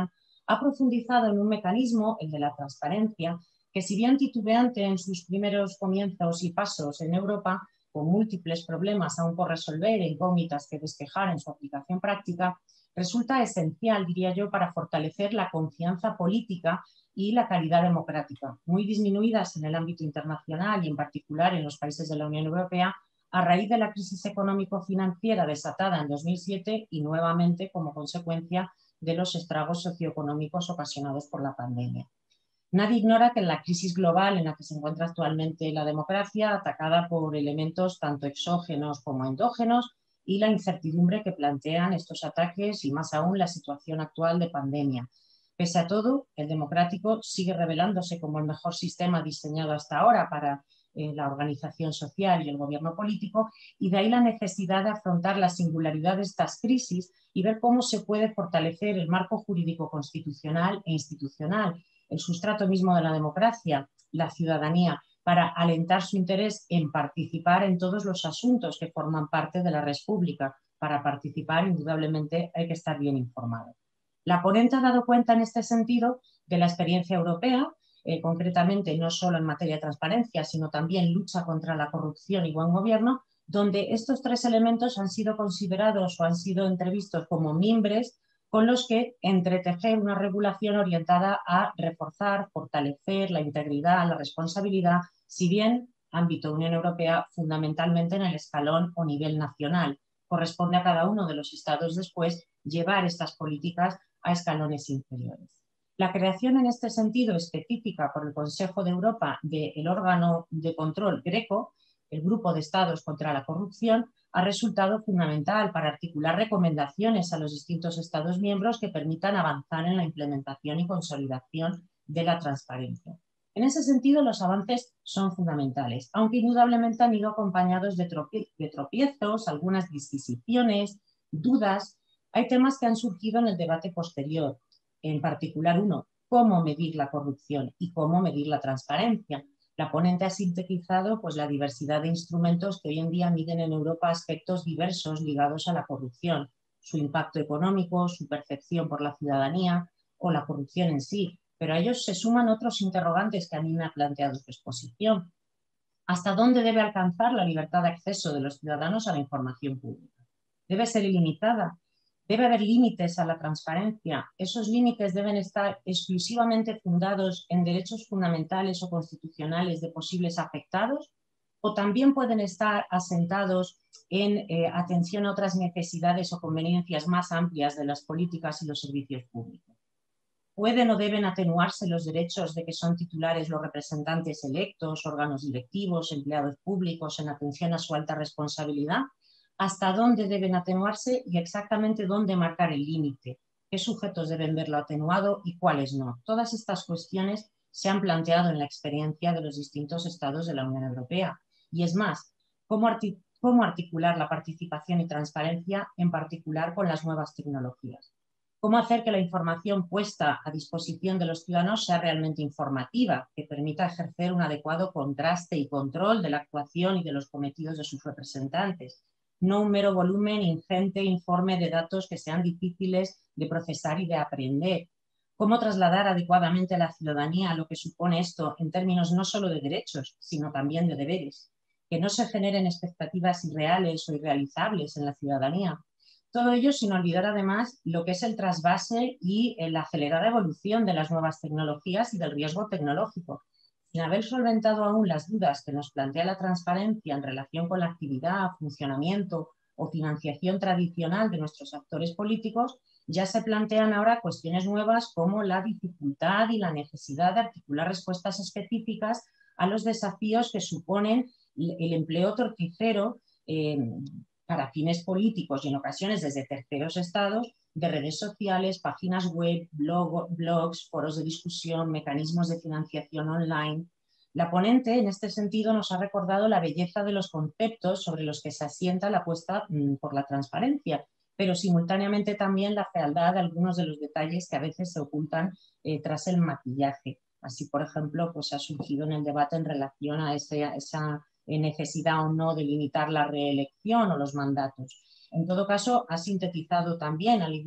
Speaker 7: ha profundizado en un mecanismo, el de la transparencia, que si bien titubeante en sus primeros comienzos y pasos en Europa, con múltiples problemas aún por resolver e incógnitas que despejar en su aplicación práctica, resulta esencial, diría yo, para fortalecer la confianza política y la calidad democrática, muy disminuidas en el ámbito internacional y en particular en los países de la Unión Europea, a raíz de la crisis económico-financiera desatada en dos mil siete y nuevamente como consecuencia de los estragos socioeconómicos ocasionados por la pandemia. Nadie ignora que en la crisis global en la que se encuentra actualmente la democracia, atacada por elementos tanto exógenos como endógenos, y la incertidumbre que plantean estos ataques y más aún la situación actual de pandemia. Pese a todo, el democrático sigue revelándose como el mejor sistema diseñado hasta ahora para eh, la organización social y el gobierno político, y de ahí la necesidad de afrontar la singularidad de estas crisis y ver cómo se puede fortalecer el marco jurídico constitucional e institucional, el sustrato mismo de la democracia, la ciudadanía, para alentar su interés en participar en todos los asuntos que forman parte de la red pública. Para participar, indudablemente, hay que estar bien informado. La ponente ha dado cuenta en este sentido de la experiencia europea, eh, concretamente no solo en materia de transparencia, sino también lucha contra la corrupción y buen gobierno, donde estos tres elementos han sido considerados o han sido entrevistos como mimbres con los que entretejer una regulación orientada a reforzar, fortalecer la integridad, la responsabilidad, si bien ámbito Unión Europea fundamentalmente en el escalón o nivel nacional. Corresponde a cada uno de los estados después llevar estas políticas a escalones inferiores. La creación en este sentido específica por el Consejo de Europa del órgano de control Greco, el Grupo de Estados contra la Corrupción, ha resultado fundamental para articular recomendaciones a los distintos Estados miembros que permitan avanzar en la implementación y consolidación de la transparencia. En ese sentido, los avances son fundamentales, aunque indudablemente han ido acompañados de, tropie de tropiezos, algunas disquisiciones, dudas. Hay temas que han surgido en el debate posterior, en particular uno, cómo medir la corrupción y cómo medir la transparencia. La ponente ha sintetizado pues, la diversidad de instrumentos que hoy en día miden en Europa aspectos diversos ligados a la corrupción, su impacto económico, su percepción por la ciudadanía o la corrupción en sí, pero a ellos se suman otros interrogantes que a mí me ha planteado su exposición. ¿Hasta dónde debe alcanzar la libertad de acceso de los ciudadanos a la información pública? ¿Debe ser ilimitada? ¿Debe haber límites a la transparencia? ¿Esos límites deben estar exclusivamente fundados en derechos fundamentales o constitucionales de posibles afectados? ¿O también pueden estar asentados en eh, atención a otras necesidades o conveniencias más amplias de las políticas y los servicios públicos? ¿Pueden o deben atenuarse los derechos de que son titulares los representantes electos, órganos directivos, empleados públicos en atención a su alta responsabilidad? ¿Hasta dónde deben atenuarse y exactamente dónde marcar el límite? ¿Qué sujetos deben verlo atenuado y cuáles no? Todas estas cuestiones se han planteado en la experiencia de los distintos estados de la Unión Europea. Y es más, ¿cómo, artic- cómo articular la participación y transparencia, en particular con las nuevas tecnologías? ¿Cómo hacer que la información puesta a disposición de los ciudadanos sea realmente informativa, que permita ejercer un adecuado contraste y control de la actuación y de los cometidos de sus representantes? No un mero volumen ingente informe de datos que sean difíciles de procesar y de aprender. ¿Cómo trasladar adecuadamente a la ciudadanía lo que supone esto en términos no solo de derechos, sino también de deberes? Que no se generen expectativas irreales o irrealizables en la ciudadanía. Todo ello sin olvidar además lo que es el trasvase y la acelerada evolución de las nuevas tecnologías y del riesgo tecnológico. Sin haber solventado aún las dudas que nos plantea la transparencia en relación con la actividad, funcionamiento o financiación tradicional de nuestros actores políticos, ya se plantean ahora cuestiones nuevas como la dificultad y la necesidad de articular respuestas específicas a los desafíos que suponen el empleo torticero eh, para fines políticos y en ocasiones desde terceros estados de redes sociales, páginas web, blog, blogs, foros de discusión, mecanismos de financiación online. La ponente, en este sentido, nos ha recordado la belleza de los conceptos sobre los que se asienta la apuesta mmm, por la transparencia, pero simultáneamente también la fealdad de algunos de los detalles que a veces se ocultan eh, tras el maquillaje. Así, por ejemplo, pues ha surgido en el debate en relación a, ese, a esa necesidad o no de limitar la reelección o los mandatos. En todo caso, ha sintetizado también, al igual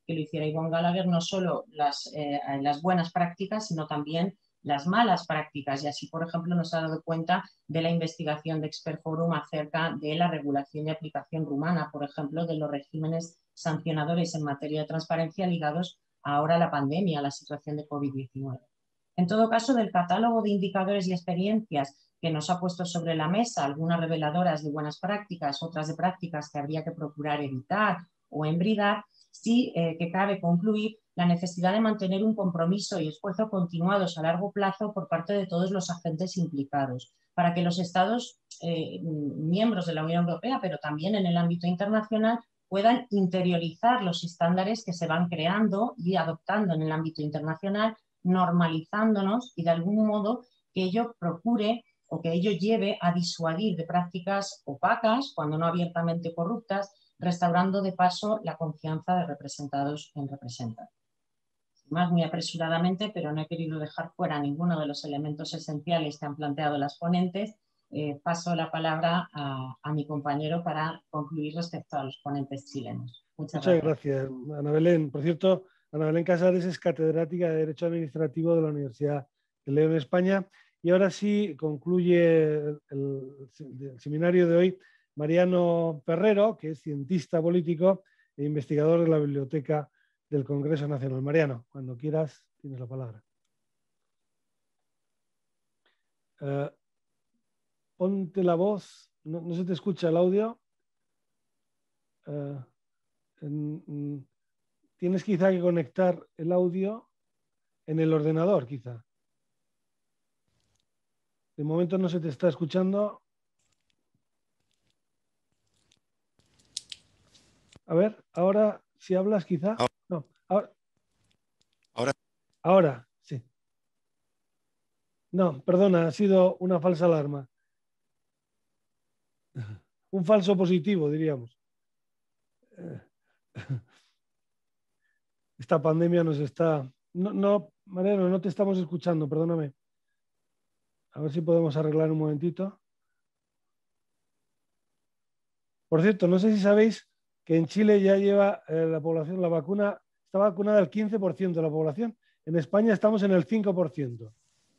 Speaker 7: que lo hiciera Yvonne Gallagher, no solo las, eh, las buenas prácticas, sino también las malas prácticas. Y así, por ejemplo, nos ha dado cuenta de la investigación de Expert Forum acerca de la regulación y aplicación rumana, por ejemplo, de los regímenes sancionadores en materia de transparencia ligados ahora a la pandemia, a la situación de COVID diecinueve. En todo caso, del catálogo de indicadores y experiencias que nos ha puesto sobre la mesa, algunas reveladoras de buenas prácticas, otras de prácticas que habría que procurar evitar o embridar, sí eh, que cabe concluir la necesidad de mantener un compromiso y esfuerzo continuados a largo plazo por parte de todos los agentes implicados, para que los Estados eh, miembros de la Unión Europea, pero también en el ámbito internacional, puedan interiorizar los estándares que se van creando y adoptando en el ámbito internacional, normalizándonos y de algún modo que ello procure o que ello lleve a disuadir de prácticas opacas, cuando no abiertamente corruptas, restaurando de paso la confianza de representados en representantes. Más muy apresuradamente, pero no he querido dejar fuera ninguno de los elementos esenciales que han planteado las ponentes. Eh, paso la palabra a, a mi compañero para concluir respecto a los ponentes chilenos. Muchas,
Speaker 1: Muchas
Speaker 7: gracias.
Speaker 1: gracias, Ana Belén. Por cierto, Ana Belén Casares es catedrática de Derecho Administrativo de la Universidad de León, en España. Y ahora sí concluye el, el, el seminario de hoy Mariano Perrero, que es cientista político e investigador de la Biblioteca del Congreso Nacional. Mariano, cuando quieras, tienes la palabra. Uh, ponte la voz, no, no se te escucha el audio. Uh, en, en, tienes quizá que conectar el audio en el ordenador, quizá. De momento no se te está escuchando. A ver, ahora, si hablas quizá.
Speaker 8: Ahora.
Speaker 1: No, ahora.
Speaker 8: Ahora.
Speaker 1: Ahora, sí. No, perdona, ha sido una falsa alarma. Un falso positivo, diríamos. Esta pandemia nos está... No, no, Mariano, no te estamos escuchando, perdóname. A ver si podemos arreglar un momentito. Por cierto, no sé si sabéis que en Chile ya lleva eh, la población, la vacuna, está vacunada el quince por ciento de la población. En España estamos en el cinco por ciento.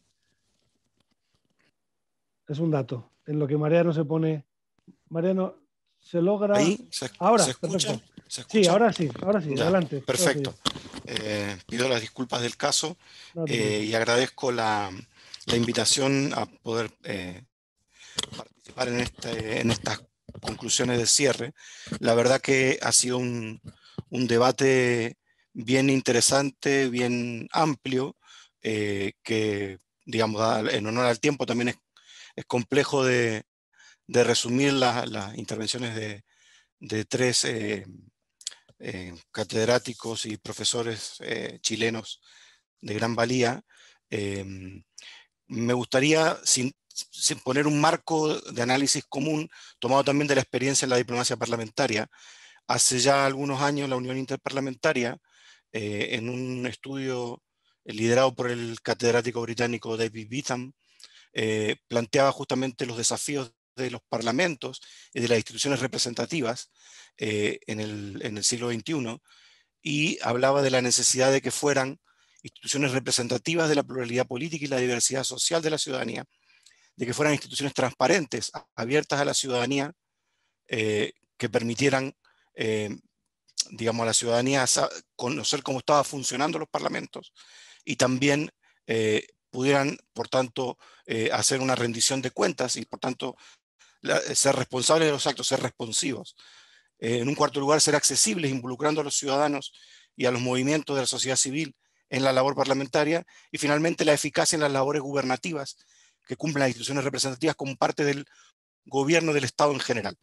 Speaker 1: Es un dato en lo que Mariano se pone. Mariano, se logra...
Speaker 8: ¿Ahí? ¿Se,
Speaker 1: ahora,
Speaker 8: ¿se escucha?
Speaker 1: perfecto.
Speaker 8: ¿Se escucha?
Speaker 1: Sí, ahora sí, ahora sí,
Speaker 8: ya,
Speaker 1: adelante.
Speaker 8: Perfecto.
Speaker 1: Ahora sí.
Speaker 8: Eh, pido las disculpas del caso
Speaker 1: No
Speaker 8: eh, y agradezco la, la invitación a poder eh, participar en, este, en estas conclusiones de cierre. La verdad que ha sido un, un debate bien interesante, bien amplio, eh, que, digamos, en honor al tiempo también es, es complejo de, de resumir las la intervenciones de, de tres eh, eh, catedráticos y profesores eh, chilenos de gran valía. Eh, me gustaría, sin, sin poner un marco de análisis común, tomado también de la experiencia en la diplomacia parlamentaria. Hace ya algunos años la Unión Interparlamentaria, eh, en un estudio liderado por el catedrático británico David Beetham, eh, planteaba justamente los desafíos de los parlamentos y de las instituciones representativas eh, en, el, en el siglo veintiuno, y hablaba de la necesidad de que fueran instituciones representativas de la pluralidad política y la diversidad social de la ciudadanía, de que fueran instituciones transparentes, abiertas a la ciudadanía, eh, que permitieran, eh, digamos, a la ciudadanía conocer cómo estaban funcionando los parlamentos y también eh, pudieran, por tanto, eh, hacer una rendición de cuentas y, por tanto, la, ser responsables de los actos, ser responsivos. Eh, en un cuarto lugar, ser accesibles, involucrando a los ciudadanos y a los movimientos de la sociedad civil en la labor parlamentaria. Y finalmente, la eficacia en las labores gubernativas que cumplen las instituciones representativas como parte del gobierno del Estado en general.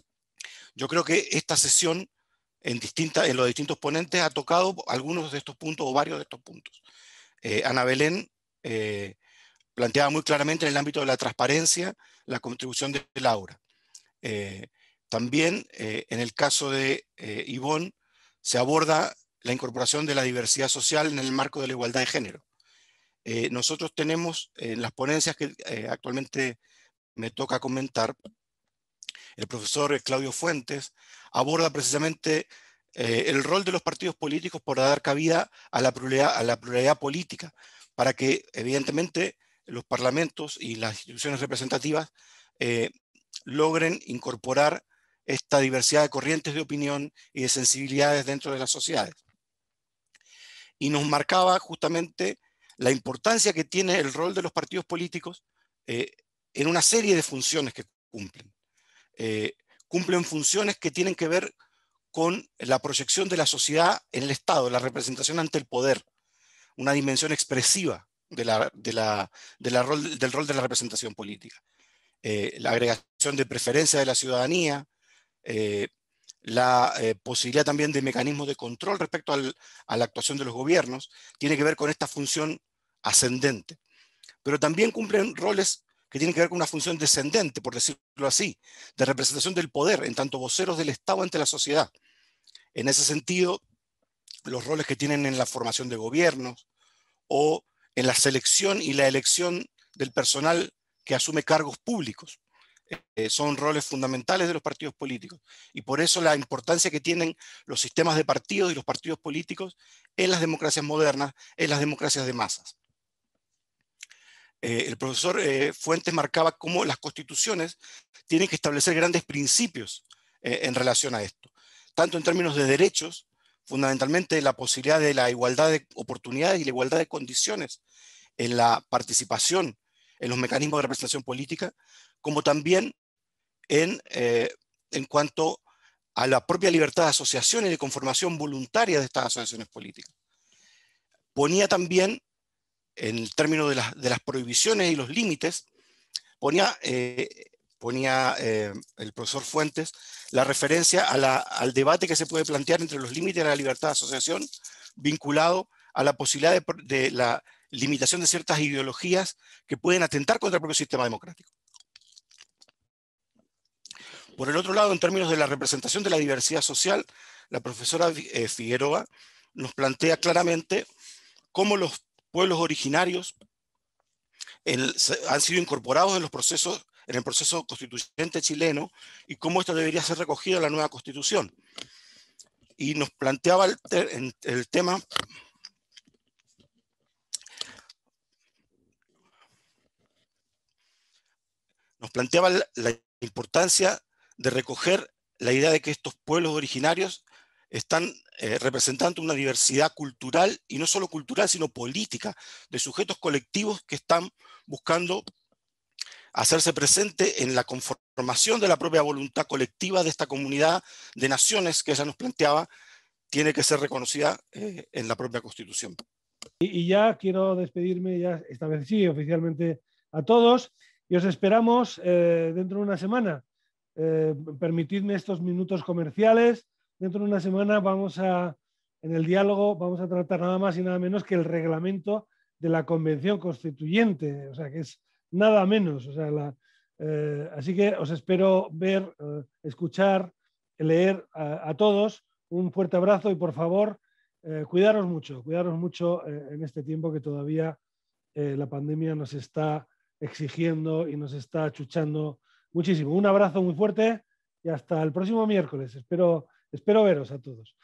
Speaker 8: Yo creo que esta sesión, en, distinta, en los distintos ponentes, ha tocado algunos de estos puntos o varios de estos puntos. Eh, Ana Belén eh, planteaba muy claramente en el ámbito de la transparencia la contribución de Laura. Eh, también eh, en el caso de eh, Yvonne se aborda la incorporación de la diversidad social en el marco de la igualdad de género. Eh, nosotros tenemos en las ponencias que eh, actualmente me toca comentar, el profesor Claudio Fuentes aborda precisamente eh, el rol de los partidos políticos para dar cabida a la pluralidad, a la pluralidad política, para que evidentemente los parlamentos y las instituciones representativas eh, logren incorporar esta diversidad de corrientes de opinión y de sensibilidades dentro de las sociedades. Y nos marcaba justamente la importancia que tiene el rol de los partidos políticos eh, en una serie de funciones que cumplen. Eh, cumplen funciones que tienen que ver con la proyección de la sociedad en el Estado, la representación ante el poder, una dimensión expresiva de la, de la, de la rol, del rol de la representación política. Eh, la agregación de preferencia de la ciudadanía, eh, la eh, posibilidad también de mecanismos de control respecto al, a la actuación de los gobiernos, tiene que ver con esta función ascendente. Pero también cumplen roles que tienen que ver con una función descendente, por decirlo así, de representación del poder, en tanto voceros del Estado ante la sociedad. En ese sentido, los roles que tienen en la formación de gobiernos o en la selección y la elección del personal que asume cargos públicos. Eh, son roles fundamentales de los partidos políticos y por eso la importancia que tienen los sistemas de partidos y los partidos políticos en las democracias modernas, en las democracias de masas. Eh, el profesor eh, Fuentes marcaba cómo las constituciones tienen que establecer grandes principios eh, en relación a esto, tanto en términos de derechos, fundamentalmente la posibilidad de la igualdad de oportunidades y la igualdad de condiciones en la participación en los mecanismos de representación política, como también en, eh, en cuanto a la propia libertad de asociación y de conformación voluntaria de estas asociaciones políticas. Ponía también, en el término de, la, de las prohibiciones y los límites, ponía, eh, ponía eh, el profesor Fuentes la referencia a la, al debate que se puede plantear entre los límites de la libertad de asociación vinculado a la posibilidad de, de la limitación de ciertas ideologías que pueden atentar contra el propio sistema democrático. Por el otro lado, en términos de la representación de la diversidad social, la profesora eh, Figueroa nos plantea claramente cómo los pueblos originarios el, han sido incorporados en, los procesos, en el proceso constituyente chileno y cómo esto debería ser recogido en la nueva constitución. Y nos planteaba el, el, el tema... Nos planteaba la, la importancia de recoger la idea de que estos pueblos originarios están eh, representando una diversidad cultural, y no solo cultural, sino política, de sujetos colectivos que están buscando hacerse presente en la conformación de la propia voluntad colectiva de esta comunidad de naciones que ella nos planteaba, tiene que ser reconocida eh, en la propia Constitución.
Speaker 1: Y, y ya quiero despedirme, ya esta vez sí, oficialmente a todos. Y os esperamos eh, dentro de una semana. Eh, permitidme estos minutos comerciales. Dentro de una semana vamos a, en el diálogo, vamos a tratar nada más y nada menos que el reglamento de la Convención Constituyente. O sea, que es nada menos. O sea, la, eh, así que os espero ver, eh, escuchar, leer a, a todos. Un fuerte abrazo y por favor, eh, cuidaros mucho, cuidaros mucho eh, en este tiempo que todavía eh, la pandemia nos está exigiendo y nos está achuchando muchísimo. Un abrazo muy fuerte y hasta el próximo miércoles. Espero, espero veros a todos.